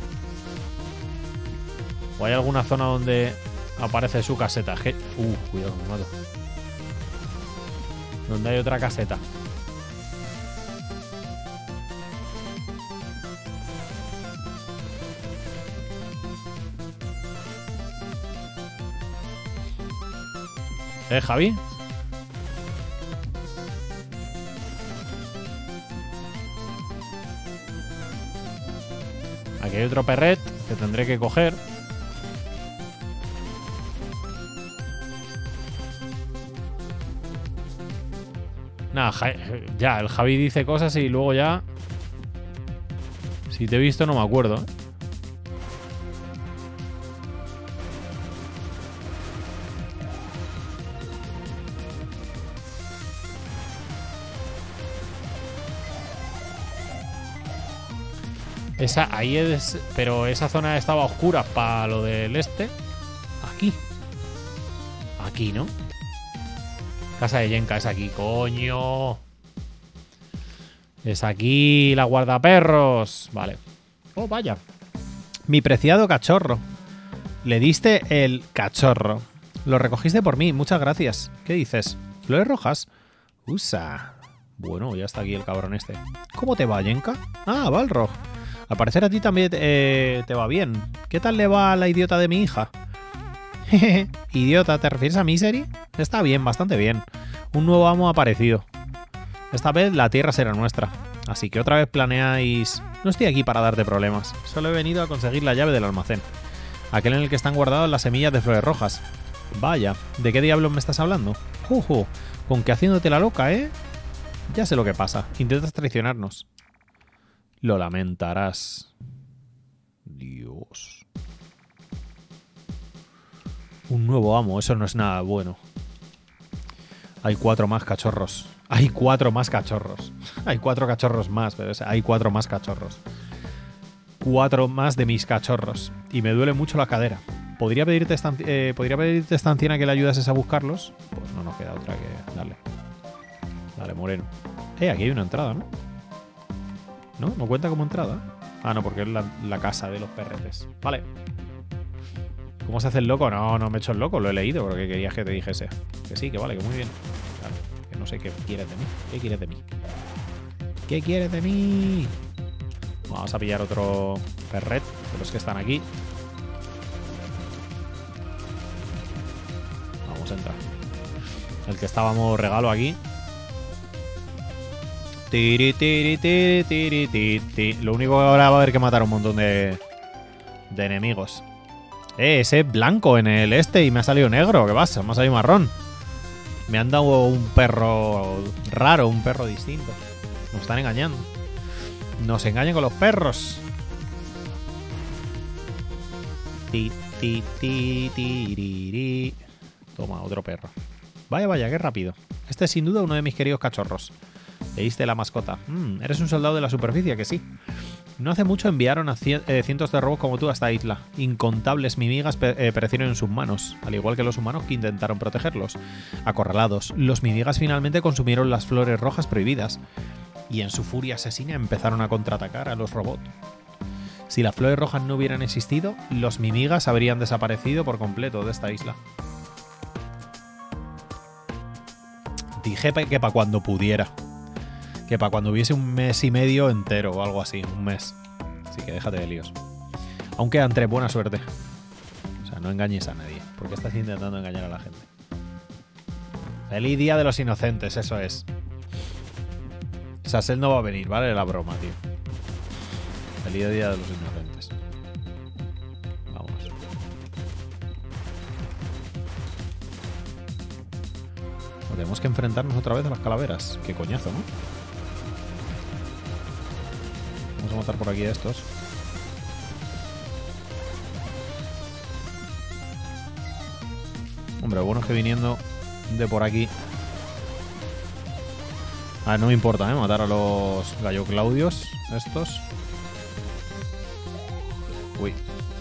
¿O hay alguna zona donde aparece su caseta? Cuidado, me mato. Donde hay otra caseta. Javi. Aquí hay otro perret que tendré que coger. Nada, ya, el Javi dice cosas y luego ya... Si te he visto no me acuerdo, ¿eh? Ahí es... Pero esa zona estaba oscura para lo del este. Aquí. Aquí, ¿no? Casa de Yenka es aquí, coño. Es aquí la guardaperros. Vale. Oh, vaya. Mi preciado cachorro. Le diste el cachorro. Lo recogiste por mí, muchas gracias. ¿Qué dices? ¿Flores rojas? Usa. Bueno, ya está aquí el cabrón este. ¿Cómo te va, Yenka? Ah, Balrog. Al parecer a ti también te va bien. ¿Qué tal le va a la idiota de mi hija? Jeje, idiota, ¿te refieres a Misery? Está bien, bastante bien. Un nuevo amo ha aparecido. Esta vez la tierra será nuestra. Así que otra vez planeáis... No estoy aquí para darte problemas. Solo he venido a conseguir la llave del almacén. Aquel en el que están guardadas las semillas de flores rojas. Vaya, ¿de qué diablos me estás hablando? Juju, con que haciéndote la loca, ¿eh? Ya sé lo que pasa. Intentas traicionarnos. Lo lamentarás. Dios. Un nuevo amo, eso no es nada bueno. Hay 4 más cachorros. Hay 4 más cachorros. Hay 4 cachorros más, pero hay 4 más cachorros. 4 más de mis cachorros. Y me duele mucho la cadera. ¿Podría pedirte esta anciana que le ayudases a buscarlos? Pues no nos queda otra que darle. Dale, moreno. Aquí hay una entrada, ¿no? ¿No? ¿No cuenta como entrada? Ah, no, porque es la casa de los perretes. Vale. ¿Cómo se hace el loco? No, no me he hecho el loco, lo he leído porque querías que te dijese. Que sí, que vale, que muy bien. Claro, que no sé qué quieres de mí. ¿Qué quieres de mí? ¿Qué quieres de mí? Vamos a pillar otro perret de los que están aquí. Vamos a entrar. El que estábamos regalo aquí. Tiri, tiri, tiri, tiri, tiri. Lo único que ahora va a haber que matar un montón de enemigos. Ese blanco en el este y me ha salido negro. ¿Qué pasa? Me ha salido marrón. Me han dado un perro raro, un perro distinto. Nos están engañando. Nos engañan con los perros. Ti, ti, ti, ti, ri, ri. Toma, otro perro. Vaya, vaya, qué rápido. Este es sin duda uno de mis queridos cachorros. Leíste la mascota. Eres un soldado de la superficie, que sí. No hace mucho enviaron a cientos de robos como tú a esta isla. Incontables mimigas perecieron en sus manos, al igual que los humanos que intentaron protegerlos. Acorralados, los mimigas finalmente consumieron las flores rojas prohibidas y en su furia asesina empezaron a contraatacar a los robots. Si las flores rojas no hubieran existido, los mimigas habrían desaparecido por completo de esta isla. Dije que para cuando pudiera. Que para cuando hubiese un mes y medio entero o algo así, un mes. Así que déjate de líos. Aunque entre buena suerte. O sea, no engañes a nadie, porque estás intentando engañar a la gente. Feliz Día de los Inocentes, eso es. Sassel no va a venir, ¿vale? La broma, tío. Feliz Día de los Inocentes. Vamos. Tenemos que enfrentarnos otra vez a las calaveras. Qué coñazo, ¿no? Vamos a matar por aquí a estos. Hombre, bueno es que viniendo de por aquí... A ver, no me importa, ¿eh? Matar a los gallo claudios estos. Uy.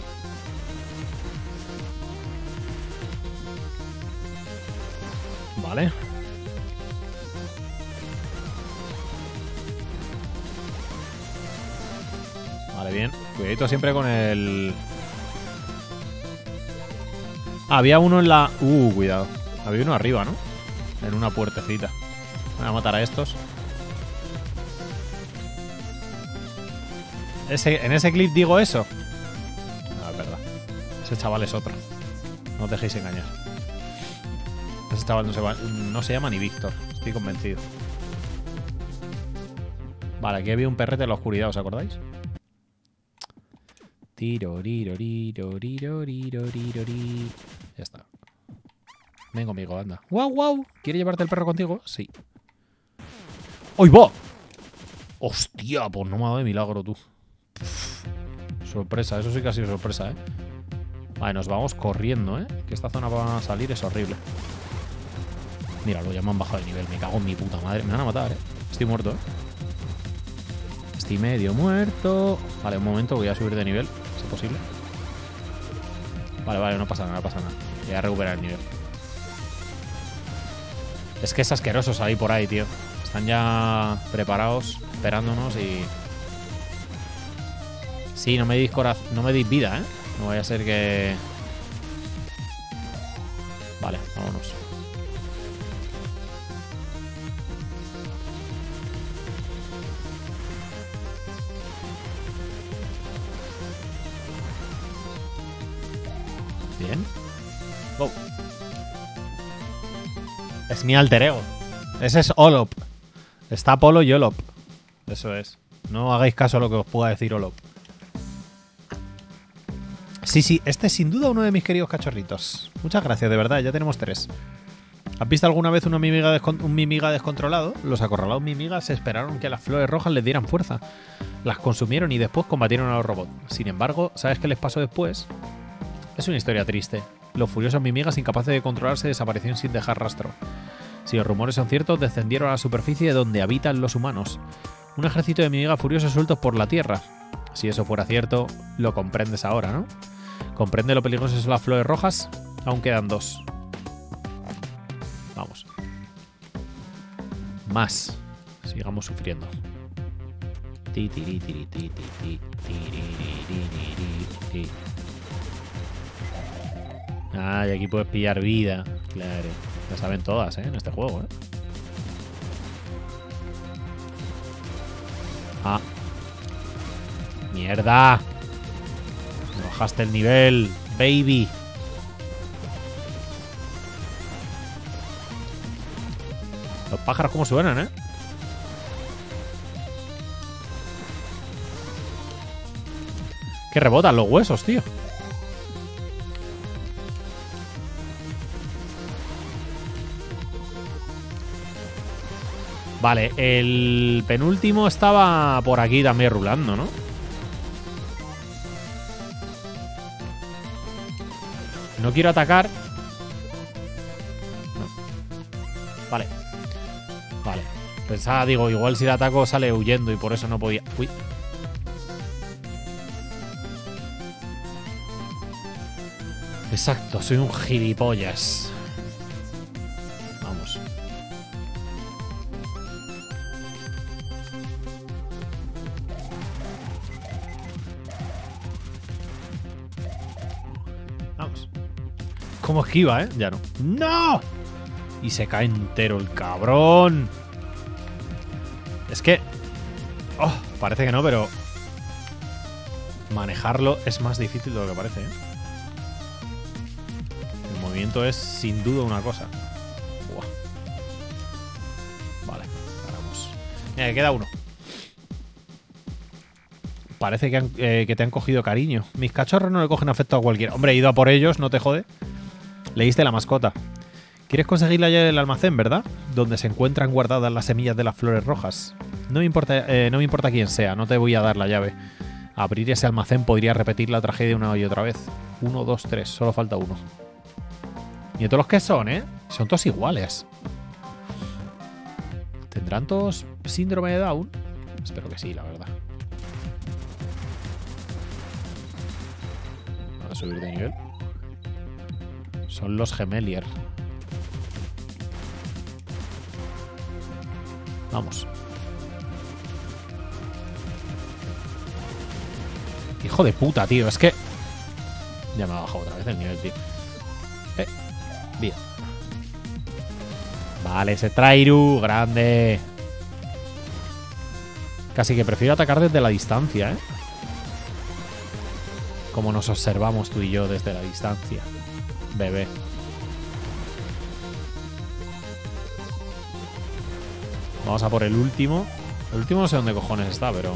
Vale. Vale, bien. Cuidadito siempre con el... Había uno en la... cuidado. Había uno arriba, ¿no? En una puertecita. Voy a matar a estos. En ese clip digo eso. No, es verdad. Ese chaval es otro. No os dejéis engañar. Ese chaval no se llama ni Víctor. Estoy convencido. Vale, aquí había un perrete en la oscuridad, ¿os acordáis? Ya está. Ven conmigo, anda. ¡Guau, guau! ¿Quieres llevarte el perro contigo? Sí. ¡Uy, va! ¡Hostia! Pues no me ha dado de milagro, tú. Uf, sorpresa, eso sí que ha sido sorpresa, ¿eh? Vale, nos vamos corriendo, ¿eh? Que esta zona para salir es horrible. Míralo, ya me han bajado de nivel. Me cago en mi puta madre. Me van a matar, ¿eh? Estoy muerto, ¿eh? Estoy medio muerto. Vale, un momento, voy a subir de nivel, si es posible. Vale, vale, no pasa nada, no pasa nada. Voy a recuperar el nivel. Es que es asqueroso salir por ahí, tío. Están ya preparados, esperándonos y... Sí, no me deis corazón, no me deis vida, ¿eh? No vaya a ser que... Vale, vámonos. Bien. Wow. Es mi alter ego. Ese es Olop. Está Polo y Olop. Eso es. No hagáis caso a lo que os pueda decir Olop. Sí, este es sin duda uno de mis queridos cachorritos. Muchas gracias, de verdad, ya tenemos 3. ¿Has visto alguna vez un mimiga descontrolado? Los acorralados mimigas esperaron que las flores rojas les dieran fuerza. Las consumieron y después combatieron a los robots. Sin embargo, ¿sabes qué les pasó después? Es una historia triste. Los furiosos mimigas, incapaces de controlarse, desaparecieron sin dejar rastro. Si los rumores son ciertos, descendieron a la superficie donde habitan los humanos. Un ejército de mimigas furiosos sueltos por la tierra. Si eso fuera cierto, lo comprendes ahora, ¿no? ¿Comprende lo peligrosas son las flores rojas? Aún quedan 2. Vamos. Más. Sigamos sufriendo. Ah, y aquí puedes pillar vida. Claro. Ya saben todas, ¿eh? En este juego, ¿eh? Ah. ¡Mierda! Me bajaste el nivel, baby. Los pájaros cómo suenan, ¿eh? Que rebotan los huesos, tío. Vale, el penúltimo estaba por aquí también rulando, ¿no? No quiero atacar. No. Vale. Vale. Pensaba, digo, igual si le ataco sale huyendo y por eso no podía... Uy. Exacto, soy un gilipollas. Vamos. Vamos. ¿Cómo esquiva, eh? Ya no. ¡No! Y se cae entero el cabrón. Es que... Oh, parece que no, pero... manejarlo es más difícil de lo que parece, ¿eh? El movimiento es sin duda una cosa. Buah. Vale, paramos. Mira, que queda uno. Parece que te han cogido cariño. Mis cachorros no le cogen afecto a cualquiera. Hombre, he ido a por ellos, no te jode. Leíste la mascota. ¿Quieres conseguir la llave del almacén, verdad? Donde se encuentran guardadas las semillas de las flores rojas. No me importa quién sea, no te voy a dar la llave. Abrir ese almacén podría repetir la tragedia una y otra vez. 1, 2, 3, solo falta uno. ¿Y todos los que son, eh? Son todos iguales. ¿Tendrán todos síndrome de Down? Espero que sí, la verdad. Vamos a subir de nivel. Son los Gemelier. Vamos. Hijo de puta, tío. Es que... ya me ha bajado otra vez el nivel, tío. Bien. Vale, ese Trairu. Grande. Casi que prefiero atacar desde la distancia, ¿eh? Como nos observamos tú y yo desde la distancia. Bebé. Vamos a por el último. El último no sé dónde cojones está, pero...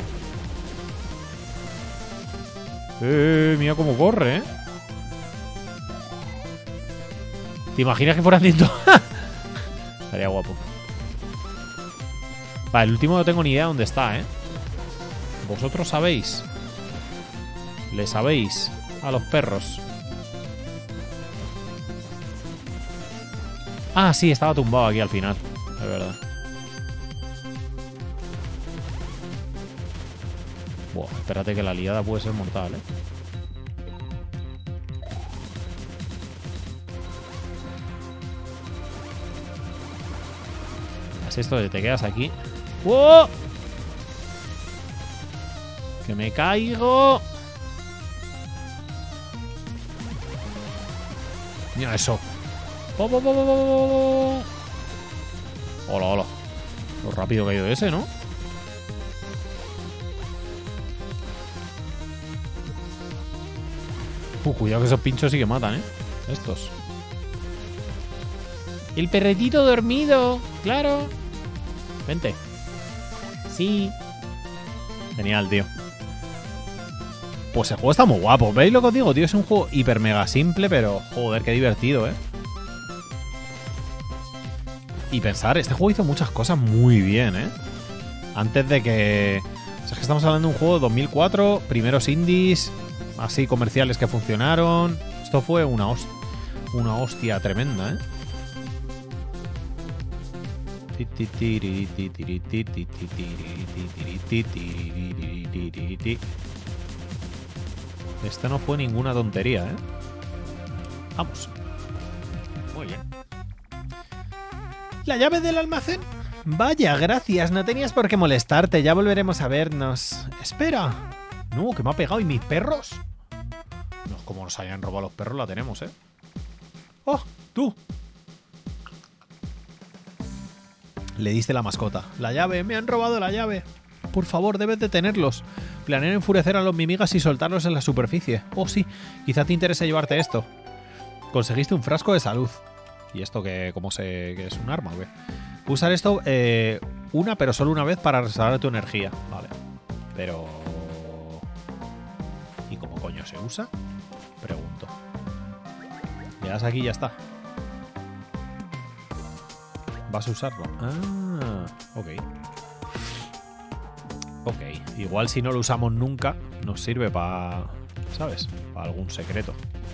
mira cómo corre, ¿eh? ¿Te imaginas que fuera 100? Estaría guapo. Vale, el último no tengo ni idea de dónde está, ¿eh? ¿Vosotros sabéis? ¿Le sabéis a los perros? Ah, sí, estaba tumbado aquí al final. De verdad. Buah, espérate que la liada puede ser mortal, ¿eh? Haz esto de te quedas aquí. ¡Oh! ¡Que me caigo! Mira eso. ¡Oh, oh, oh, oh, oh! ¡Hola, hola! Lo rápido que ha ido ese, ¿no? Cuidado que esos pinchos sí que matan, ¿eh? Estos. El perretito dormido. Claro. Vente. Sí. Genial, tío. Pues el juego está muy guapo. ¿Veis lo que os digo, tío? Es un juego hiper mega simple, pero joder, qué divertido, ¿eh? Y pensar, este juego hizo muchas cosas muy bien, ¿eh? Antes de que... O sea, es que estamos hablando de un juego de 2004, primeros indies, así comerciales que funcionaron. Esto fue una hostia tremenda, ¿eh? Esto no fue ninguna tontería, ¿eh? Vamos. Muy bien. ¿La llave del almacén? Vaya, gracias. No tenías por qué molestarte. Ya volveremos a vernos. Espera. No, que me ha pegado. ¿Y mis perros? No, como nos hayan robado los perros, la tenemos, ¿eh? ¡Oh! ¡Tú! Le diste la mascota. La llave. Me han robado la llave. Por favor, debes detenerlos. Planeo enfurecer a los mimigas y soltarlos en la superficie. Oh, sí. Quizá te interese llevarte esto. Conseguiste un frasco de salud. ¿Y esto que es un arma, güey? Usar esto pero solo una vez para restaurar tu energía. Vale. Pero... ¿y cómo coño se usa? Pregunto. Le das aquí y ya está. ¿Vas a usarlo? Ah, ok. Ok. Igual si no lo usamos nunca, nos sirve para... ¿sabes? Para algún secreto.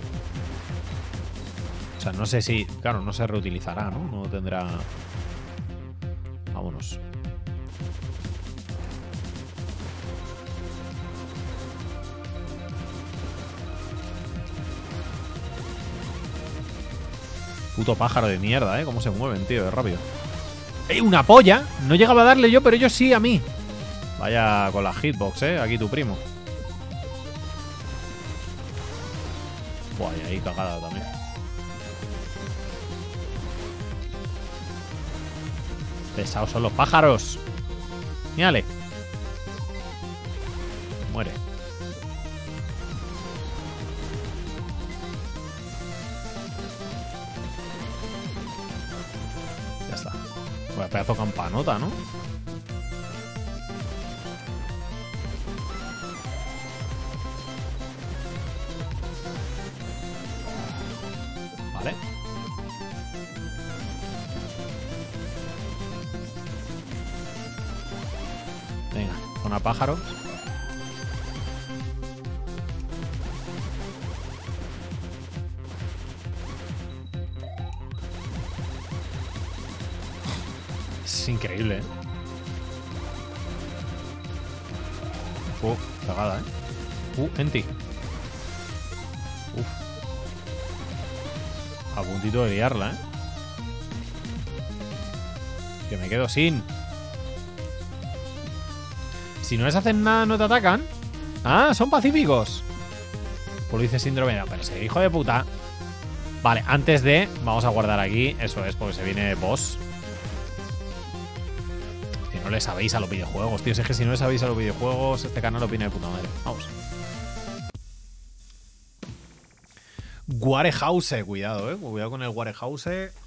O sea, no sé si... claro, no se reutilizará, ¿no? No tendrá... Vámonos. Puto pájaro de mierda, ¿eh? Cómo se mueven, tío, de rápido. ¡Eh, una polla! No llegaba a darle yo, pero ellos sí a mí. Vaya con la hitbox, ¿eh? Aquí tu primo. Buah, y ahí cagada también. Pesados son los pájaros. Mírale. Muere. Ya está. Bueno, pedazo de campanota, ¿no? Vale. Venga, zona pájaro. Es increíble, ¿eh? Cagada, ¿eh? Enti. Uf. A puntito de liarla, ¿eh? Que me quedo sin. Si no les hacen nada, no te atacan. Ah, son pacíficos. Pues lo dice síndrome. Pero ese hijo de puta. Vale, antes de... vamos a guardar aquí. Eso es, porque se viene boss. Si no le sabéis a los videojuegos, tío. Si es que si no le sabéis a los videojuegos, este canal opina de puta madre. Vamos. Warehouse, cuidado, cuidado con el Warehouse.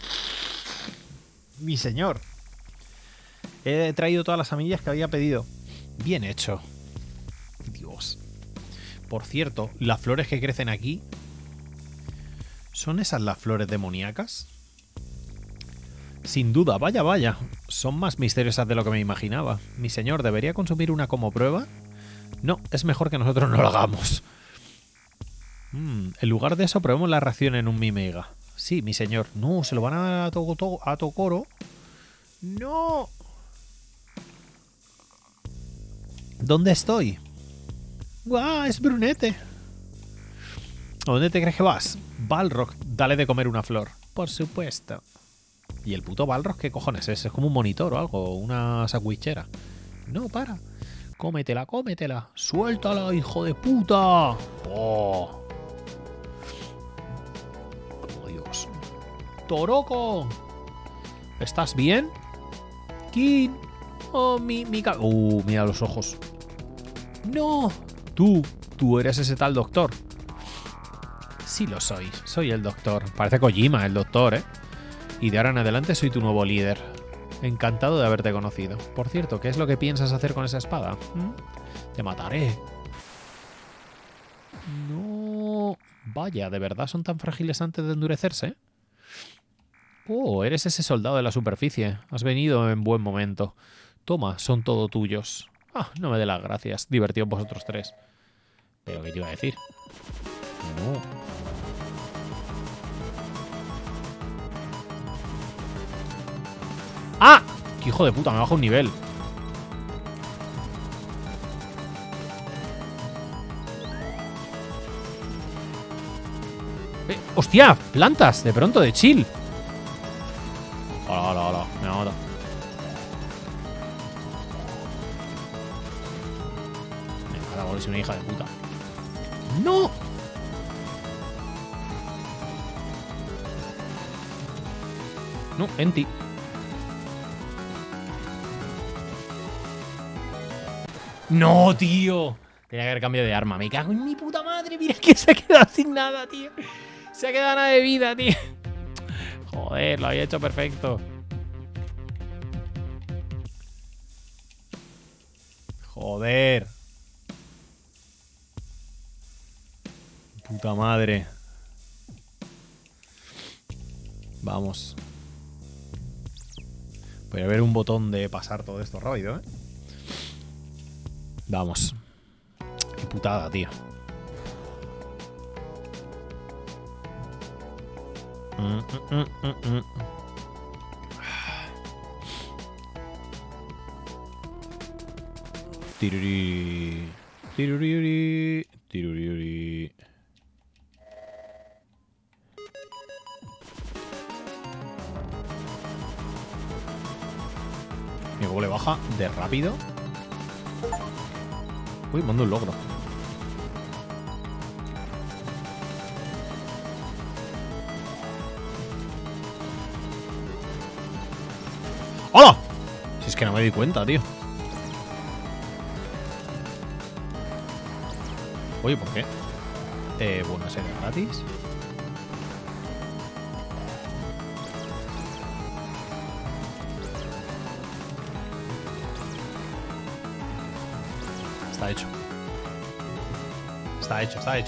Mi señor. He traído todas las semillas que había pedido. Bien hecho. Dios. Por cierto, las flores que crecen aquí, ¿son esas las flores demoníacas? Sin duda, vaya, vaya. son más misteriosas de lo que me imaginaba. Mi señor, ¿debería consumir una como prueba? No, es mejor que nosotros no lo hagamos. En lugar de eso, probemos la reacción en un Mimega. Sí, mi señor. No, se lo van a dar a Tokoro. ¡No! ¿Dónde estoy? ¡Guau! ¡Es Brunete! ¿A dónde te crees que vas? Balrog, dale de comer una flor. Por supuesto. ¿Y el puto Balrog qué cojones es? Es como un monitor o algo, una sandwichera. No, para. Cómetela, cómetela. Suéltala, hijo de puta. Oh. Oh, Dios. Toroko. ¿Estás bien? Kin. Oh, mira los ojos. No. Tú eres ese tal doctor. Sí lo soy. Soy el doctor. Parece Kojima, el doctor, ¿eh? Y de ahora en adelante soy tu nuevo líder. Encantado de haberte conocido. Por cierto, ¿qué es lo que piensas hacer con esa espada? Te mataré. No. Vaya, ¿de verdad son tan frágiles antes de endurecerse? Oh, eres ese soldado de la superficie. Has venido en buen momento. Toma, son todo tuyos. Ah, no me dé las gracias. Divertidos vosotros tres. ¿Pero qué te iba a decir? No. ¡Ah! ¡Qué hijo de puta! Me baja un nivel. ¡Hostia! ¡Plantas! De pronto, de chill. Hola, hola, hola. Me mata. Me mata, es una hija de puta. ¡No! No, Enti. ¡No, tío! Tenía que haber cambiado de arma. Me cago en mi puta madre. Mira que se ha quedado sin nada, tío. Se ha quedado nada de vida, tío. Joder, lo había hecho perfecto. Joder. Puta madre. Vamos. Voy a ver un botón de pasar todo esto rápido, ¿eh? Vamos. Qué putada, tío. Tiruri. Tiruri. Tiruri. Mira cómo le baja de rápido. Uy, mando un logro. ¡Hola! Si es que no me di cuenta, tío. Oye, ¿por qué? Bueno, serie gratis. Está hecho. Está hecho, está hecho.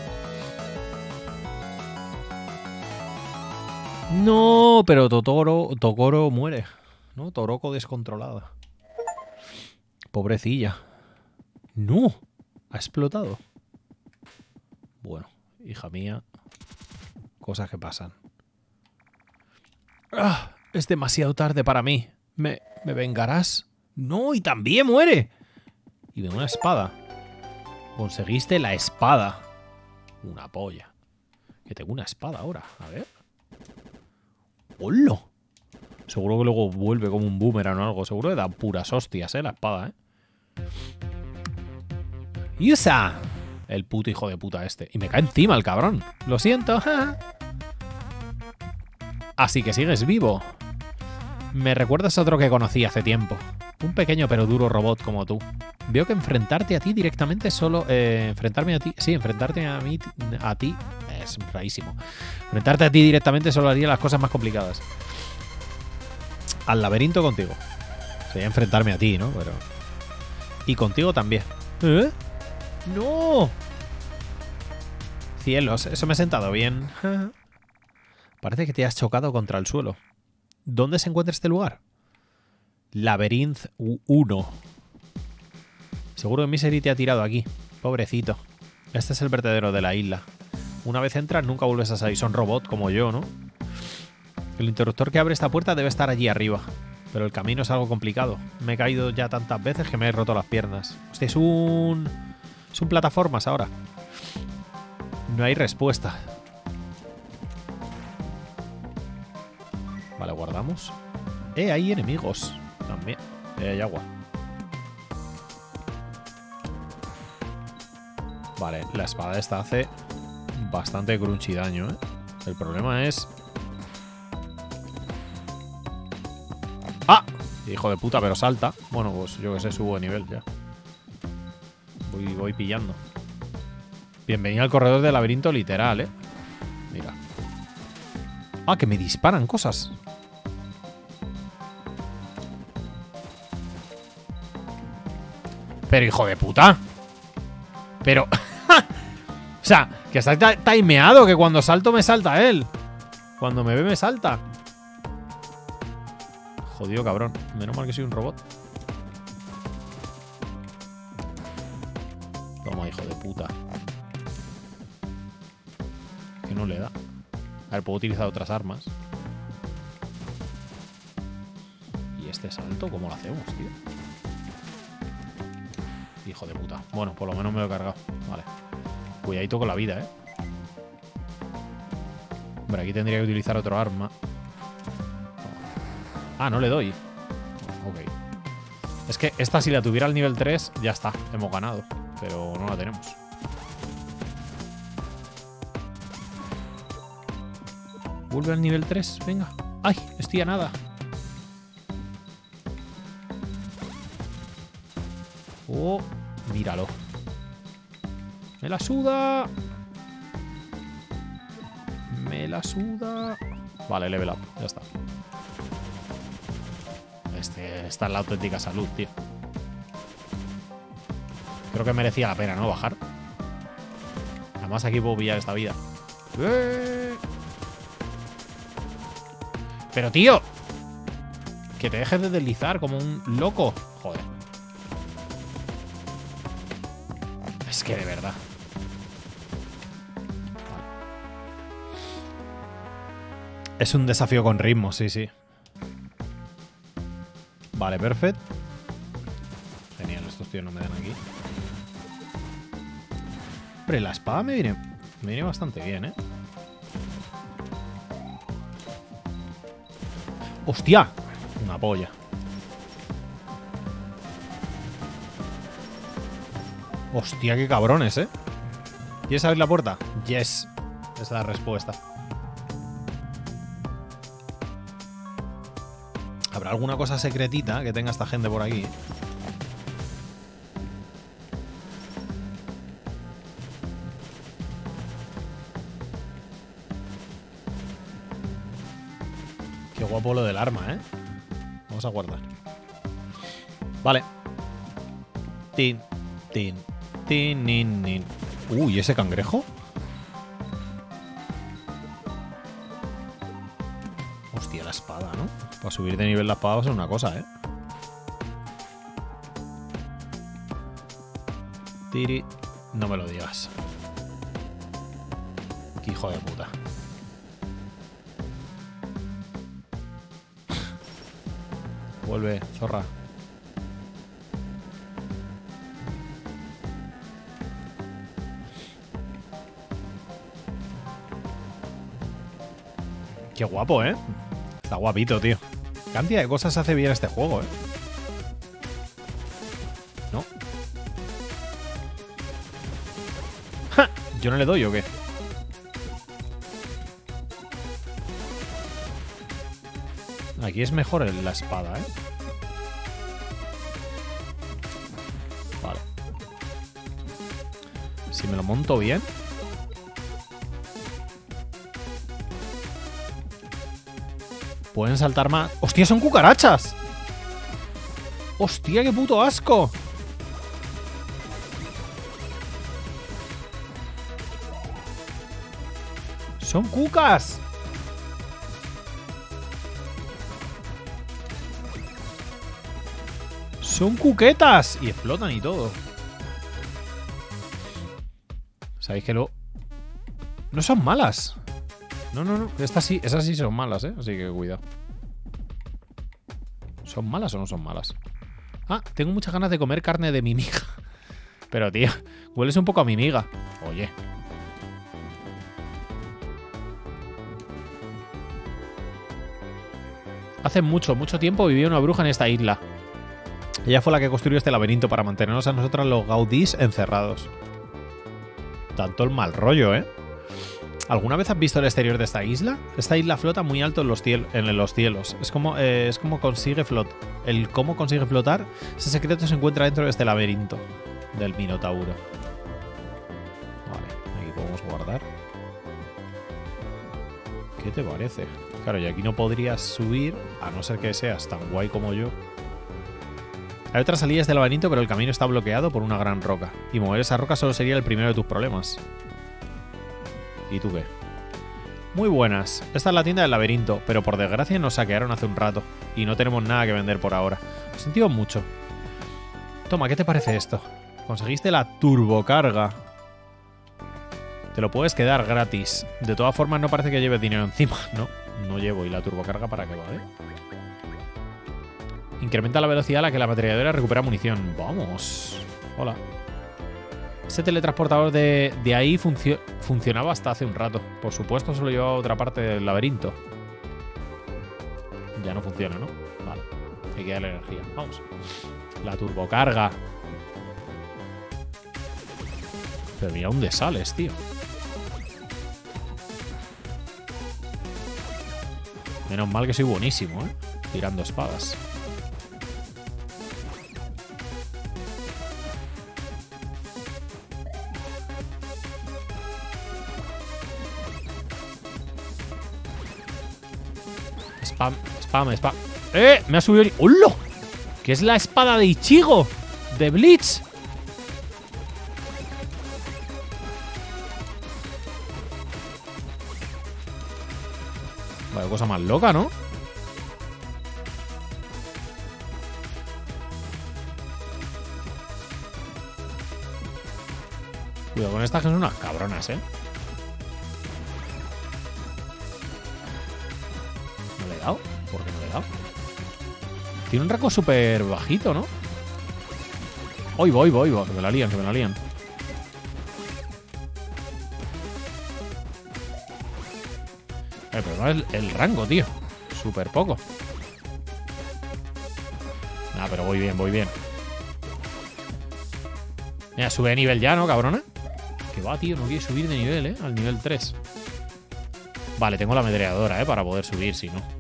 No, pero Tokoro muere. ¿No? Toroko descontrolada. Pobrecilla. No. Ha explotado. Bueno, hija mía. Cosas que pasan. ¡Ah! Es demasiado tarde para mí. ¿Me vengarás? No, y también muere. Y de una espada. Conseguiste la espada. Una polla. Que tengo una espada ahora. A ver. ¡Hola! Seguro que luego vuelve como un boomerang o algo. Seguro que da puras hostias, la espada, ¡Yusa! El puto hijo de puta este. Y me cae encima el cabrón. Lo siento. Así que sigues vivo. Me recuerdas a otro que conocí hace tiempo. Un pequeño pero duro robot como tú. Veo que enfrentarte a ti directamente solo... enfrentarme a ti... Sí, enfrentarte a mí... A ti... Es rarísimo. Enfrentarte a ti directamente solo haría las cosas más complicadas. Al laberinto contigo. Sería enfrentarme a ti, ¿no? Pero... Y contigo también. ¿Eh? ¡No! Cielos, eso me ha sentado bien. Parece que te has chocado contra el suelo. ¿Dónde se encuentra este lugar? Labyrinth 1. Seguro que Misery te ha tirado aquí. Pobrecito. Este es el vertedero de la isla. Una vez entras, nunca vuelves a salir. Son robot como yo, ¿no? El interruptor que abre esta puerta debe estar allí arriba. Pero el camino es algo complicado. Me he caído ya tantas veces que me he roto las piernas. Hostia, es un plataformas ahora. No hay respuesta. Vale, guardamos. Hay enemigos. También. Hay agua. Vale, la espada esta hace bastante crunchy daño, ¿eh? El problema es... ¡Ah! Hijo de puta, pero salta. Bueno, pues yo que sé, subo de nivel ya. Voy pillando. Bienvenido al corredor del laberinto literal, ¿eh? Mira. Ah, que me disparan cosas. Pero hijo de puta. Pero... o sea, que está timeado, que cuando salto me salta él. Cuando me ve me salta. Jodido cabrón. Menos mal que soy un robot. Toma, hijo de puta. Que no le da. A ver, puedo utilizar otras armas. ¿Y este salto? ¿Cómo lo hacemos, tío? Hijo de puta. Bueno, por lo menos me lo he cargado. Vale. Cuidadito con la vida, ¿eh? Hombre, aquí tendría que utilizar otro arma. Ah, no le doy. Ok. Es que esta, si la tuviera al nivel 3, ya está. Hemos ganado. Pero no la tenemos. Vuelve al nivel 3. Venga. ¡Ay! Estoy a nada. Oh, míralo. Me la suda. Me la suda. Vale, level up. Ya está. Esta es la auténtica salud, tío. Creo que merecía la pena, ¿no? Bajar. Además aquí puedo pillar esta vida. Pero, tío, que te dejes de deslizar como un loco. Joder. Es que de verdad. Vale. Es un desafío con ritmo, sí, sí. Vale, perfecto. Genial, estos tíos no me dan aquí. Hombre, la espada me viene bastante bien, ¿eh? ¡Hostia! Una polla. Hostia, qué cabrones, ¿eh? ¿Quieres abrir la puerta? Yes. Esa es la respuesta. ¿Habrá alguna cosa secretita que tenga esta gente por aquí? Qué guapo lo del arma, ¿eh? Vamos a guardar. Vale. Tin, tin, tin, nin, nin. Uy, ¿ese cangrejo? Hostia, la espada, ¿no? Para subir de nivel la espada va a ser una cosa, ¿eh? Tiri. No me lo digas. Qué hijo de puta. Vuelve, zorra. Qué guapo, ¿eh? Está guapito, tío. ¿Qué cantidad de cosas hace bien este juego, eh? ¿No? ¡Ja! ¿Yo no le doy o qué? Aquí es mejor la espada, ¿eh? Vale. Si me lo monto bien... Pueden saltar más. ¡Hostia, son cucarachas! ¡Hostia, qué puto asco! ¡Son cucas! Son cuquetas. Y explotan y todo. ¿Sabéis que no son malas? No. Estas sí son malas, ¿eh? Así que cuidado. ¿Son malas o no son malas? Ah, tengo muchas ganas de comer carne de mi miga. Pero, tío, hueles un poco a mi miga. Oye. Hace mucho tiempo vivía una bruja en esta isla. Ella fue la que construyó este laberinto para mantenernos a nosotros los gaudís encerrados. Tanto el mal rollo, ¿eh? ¿Alguna vez has visto el exterior de esta isla? Esta isla flota muy alto en los cielos. Es como consigue flotar. El cómo consigue flotar, ese secreto se encuentra dentro de este laberinto del Minotauro. Vale, aquí podemos guardar. ¿Qué te parece? Claro, y aquí no podrías subir, a no ser que seas tan guay como yo. Hay otras salidas del laberinto, pero el camino está bloqueado por una gran roca. Y mover esa roca solo sería el primero de tus problemas. ¿Y tú qué? Muy buenas. Esta es la tienda del laberinto, pero por desgracia nos saquearon hace un rato. Y no tenemos nada que vender por ahora. Lo sentimos mucho. Toma, ¿qué te parece esto? Conseguiste la turbocarga. Te lo puedes quedar gratis. De todas formas, no parece que lleves dinero encima. No llevo. ¿Y la turbocarga para qué va, Incrementa la velocidad a la que la ametralladora recupera munición. Vamos. Hola. Ese teletransportador de ahí funcionaba hasta hace un rato. Por supuesto, solo llevaba a otra parte del laberinto. Ya no funciona, ¿no? Vale. Hay que darle energía. Vamos. La turbocarga. Pero mira dónde sales, tío. Menos mal que soy buenísimo, tirando espadas. Spam. Me ha subido el... ¡Hola! ¿Qué es la espada de Ichigo? De Bleach. Vaya cosa más loca, ¿no? Cuidado con estas que son unas cabronas, ¿eh? ¿No le he dado? ¿Por qué no le he dado? Tiene un rango súper bajito, ¿no? Voy. Que me la lían. El problema es el rango, tío. Súper poco. Nah, pero voy bien. Mira, sube de nivel ya, ¿no, cabrona? Que va, tío, no quiere subir de nivel, al nivel 3. Vale, tengo la ametralladora, para poder subir, si no.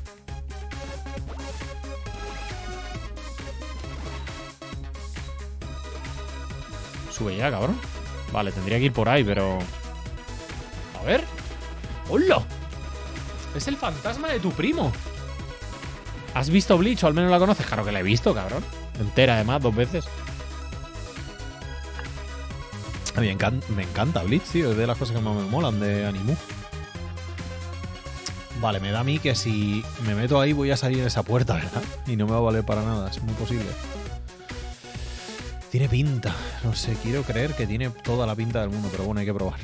Sube ya, cabrón. Vale, tendría que ir por ahí, pero... A ver. ¡Hola! Es el fantasma de tu primo. ¿Has visto Bleach o al menos la conoces? Claro que la he visto, cabrón. Entera, además, 2 veces. A mí me encanta Bleach, tío. Es de las cosas que más me molan de Animu. Vale, me da a mí que si me meto ahí voy a salir de esa puerta, ¿verdad? Y no me va a valer para nada. Es muy posible. Tiene pinta. No sé, quiero creer que tiene toda la pinta del mundo. Pero bueno, hay que probar.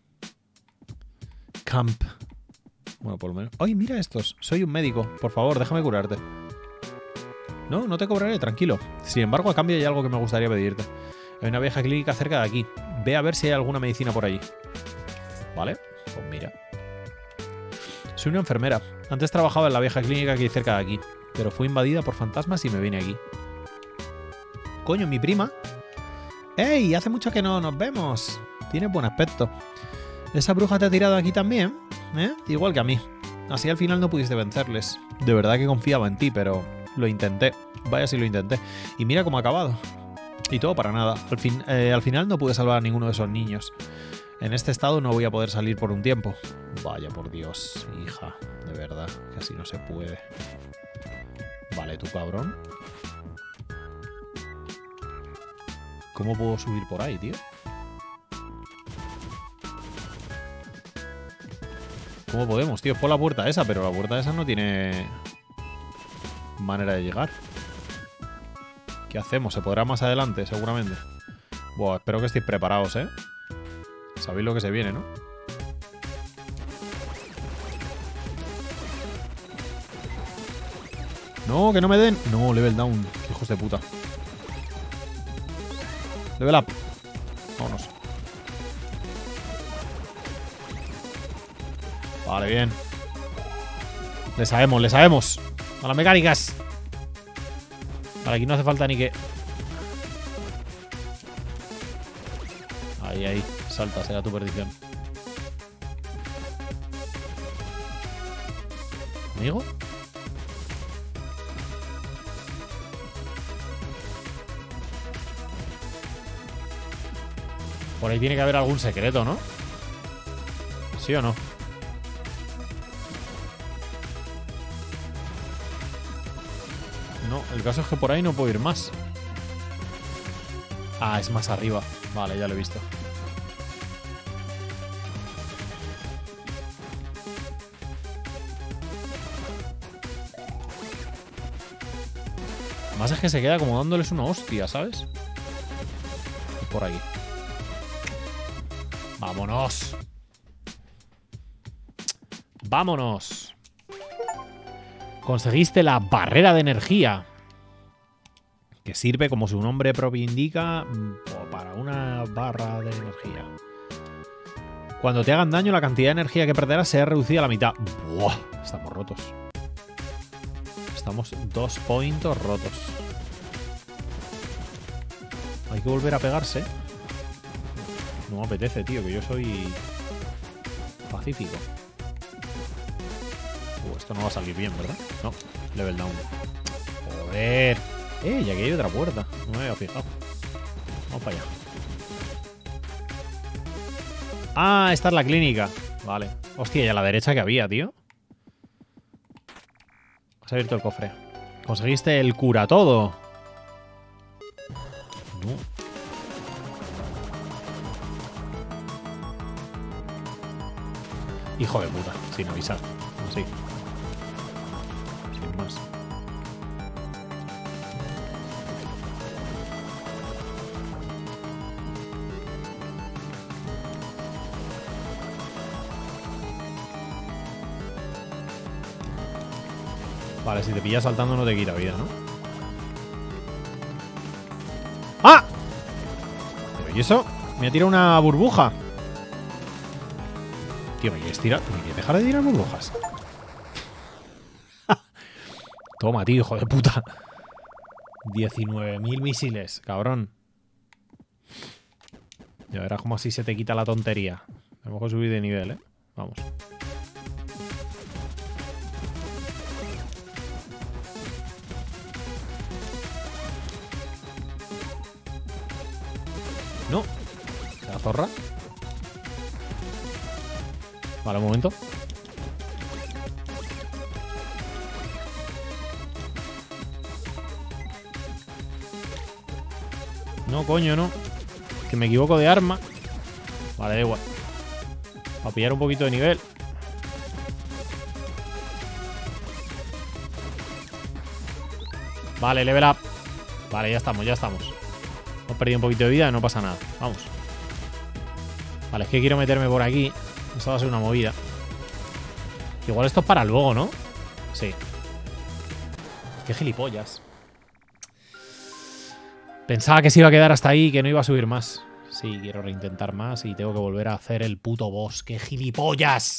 Camp. Bueno, por lo menos... ¡Ay, mira estos! Soy un médico. Por favor, déjame curarte. No te cobraré, tranquilo. Sin embargo, a cambio hay algo que me gustaría pedirte. Hay una vieja clínica cerca de aquí. Ve a ver si hay alguna medicina por allí. ¿Vale? Pues mira. Soy una enfermera. Antes trabajaba en la vieja clínica que hay cerca de aquí. Pero fui invadida por fantasmas y me vine aquí. Coño, mi prima. ¡Ey! Hace mucho que no nos vemos. Tienes buen aspecto. ¿Esa bruja te ha tirado aquí también? Igual que a mí. Así al final no pudiste vencerles. De verdad que confiaba en ti, pero lo intenté. Vaya si lo intenté. Y mira cómo ha acabado. Y todo para nada. Al final no pude salvar a ninguno de esos niños. En este estado no voy a poder salir por un tiempo. Vaya por Dios, hija. De verdad, que así no se puede. Vale, tú cabrón. ¿Cómo puedo subir por ahí, tío? ¿Cómo podemos, tío? Es por la puerta esa, pero la puerta esa no tiene manera de llegar. ¿Qué hacemos? ¿Se podrá más adelante? Seguramente. Buah, espero que estéis preparados, ¿eh? Sabéis lo que se viene, ¿no? No, que no me den. No, level down. Hijos de puta. Level up. Vámonos. Vale, bien. Le sabemos, le sabemos. A las mecánicas. Vale, aquí no hace falta ni que... Ahí, ahí. Salta, será tu perdición. ¿Amigo? Por ahí tiene que haber algún secreto, ¿no? ¿Sí o no? No, el caso es que por ahí no puedo ir más. Ah, es más arriba. Vale, ya lo he visto. Más es que se queda como dándoles una hostia, ¿sabes? Y por aquí. ¡Vámonos! ¡Vámonos! Conseguiste la barrera de energía, que sirve, como su nombre propio indica, para una barra de energía. Cuando te hagan daño, la cantidad de energía que perderás será reducida a la mitad. ¡Buah! Estamos rotos. Estamos 2 pointos rotos. Hay que volver a pegarse. No me apetece, tío, que yo soy pacífico. Esto no va a salir bien, ¿verdad? No, level down. Joder. Y aquí hay otra puerta. No me había fijado. Vamos para allá. Ah, esta es la clínica. Vale. Hostia, y a la derecha que había, tío. Has abierto el cofre. Conseguiste el cura todo. No. Hijo de puta, sin avisar. Así. Sin más. Vale, si te pillas saltando no te quita vida, ¿no? ¡Ah! ¿Pero y eso? Me ha tirado una burbuja. Tío, ¿me quieres tirar? ¿Me quieres dejar de tirar burbujas? Toma, tío, hijo de puta. 19.000 misiles, cabrón. Ya verás cómo así se te quita la tontería. Tenemos que subir de nivel, ¿eh? Vamos. No. ¿La zorra? Vale, un momento. No, coño, no. Que me equivoco de arma. Vale, da igual. Para pillar un poquito de nivel. Vale, level up. Vale, ya estamos, ya estamos. Hemos perdido un poquito de vida, no pasa nada. Vamos. Vale, es que quiero meterme por aquí. Esto va a ser una movida. Igual esto es para luego, ¿no? Sí. Qué gilipollas. Pensaba que se iba a quedar hasta ahí y que no iba a subir más. Sí, quiero reintentar más y tengo que volver a hacer el puto boss. ¡Qué gilipollas!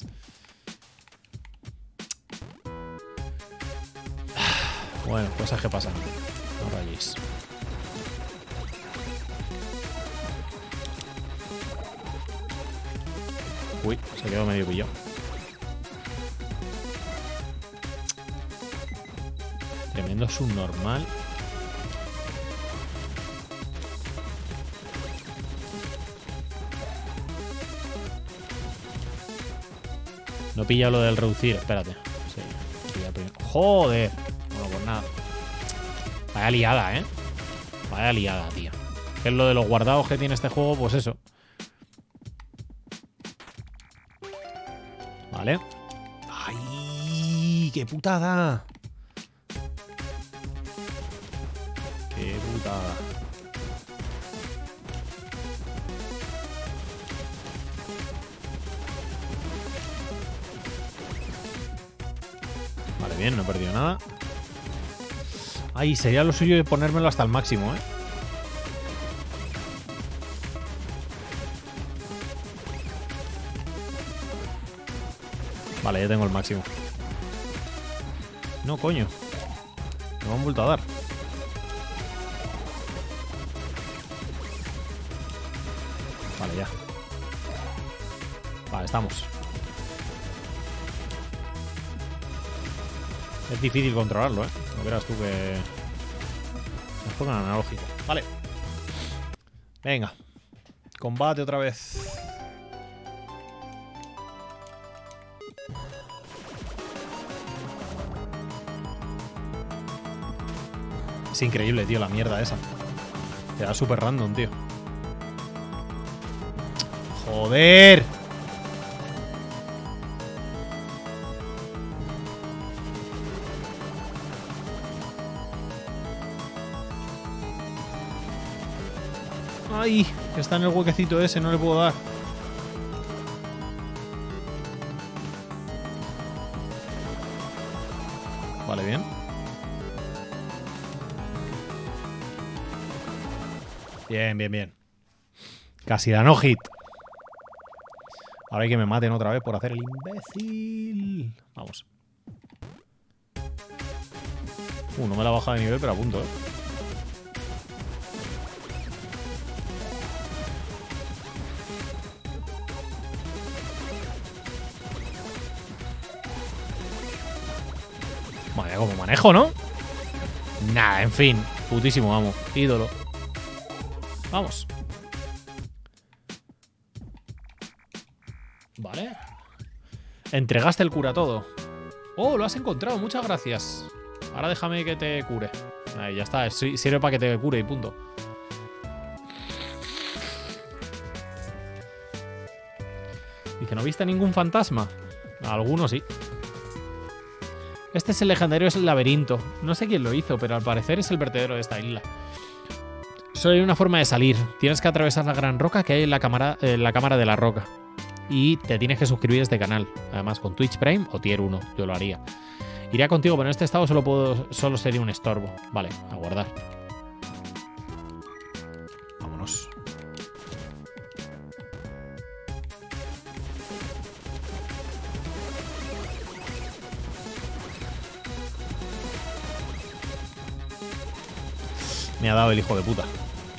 Bueno, cosas que pasan. No rayéis. Uy, se quedó medio pillado. Tremendo subnormal. No pilla lo del reducir, espérate. Sí, joder. Bueno, pues nada. Vaya liada, ¿eh? Vaya liada, tío. ¿Qué es lo de los guardados que tiene este juego? Pues eso. Vale. ¡Ay! ¡Qué putada! ¡Qué putada. Vale, bien, no he perdido nada. Ay, sería lo suyo de ponérmelo hasta el máximo, ¿eh? Vale, ya tengo el máximo. No, coño. Me han vuelto a dar. Vale, ya. Vale, estamos. Es difícil controlarlo, ¿eh? No verás tú que... Me pongan analógico. Vale. Venga. Combate otra vez. Es increíble, tío, la mierda esa. Te da súper random, tío. ¡Joder! ¡Ay! Que está en el huequecito ese, no le puedo dar. Vale, bien. Bien, bien, bien. Casi da no hit. Ahora hay que me maten otra vez por hacer el imbécil. Vamos. No me la baja de nivel, pero a punto, ¿eh? Madre, como manejo, ¿no? Nah, en fin. Putísimo, vamos. Ídolo. Vamos. Vale. Entregaste el cura todo. Oh, lo has encontrado. Muchas gracias. Ahora déjame que te cure. Ahí, ya está. Sirve para que te cure y punto. ¿Y que no viste ningún fantasma? Algunos sí. Este es el legendario, es el laberinto. No sé quién lo hizo, pero al parecer es el vertedero de esta isla. Solo hay una forma de salir. Tienes que atravesar la gran roca que hay en la cámara de la roca. Y te tienes que suscribir a este canal. Además, con Twitch Prime o Tier 1. Yo lo haría. Iría contigo, pero en este estado solo sería un estorbo. Vale, a guardar. Vámonos. Me ha dado el hijo de puta.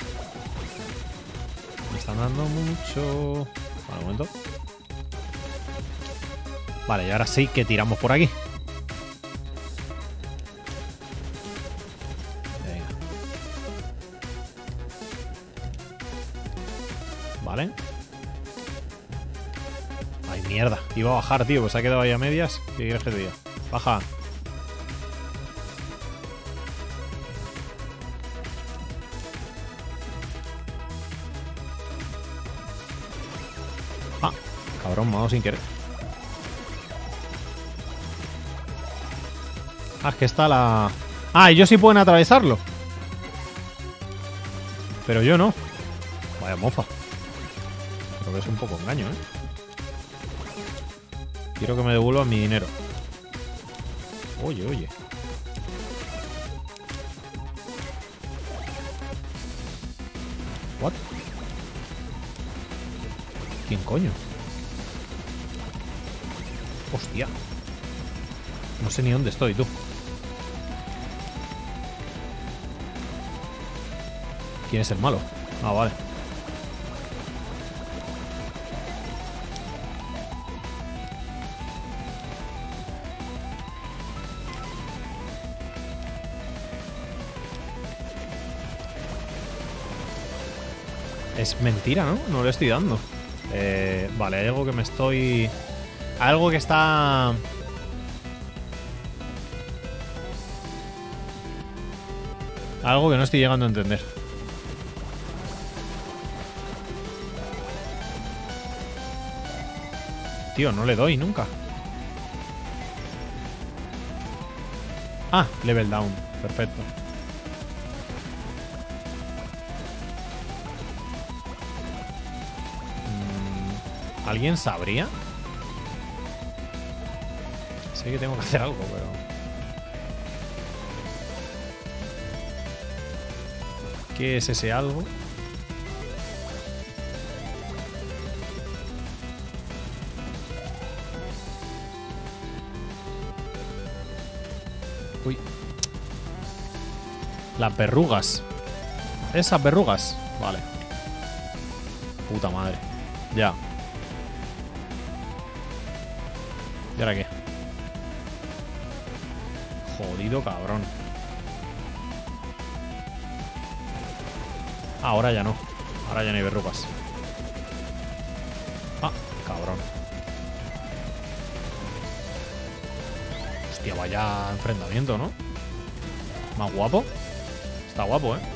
Me están dando mucho. Vale, un momento. Vale, y ahora sí que tiramos por aquí. Venga. Vale. Ay, mierda. Iba a bajar, tío, pues se ha quedado ahí a medias. ¿Qué quieres que te diga? Baja. Cabrón, vamos sin querer. Ah, es que está la... Ah, ellos sí pueden atravesarlo. Pero yo no. Vaya mofa. Creo que es un poco engaño, ¿eh? Quiero que me devuelvan mi dinero. Oye, oye. ¿What? ¿Quién coño? Hostia. No sé ni dónde estoy, tú. ¿Quién es el malo? Ah, vale. Es mentira, ¿no? No le estoy dando. Vale, hay algo que me estoy... Algo que está... Algo que no estoy llegando a entender. Tío, no le doy nunca. Ah, level down. Perfecto. ¿Alguien sabría? Sé que tengo que hacer algo, pero... ¿Qué es ese algo? Uy. Las verrugas. Esas verrugas. Vale. Puta madre. Ya. ¿Y ahora qué? Jodido cabrón. Ahora ya no. Ahora ya no hay verrugas. Ah, cabrón. Hostia, vaya enfrentamiento, ¿no? Más guapo. Está guapo, ¿eh?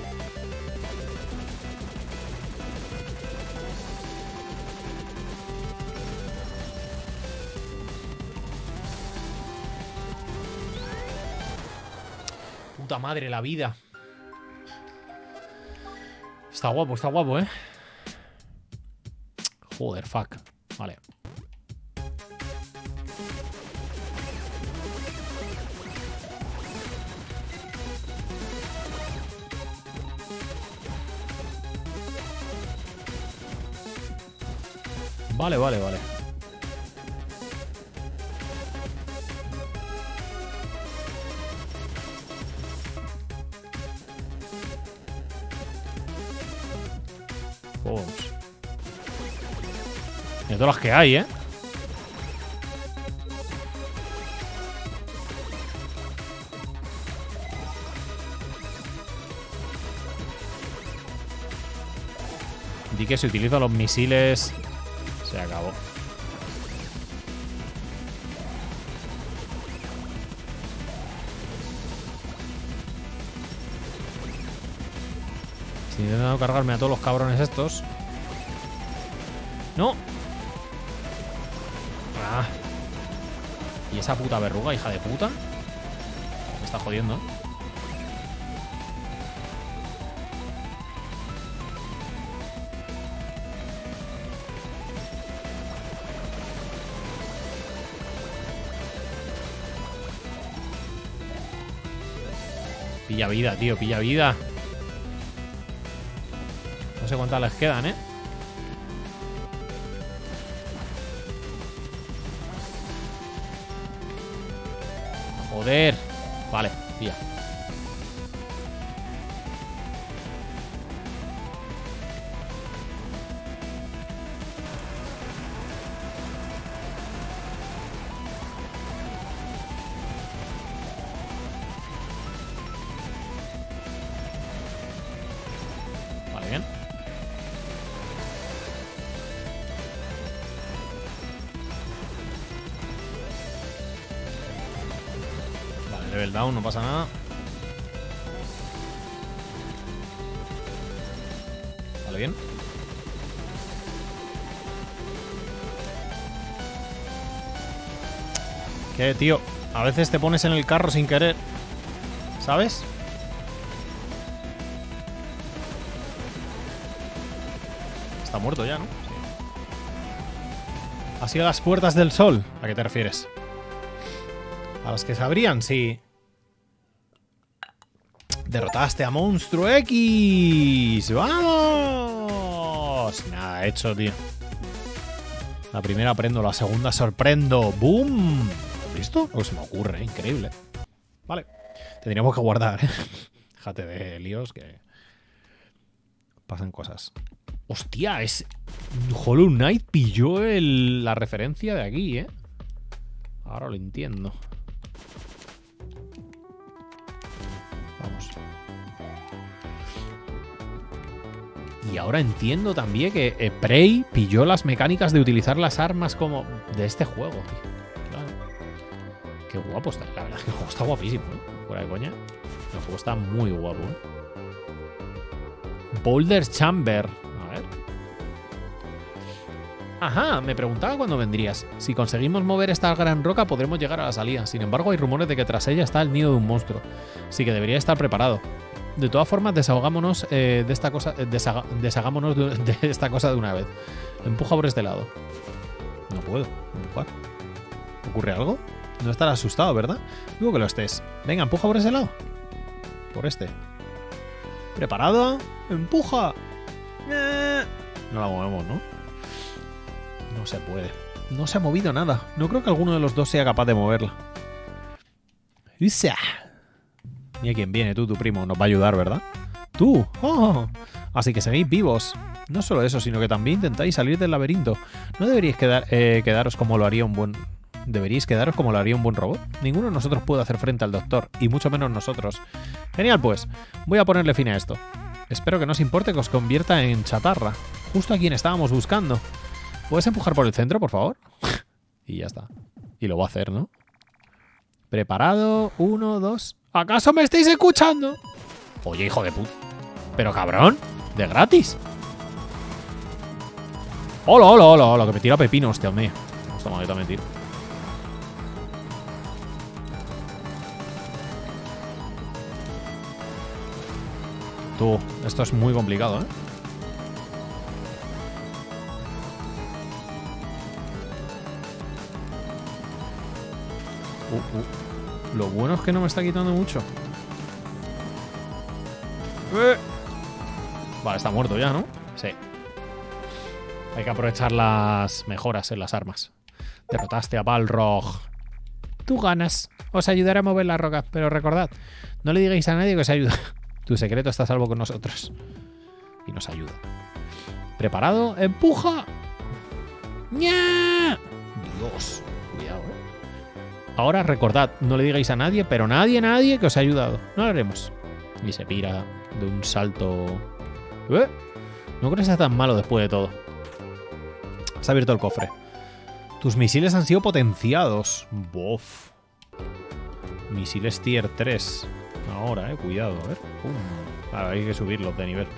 Puta madre, la vida. Está guapo, ¿eh? Joder, fuck. Vale. Vale. Vamos. Mira todas las que hay, ¿eh? Di que se utilizan los misiles. Se acabó. Estoy intentando cargarme a todos los cabrones estos. ¡No! Ah. ¿Y esa puta verruga, hija de puta? Me está jodiendo, ¿eh? Pilla vida, tío, pilla vida. No sé cuántas les quedan, ¿eh? Joder. Vale, pilla. Vale, bien. Vale, level down, no pasa nada. Vale, bien. ¿Qué, tío? A veces te pones en el carro sin querer. ¿Sabes? Está muerto ya, ¿no? Sí. ¿Así a las puertas del sol? ¿A qué te refieres? ¿A las que se abrían? Sí. Derrotaste a Monstruo X. ¡Vamos! Nada hecho, tío. La primera aprendo, la segunda sorprendo. ¡Boom! ¿Has visto? Lo que se me ocurre, ¿eh? Increíble. Vale. Tendríamos que guardar, ¿eh? Déjate de líos que pasan cosas. Hostia, es... Hollow Knight pilló la referencia de aquí, ¿eh? Ahora lo entiendo. Vamos. Y ahora entiendo también que Prey pilló las mecánicas de utilizar las armas como de este juego, tío. Claro. Qué guapo está. La verdad es que el juego está guapísimo, ¿eh? Fuera de coña. El juego está muy guapo, ¿eh? Boulder's Chamber. A ver. Ajá, me preguntaba cuándo vendrías. Si conseguimos mover esta gran roca podremos llegar a la salida. Sin embargo, hay rumores de que tras ella está el nido de un monstruo. Así que debería estar preparado. De todas formas, deshagámonos de esta cosa. Deshagámonos de esta cosa de una vez. Empuja por este lado. No puedo empujar. ¿Ocurre algo? No estarás asustado, ¿verdad? Digo que lo estés. Venga, empuja por ese lado. Por este. ¿Preparado? ¡Empuja! No la movemos, ¿no? No se puede. No se ha movido nada. No creo que alguno de los dos sea capaz de moverla. ¡Usa! Mira quién viene, tú, tu primo. Nos va a ayudar, ¿verdad? ¡Tú! ¡Oh! Así que seguís vivos. No solo eso, sino que también intentáis salir del laberinto. ¿No deberíais quedaros como lo haría un buen... ¿Deberíais quedaros como lo haría un buen robot? Ninguno de nosotros puede hacer frente al doctor, y mucho menos nosotros. Genial, pues. Voy a ponerle fin a esto. Espero que no os importe que os convierta en chatarra. Justo a quien estábamos buscando. ¿Puedes empujar por el centro, por favor? Y ya está. Y lo va a hacer, ¿no? Preparado. 1, 2... ¿Acaso me estáis escuchando? Oye, hijo de puta. Pero cabrón. De gratis. Hola, hola, hola, hola. Que me tira pepino, hostia, mío. Toma, yo también tiro. Tú, esto es muy complicado, ¿eh? Lo bueno es que no me está quitando mucho. Vale, está muerto ya, ¿no? Sí. Hay que aprovechar las mejoras en las armas. Derrotaste a Balrog. Tú ganas. Os ayudaré a mover las rocas, pero recordad, no le digáis a nadie que os ayuda. Tu secreto está a salvo con nosotros. Y nos ayuda. ¿Preparado? ¡Empuja! ¡Nya! Dios. Cuidado, ¿eh? Ahora recordad, no le digáis a nadie, pero nadie que os ha ayudado. No lo haremos. Y se pira de un salto. No creo que sea tan malo después de todo. Se ha abierto el cofre. Tus misiles han sido potenciados. Bof. Misiles tier 3. Ahora, cuidado, a ver. Claro, hay que subirlos de nivel.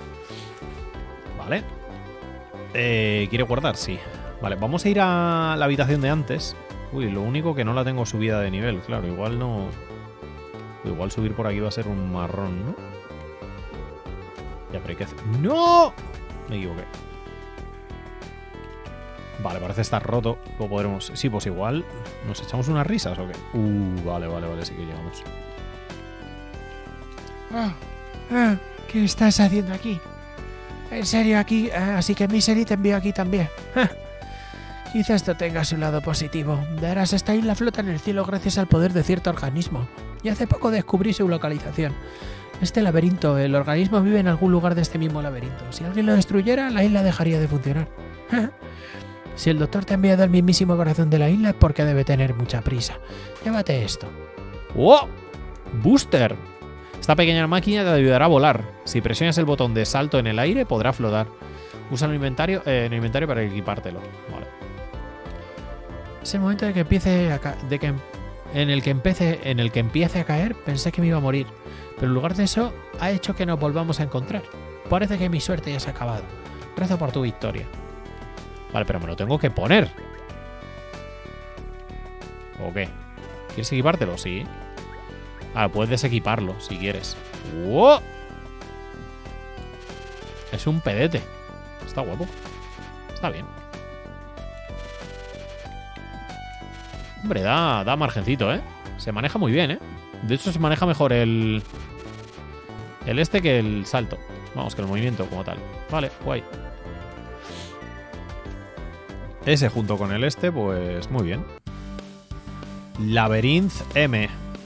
Vale. ¿Quiere guardar? Sí. Vale, vamos a ir a la habitación de antes. Uy, lo único que no la tengo subida de nivel. Claro, igual no... Igual subir por aquí va a ser un marrón, ¿no? Ya, pero hay que hacer... ¡No! Me equivoqué. Vale, parece estar roto. Lo podremos... Sí, pues igual... ¿Nos echamos unas risas o qué? Vale, sí que llegamos. ¿Qué estás haciendo aquí? ¿En serio aquí? Así que Misery te envió aquí también. Quizá esto tenga su lado positivo. Verás, esta isla flota en el cielo gracias al poder de cierto organismo. Y hace poco descubrí su localización. Este laberinto, el organismo vive en algún lugar de este mismo laberinto. Si alguien lo destruyera, la isla dejaría de funcionar. Si el doctor te ha enviado al mismísimo corazón de la isla es porque debe tener mucha prisa. Llévate esto. ¡Oh! ¡Booster! Esta pequeña máquina te ayudará a volar. Si presionas el botón de salto en el aire, podrá flotar. Usa el inventario para equipártelo. Vale. Es el momento de que empiece en el que empiece a caer, pensé que me iba a morir. Pero en lugar de eso, ha hecho que nos volvamos a encontrar. Parece que mi suerte ya se ha acabado. Rezo por tu victoria. Vale, pero me lo tengo que poner. ¿O qué? ¿Quieres equipártelo? Sí. Puedes desequiparlo si quieres. ¡Wow! Es un pedete. Está guapo. Está bien. Hombre, da margencito, ¿eh? Se maneja muy bien, ¿eh? De hecho, se maneja mejor el este que el salto. Vamos, que el movimiento como tal. Vale, guay. Ese junto con el este, pues muy bien. Labyrinth M.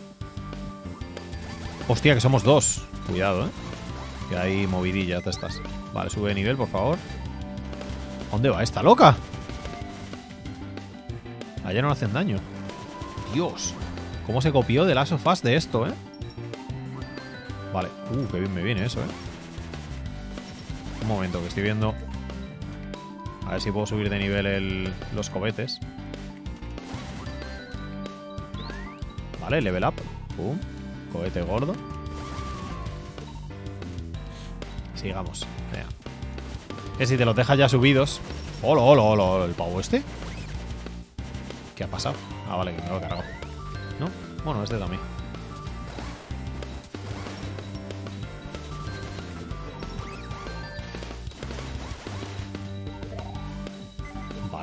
Hostia, que somos dos. Cuidado, ¿eh? Que hay movidillas de estas. Vale, sube de nivel, por favor. ¿A dónde va esta loca? Allá no le hacen daño. Dios. ¿Cómo se copió de Last of Us de esto, eh? Vale. Qué bien me viene eso, eh. Un momento, que estoy viendo. A ver si puedo subir de nivel los cohetes. Vale, level up. Pum. Cohete gordo. Sigamos. Venga. Que si te los dejas ya subidos. ¡Hola, hola, hola! ¿El pavo este? ¿Qué ha pasado? Vale, que me lo he cargado. ¿No? Bueno, este también.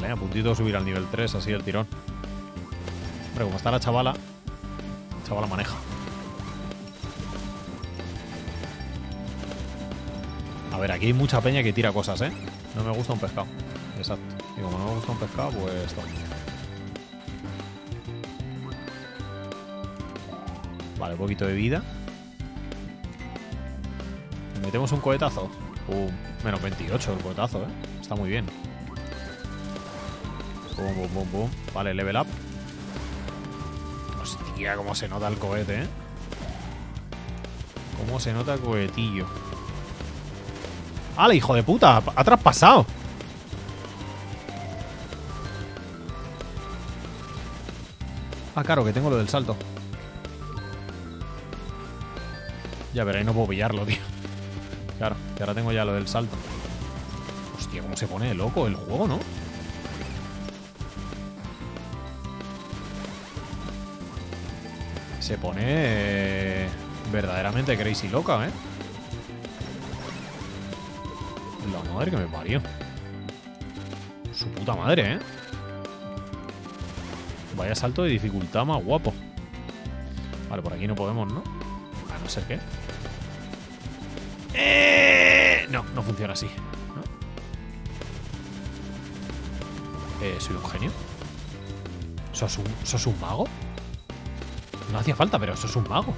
Vale, a puntito de subir al nivel 3, así el tirón. Hombre, como está la chavala maneja. A ver, aquí hay mucha peña que tira cosas, ¿eh? No me gusta un pescado. Exacto. Y como no me gusta un pescado, pues esto. Vale, un poquito de vida. Metemos un cohetazo. Menos 28 el cohetazo, ¿eh? Está muy bien. Pum, pum, pum, pum. Vale, level up. Hostia, cómo se nota el cohete, ¿eh? Cómo se nota el cohetillo. ¡Hala, hijo de puta! ¡Ha traspasado! Ah, claro, que tengo lo del salto. Ya, pero ahí no puedo pillarlo, tío. Claro, que ahora tengo ya lo del salto. Hostia, cómo se pone de loco el juego, ¿no? Se pone verdaderamente crazy loca, ¿eh? La madre que me parió. Su puta madre, ¿eh? Vaya salto de dificultad más guapo. Vale, por aquí no podemos, ¿no? A no ser que... No, no funciona así, ¿no? ¿Soy un genio? ¿Sos un mago? No hacía falta, pero eso es un mago.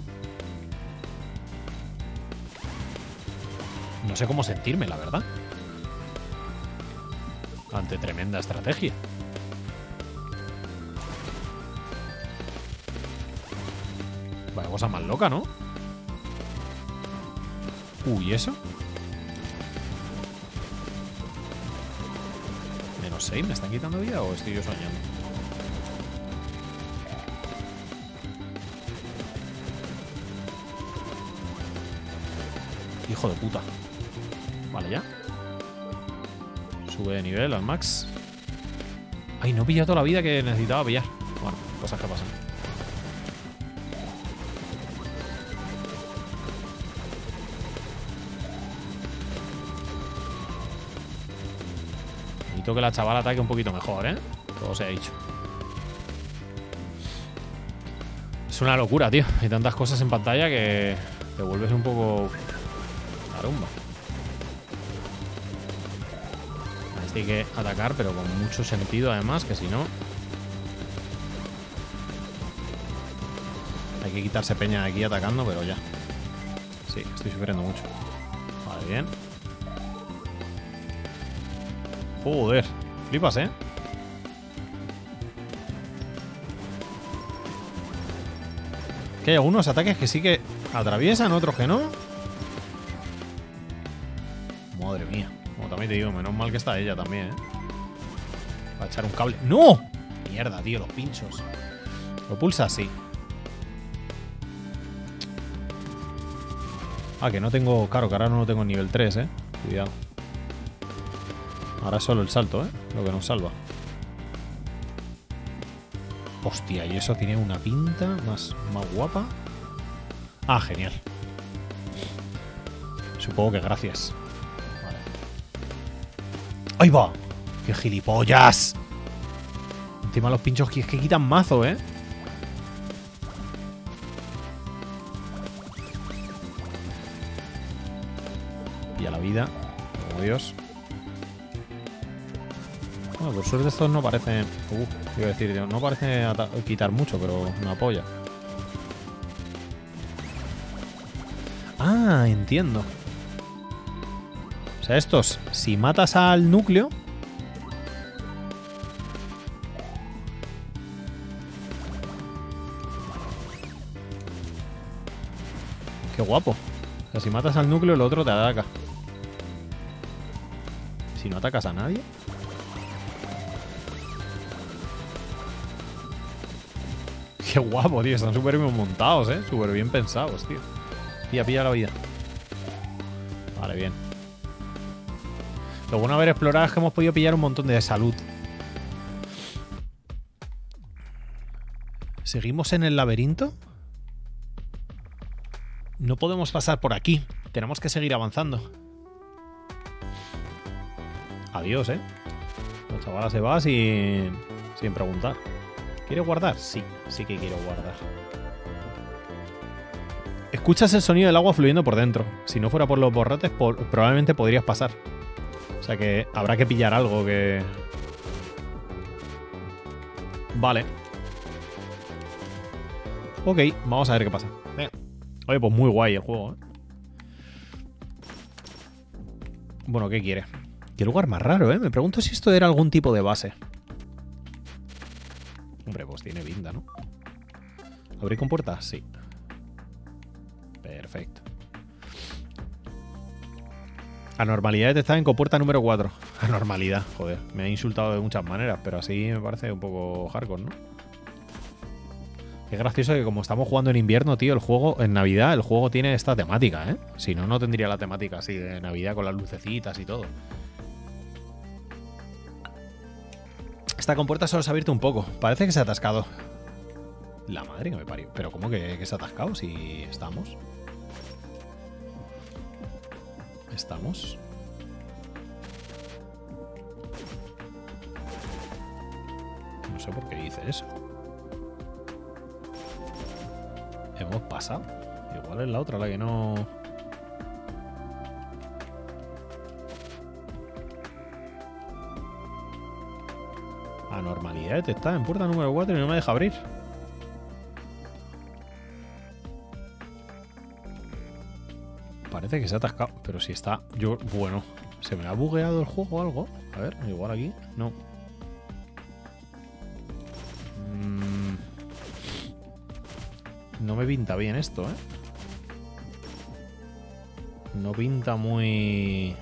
No sé cómo sentirme, la verdad. Ante tremenda estrategia. Vaya cosa más loca, ¿no? Uy, ¿eso? Menos 6, ¿me están quitando vida o estoy yo soñando? Hijo de puta. Vale, ya. Sube de nivel al max. Ay, no he pillado toda la vida que necesitaba pillar. Bueno, cosas que pasan. Necesito que la chavala ataque un poquito mejor, ¿eh? Todo se ha dicho. Es una locura, tío. Hay tantas cosas en pantalla que te vuelves un poco... Carumba. Este hay que atacar, pero con mucho sentido, además, que si no... Hay que quitarse peña de aquí atacando, pero ya. Sí, estoy sufriendo mucho. Vale, bien. Joder, flipas, ¿eh? Que hay algunos ataques que sí que atraviesan, otros que no. Madre mía. Como también te digo, menos mal que está ella también, ¿eh? Va a echar un cable. ¡No! Mierda, tío, los pinchos. Lo pulsa así. Ah, que no tengo... Claro, que ahora no lo tengo en nivel 3, ¿eh? Cuidado. Ahora es solo el salto, ¿eh? Lo que nos salva. Hostia, y eso tiene una pinta más guapa. Ah, genial. Supongo que gracias. Vale. ¡Ahí va! ¡Qué gilipollas! Encima los pinchos que es que quitan mazo, ¿eh? Y a la vida. Como Dios. Bueno, por suerte estos no parecen... iba a decir, no parece quitar mucho, pero una polla. Ah, entiendo. O sea, estos, si matas al núcleo... Qué guapo. O sea, si matas al núcleo, el otro te ataca. Si no atacas a nadie... Qué guapo, tío. Están súper bien montados, ¿eh? Súper bien pensados, tío. Pilla la vida. Vale, bien. Lo bueno de haber explorado es que hemos podido pillar un montón de salud. ¿Seguimos en el laberinto? No podemos pasar por aquí. Tenemos que seguir avanzando. Adiós, ¿eh? La chavala se va sin preguntar. ¿Quiere guardar? Sí, sí que quiero guardar. Escuchas el sonido del agua fluyendo por dentro. Si no fuera por los borrotes, probablemente podrías pasar. O sea que habrá que pillar algo que... Vale. Ok, vamos a ver qué pasa. Venga. Oye, pues muy guay el juego, ¿eh? Bueno, ¿qué quiere? Qué lugar más raro, ¿eh? Me pregunto si esto era algún tipo de base. Hombre, pues tiene pinta, ¿no? ¿Abrir con puertas? Sí. Perfecto. Anormalidad detectada en compuerta número 4. Anormalidad, joder. Me ha insultado de muchas maneras, pero así me parece un poco hardcore, ¿no? Es gracioso que como estamos jugando en invierno, tío, el juego, en Navidad, el juego tiene esta temática, ¿eh? Si no, no tendría la temática así de Navidad con las lucecitas y todo. Esta compuerta solo se ha abierto un poco. Parece que se ha atascado. La madre que me parió. ¿Pero cómo que se ha atascado si estamos? ¿Estamos? No sé por qué dice eso. ¿Hemos pasado? Igual es la otra la que no... Anormalidad detectada en puerta número 4 y no me deja abrir. Parece que se ha atascado, pero si está... Yo, bueno, ¿se me ha bugueado el juego o algo? A ver, igual aquí. No. No me pinta bien esto, ¿eh? No pinta muy...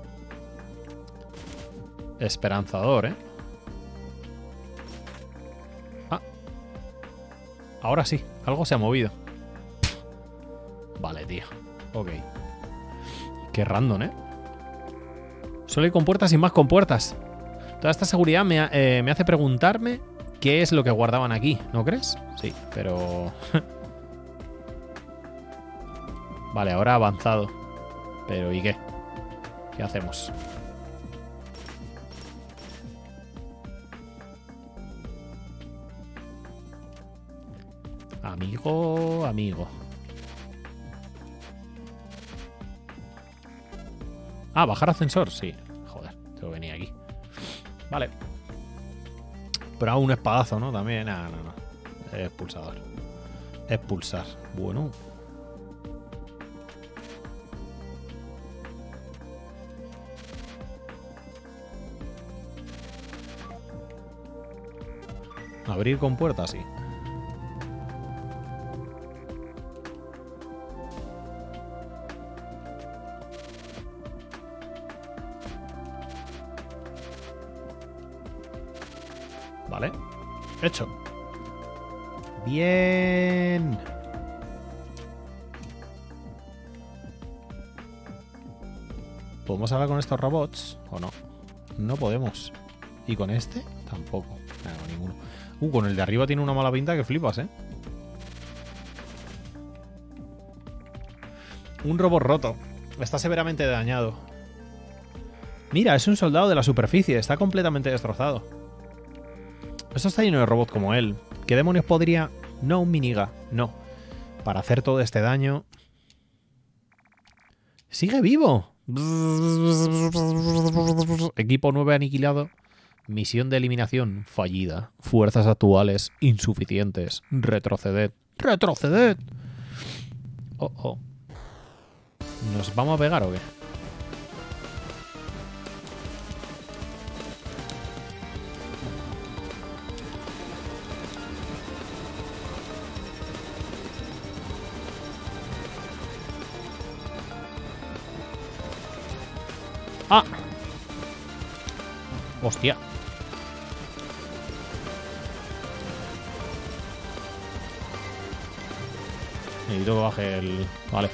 esperanzador, ¿eh? Ah. Ahora sí, algo se ha movido. Vale, tío. Ok. Qué random, ¿eh? Solo hay compuertas y más compuertas. Toda esta seguridad me hace preguntarme qué es lo que guardaban aquí, ¿no crees? Sí, pero... Vale, ahora ha avanzado. Pero ¿y qué? ¿Qué hacemos? Amigo, amigo. Ah, bajar ascensor, sí. Joder, tengo que venir aquí. Vale. Pero hago un espadazo, ¿no? También. No. Expulsador. Expulsar. Bueno. Abrir con puerta, sí. Vale. Hecho. Bien. ¿Podemos hablar con estos robots o no? No podemos. ¿Y con este? Tampoco. No, ninguno. Con el de arriba tiene una mala pinta que flipas, ¿eh? Un robot roto. Está severamente dañado. Mira, es un soldado de la superficie. Está completamente destrozado. Esto está lleno de robots como él. ¿Qué demonios podría...? No, un miniga. No. Para hacer todo este daño... ¡Sigue vivo! Equipo 9 aniquilado. Misión de eliminación fallida. Fuerzas actuales insuficientes. Retroceded. ¡Retroceded! Oh. ¿Nos vamos a pegar o qué? ¡Ah! ¡Hostia! Necesito que baje el... Vale.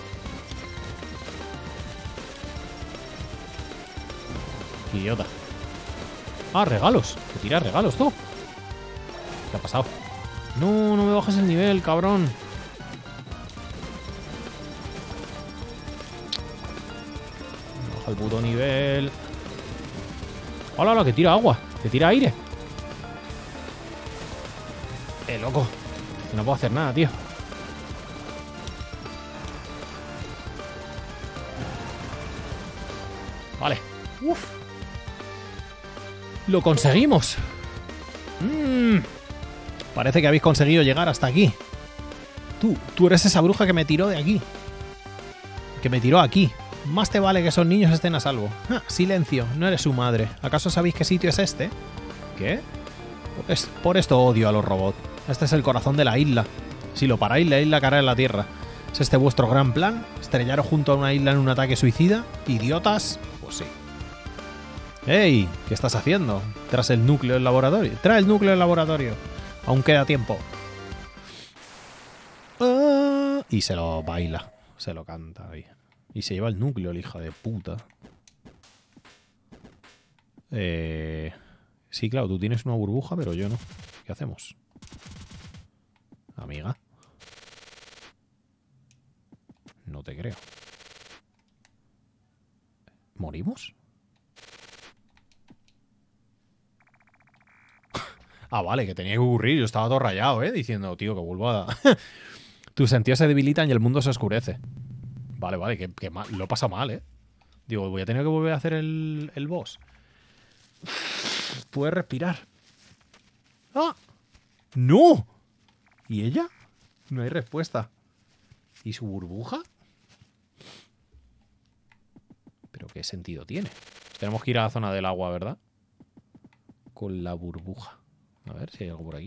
Idiota. Ah, regalos. Que tira regalos, tú. ¿Qué ha pasado? No, no me bajes el nivel, cabrón. Baja el puto nivel. ¡Hola, que tira agua! Que tira aire. Loco. Que no puedo hacer nada, tío. Vale. Uf. Lo conseguimos. Parece que habéis conseguido llegar hasta aquí. Tú eres esa bruja que me tiró de aquí. Que me tiró aquí. Más te vale que esos niños estén a salvo. Ah, silencio, no eres su madre. ¿Acaso sabéis qué sitio es este? ¿Qué? Pues por esto odio a los robots. Este es el corazón de la isla. Si lo paráis, la isla caerá en la tierra. ¿Es este vuestro gran plan? ¿Estrellaros junto a una isla en un ataque suicida? ¿Idiotas? Pues sí. ¡Ey! ¿Qué estás haciendo? Tras el núcleo del laboratorio. ¡Trae el núcleo del laboratorio! Aún queda tiempo. Y se lo baila. Se lo canta ahí. Y se lleva el núcleo, el hijo de puta. Sí, claro, tú tienes una burbuja, pero yo no. ¿Qué hacemos? Amiga. No te creo. ¿Morimos? Ah, vale, que tenía que ocurrir. Yo estaba todo rayado, diciendo, tío, que vuelvo a... Tus sentidos se debilitan y el mundo se oscurece. Vale, vale, que mal. Lo pasa mal, Digo, voy a tener que volver a hacer el boss. Puedes respirar. ¡Ah! ¡No! ¿Y ella? No hay respuesta. ¿Y su burbuja? ¿Pero qué sentido tiene? Tenemos que ir a la zona del agua, ¿verdad? Con la burbuja. A ver si hay algo por aquí.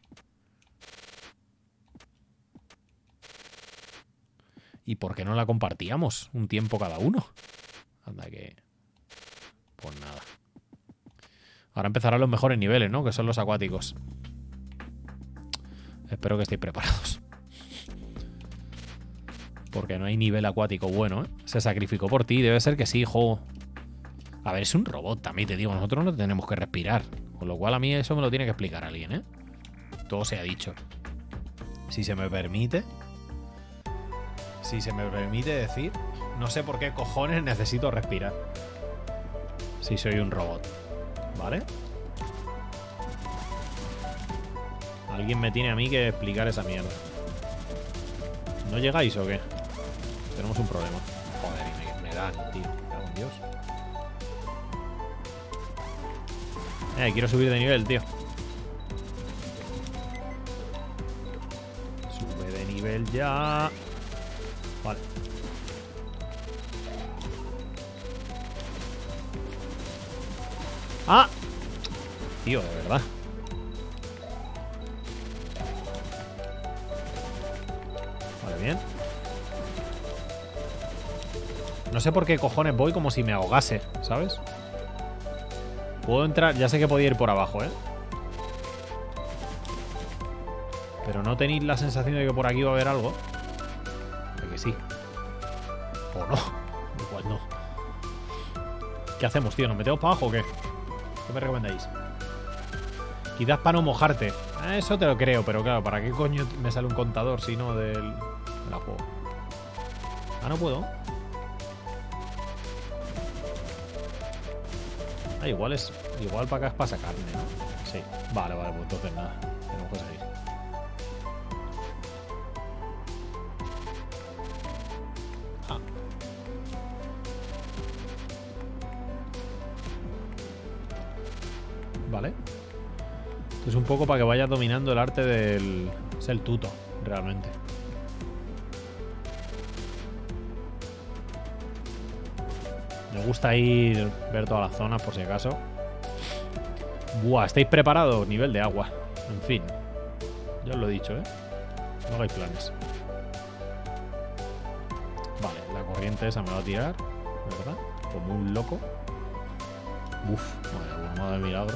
¿Y por qué no la compartíamos un tiempo cada uno? Anda que... Pues nada. Ahora empezarán los mejores niveles, ¿no? Que son los acuáticos. Espero que estéis preparados. Porque no hay nivel acuático bueno, Se sacrificó por ti. Debe ser que sí, hijo. A ver, es un robot también, te digo. Nosotros no tenemos que respirar. Con lo cual a mí eso me lo tiene que explicar alguien, Todo se ha dicho. Si se me permite... Si se me permite decir, no sé por qué cojones necesito respirar. Si soy un robot. ¿Vale? Alguien me tiene a mí que explicar esa mierda. ¿No llegáis o qué? Tenemos un problema. Joder, y me dan, tío. Me cago en Dios. Quiero subir de nivel, tío. Sube de nivel ya. Vale. ¡Ah! Tío, de verdad. Vale, bien. No sé por qué cojones voy como si me ahogase, ¿sabes? Puedo entrar... Ya sé que podía ir por abajo, Pero ¿no tenéis la sensación de que por aquí va a haber algo? De que sí. O no. Igual no. ¿Qué hacemos, tío? ¿Nos metemos para abajo o qué? ¿Qué me recomendáis? Quizás para no mojarte. Eso te lo creo, pero claro, ¿para qué coño me sale un contador si no del juego? Ah, no puedo. Ah, igual es... Igual para acá es para sacarme, ¿no? Sí. Vale, vale, pues entonces nada. Tenemos que salir. Ah. Vale. Esto es un poco para que vayas dominando el arte del... Es el tuto, realmente. Me gusta ir, ver todas las zonas por si acaso. Buah, ¿estáis preparados? Nivel de agua. En fin. Ya os lo he dicho, No hagáis planes. Vale, la corriente esa me va a tirar, ¿verdad? Como un loco. Uf, vale, bomba de milagro.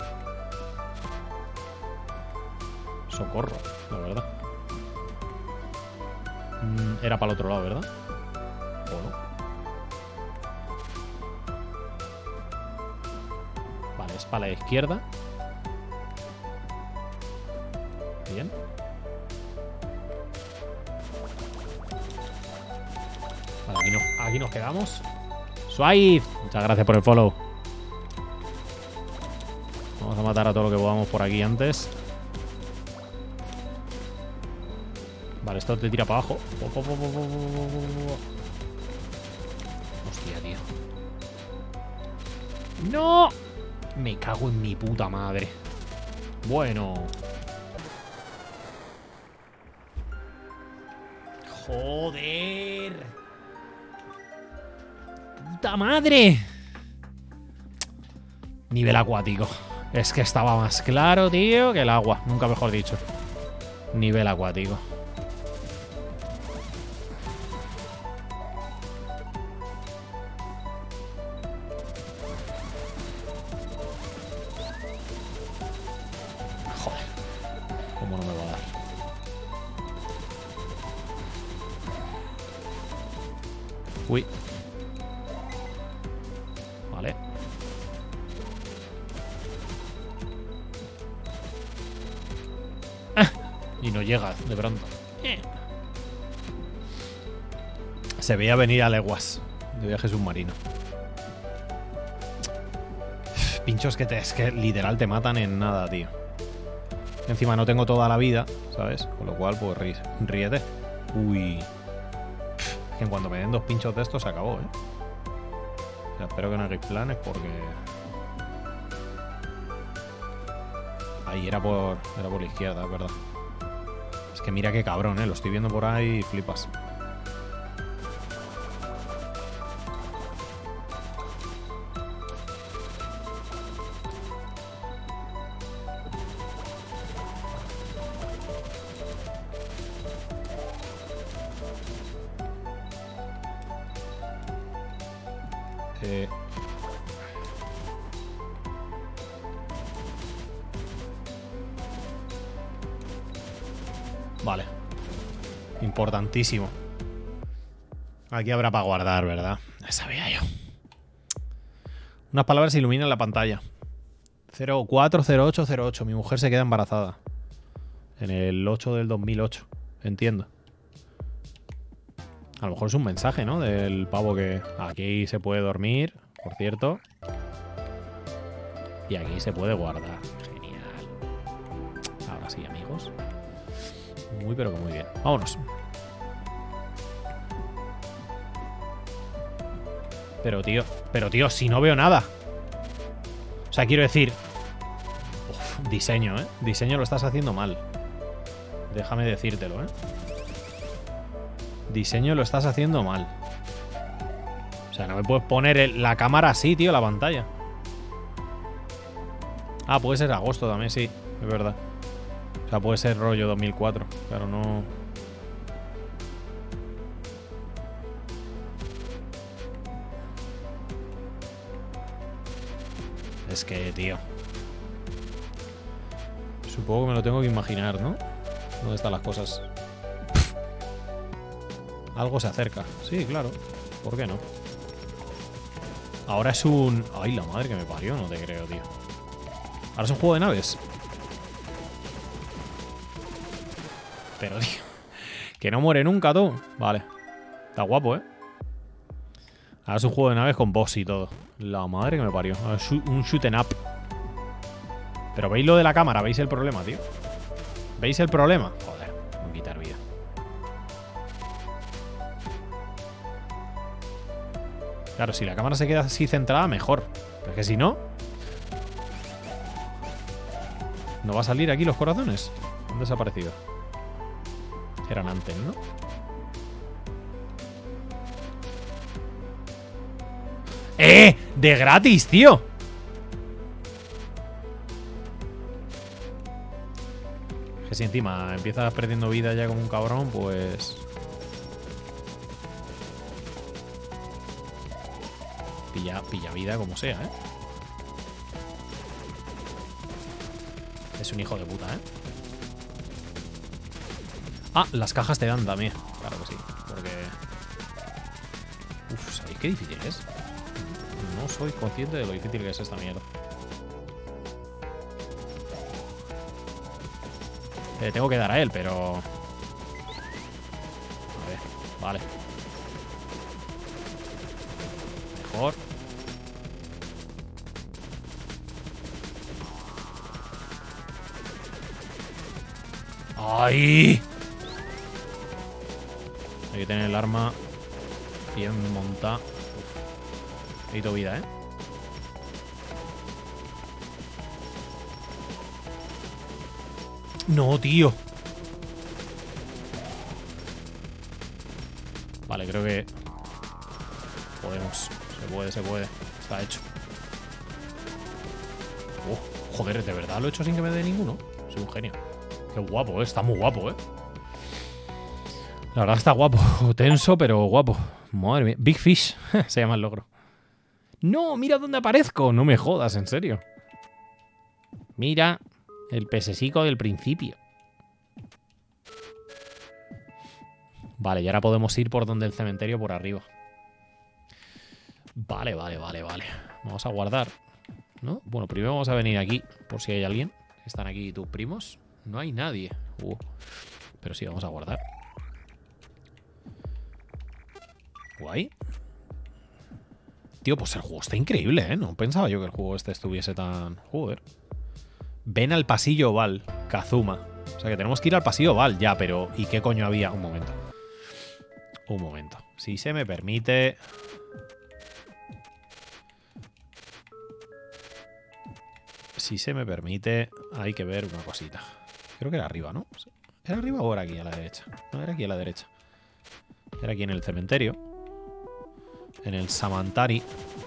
Socorro, la verdad. Era para el otro lado, ¿verdad? ¿O no? Vale, es para la izquierda. Bien. Vale, aquí nos quedamos. Swipe, muchas gracias por el follow. matar a todo lo que podamos por aquí antes. Vale, esto te tira para abajo. Hostia, tío. ¡No! Me cago en mi puta madre. Bueno. ¡Joder! ¡Puta madre! Nivel acuático. Es que estaba más claro, tío, que el agua. Nunca mejor dicho. Nivel acuático. Joder. ¿Cómo no me va a dar? Uy. Vale. Y no llega de pronto. Se veía venir a leguas de viaje submarino. Pinchos es que literal te matan en nada, tío. Encima no tengo toda la vida, ¿sabes? Con lo cual, pues ríete. Uy. Que en cuanto me den 2 pinchos de estos se acabó, ¿eh? O sea, espero que no hagáis planes porque... Ahí era por la izquierda, es verdad. Es que mira qué cabrón, ¿eh? Lo estoy viendo por ahí y flipas. Vale. Importantísimo. Aquí habrá para guardar, ¿verdad? Ya sabía yo. Unas palabras iluminan la pantalla. 040808. Mi mujer se queda embarazada. En el 8 del 2008. Entiendo. A lo mejor es un mensaje, ¿no? Del pavo que... Aquí se puede dormir, por cierto. Y aquí se puede guardar. Genial. Ahora sí, amigos. Muy, pero que muy bien. Vámonos. Pero tío, si no veo nada. O sea, quiero decir... Uf, diseño, ¿eh? Diseño lo estás haciendo mal. Déjame decírtelo, ¿eh? Diseño lo estás haciendo mal. O sea, no me puedes poner la cámara así, tío, la pantalla. Ah, puede ser agosto también, sí. Es verdad. O sea, puede ser rollo 2004. Claro, no... Es que, tío... Supongo que me lo tengo que imaginar, ¿no? ¿Dónde están las cosas? Algo se acerca. Sí, claro. ¿Por qué no? Ahora es un... Ay, la madre que me parió, no te creo, tío. Ahora es un juego de naves. Pero, tío... Que no muere nunca, tú. Vale. Está guapo, ¿eh? Ahora es un juego de naves con boss y todo. La madre que me parió. Un shoot 'em up. Pero veis lo de la cámara. ¿Veis el problema, tío? ¿Veis el problema? Joder. Voy a quitar vida. Claro, si la cámara se queda así centrada, mejor. Pero es que si no... ¿No va a salir aquí los corazones? ¿Han desaparecido? Eran antes, ¿no? ¡Eh! ¡De gratis, tío! Que si encima empiezas perdiendo vida ya como un cabrón, pues... Pilla vida como sea, ¿eh? Es un hijo de puta, ¿eh? Ah, las cajas te dan también. Claro que sí, porque... Uf, ¿sabéis qué difícil es? No soy consciente de lo difícil que es esta mierda. Tengo que dar a él, pero... A ver, vale. Mejor. ¡Ay! Hay que tener el arma bien montada. Necesito vida, ¿eh? No, tío. Vale, creo que podemos. Se puede. Está hecho. Joder, ¿de verdad lo he hecho sin que me dé ninguno? Soy un genio. Qué guapo, ¿eh? Está muy guapo, ¿eh? La verdad está guapo. Tenso, pero guapo. Madre mía. Big Fish se llama el logro. No, mira dónde aparezco. No me jodas, en serio. Mira el pececico del principio. Vale, y ahora podemos ir por donde el cementerio, por arriba. Vale. Vamos a guardar, ¿no? Bueno, primero vamos a venir aquí, por si hay alguien. ¿Están aquí tus primos? No hay nadie. Pero sí, vamos a guardar. Guay. Tío, pues el juego está increíble, ¿eh? No pensaba yo que el juego este estuviese tan... Joder. Ven al pasillo oval, Kazuma. O sea que tenemos que ir al pasillo oval ya, pero... ¿Y qué coño había? Un momento. Si se me permite... hay que ver una cosita. Creo que era arriba, ¿no? ¿Era arriba o era aquí a la derecha? No, era aquí a la derecha. Era aquí en el cementerio. En el Samantari.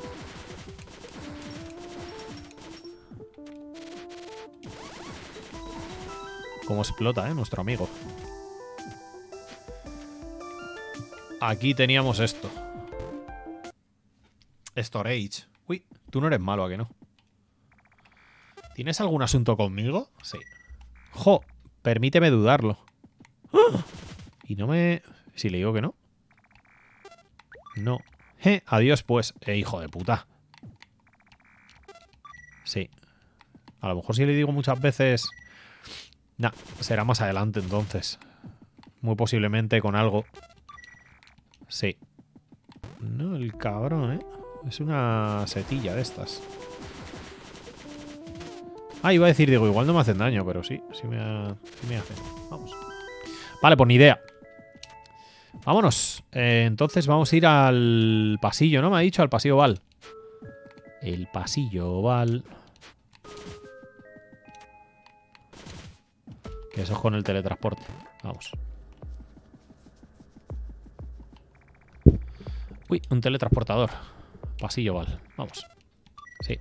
Cómo explota, nuestro amigo. Aquí teníamos esto. Storage. Uy, tú no eres malo, ¿a que no? ¿Tienes algún asunto conmigo? Sí. Jo, permíteme dudarlo. ¡Ah! Y no me... Si le digo que no. No. Adiós, pues. Hijo de puta. Sí. A lo mejor si le digo muchas veces... Nah, será más adelante entonces. Muy posiblemente con algo. Sí. No, el cabrón, ¿eh? Es una setilla de estas. Ah, iba a decir, digo, igual no me hacen daño, pero sí me hacen. Vamos. Vale, pues ni idea. Vámonos. Entonces vamos a ir al pasillo, ¿no? Me ha dicho, al pasillo oval. El pasillo oval. Que eso es con el teletransporte. Vamos. Uy, un teletransportador. Pasillo oval. Vamos. Sí.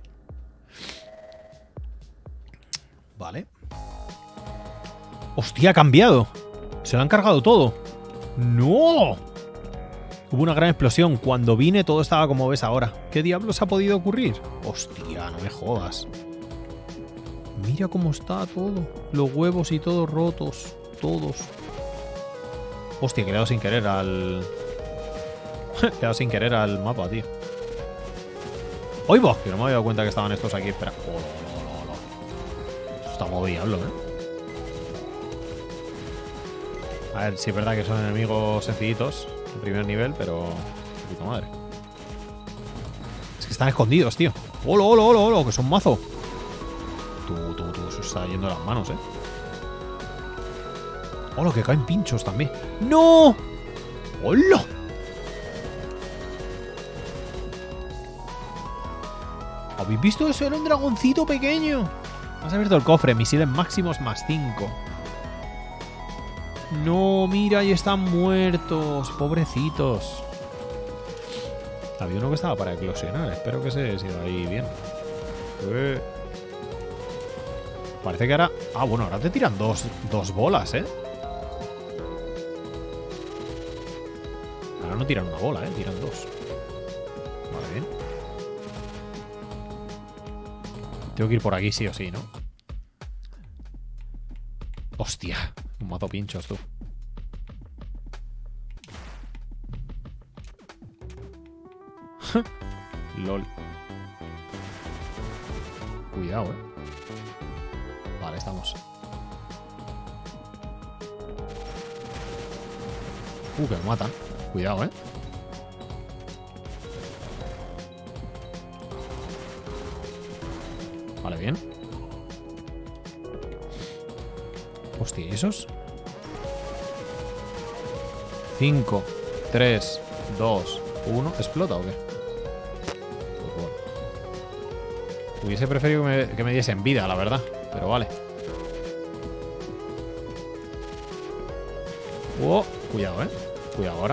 Vale. ¡Hostia, ha cambiado! Se lo han cargado todo. ¡No! Hubo una gran explosión. Cuando vine todo estaba como ves ahora. ¿Qué diablos ha podido ocurrir? Hostia, no me jodas. Mira cómo está todo. Los huevos y todos rotos. Todos. Hostia, que le he dado sin querer al... le he dado sin querer al mapa, tío. ¡Oigo! Que no me había dado cuenta que estaban estos aquí. Espera. Esto está modo diablo, ¿eh? A ver, sí es verdad que son enemigos sencillitos. De primer nivel, pero... puta madre. Es que están escondidos, tío. ¡Hola, hola, hola, hola! Que son mazo. Tú. Se está yendo de las manos, ¿eh? ¡Hola, que caen pinchos también! ¡No! ¡Hola! ¿Habéis visto eso? Era un dragoncito pequeño. Has abierto el cofre. Misiles máximos más 5. No, mira, y están muertos. Pobrecitos. Había uno que estaba para eclosionar. Espero que se siga ahí bien. Parece que ahora... Ah, bueno, ahora te tiran dos bolas, ¿eh? Ahora no tiran una bola, ¿eh? Tiran dos. Vale, bien. Tengo que ir por aquí sí o sí, ¿no? Hostia. Un mazo pinchos, tú. LOL. Cuidado, ¿eh? Vale, estamos. Que me matan. Cuidado, ¿eh? Vale, bien. Hostia, ¿y esos? 5, 3, 2, 1. ¿Explota o qué? Pues bueno. Hubiese preferido que me diesen vida, la verdad. Pero vale. Cuidado, Cuidado ahora.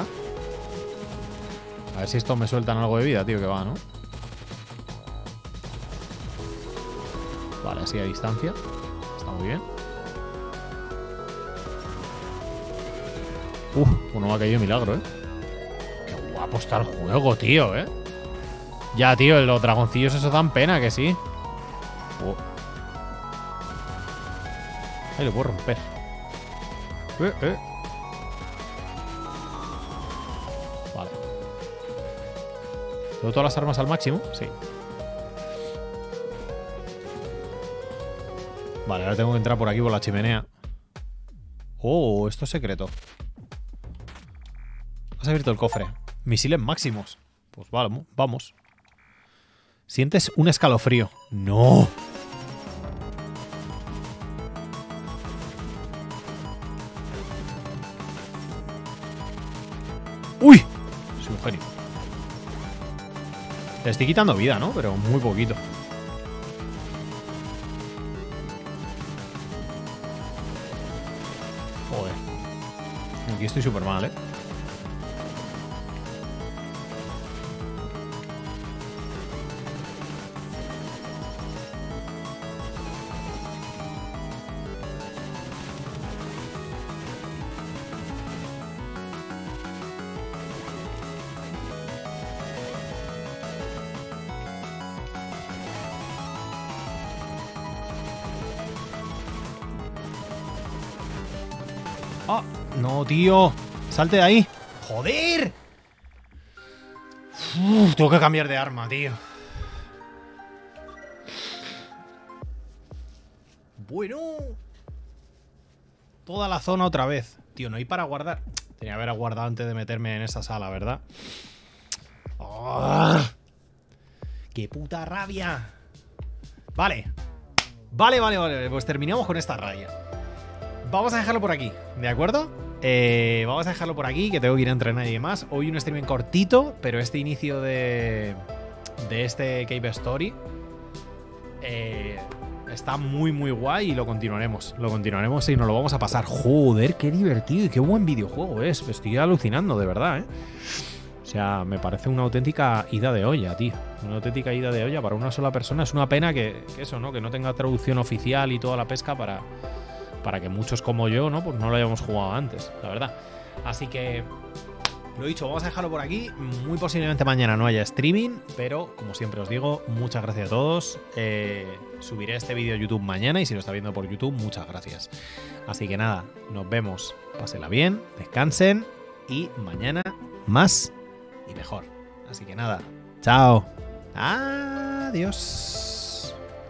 A ver si estos me sueltan algo de vida, tío, que va, ¿no? Vale, así a distancia. Está muy bien. Uno me ha caído milagro, Qué guapo está el juego, tío, Ya, tío, los dragoncillos eso dan pena, que sí. Ahí lo puedo romper. Vale. ¿Tengo todas las armas al máximo? Sí. Vale, ahora tengo que entrar por aquí, por la chimenea. Esto es secreto. Has abierto el cofre. Misiles máximos. Pues vale, vamos. Sientes un escalofrío. ¡No! ¡Uy! Soy un genio. Le estoy quitando vida, ¿no? Pero muy poquito. Joder. Aquí estoy súper mal, ¡Ah! ¡No, tío! ¡Salte de ahí! ¡Joder! Tengo que cambiar de arma, tío. Bueno. Toda la zona otra vez. Tío, no hay para guardar. Tenía que haber guardado antes de meterme en esa sala, ¿verdad? ¡Oh! ¡Qué puta rabia! Vale. Vale. Pues terminamos con esta rabia. Vamos a dejarlo por aquí, ¿de acuerdo? Vamos a dejarlo por aquí, que tengo que ir a entrenar y demás. Hoy un streaming cortito, pero este inicio de este Cave Story está muy guay y lo continuaremos. Lo continuaremos y nos lo vamos a pasar. Joder, qué divertido y qué buen videojuego es. Me estoy alucinando, de verdad, O sea, me parece una auténtica ida de olla, tío. Una auténtica ida de olla para una sola persona. Es una pena que eso, ¿no? Que no tenga traducción oficial y toda la pesca para que muchos como yo, ¿no? Pues no lo hayamos jugado antes, la verdad. Así que, lo dicho, vamos a dejarlo por aquí. Muy posiblemente mañana no haya streaming, pero como siempre os digo, muchas gracias a todos. Subiré este vídeo a YouTube mañana y si lo está viendo por YouTube, muchas gracias. Así que nada, nos vemos. Pásenla bien, descansen y mañana más y mejor. Así que nada, chao. Adiós.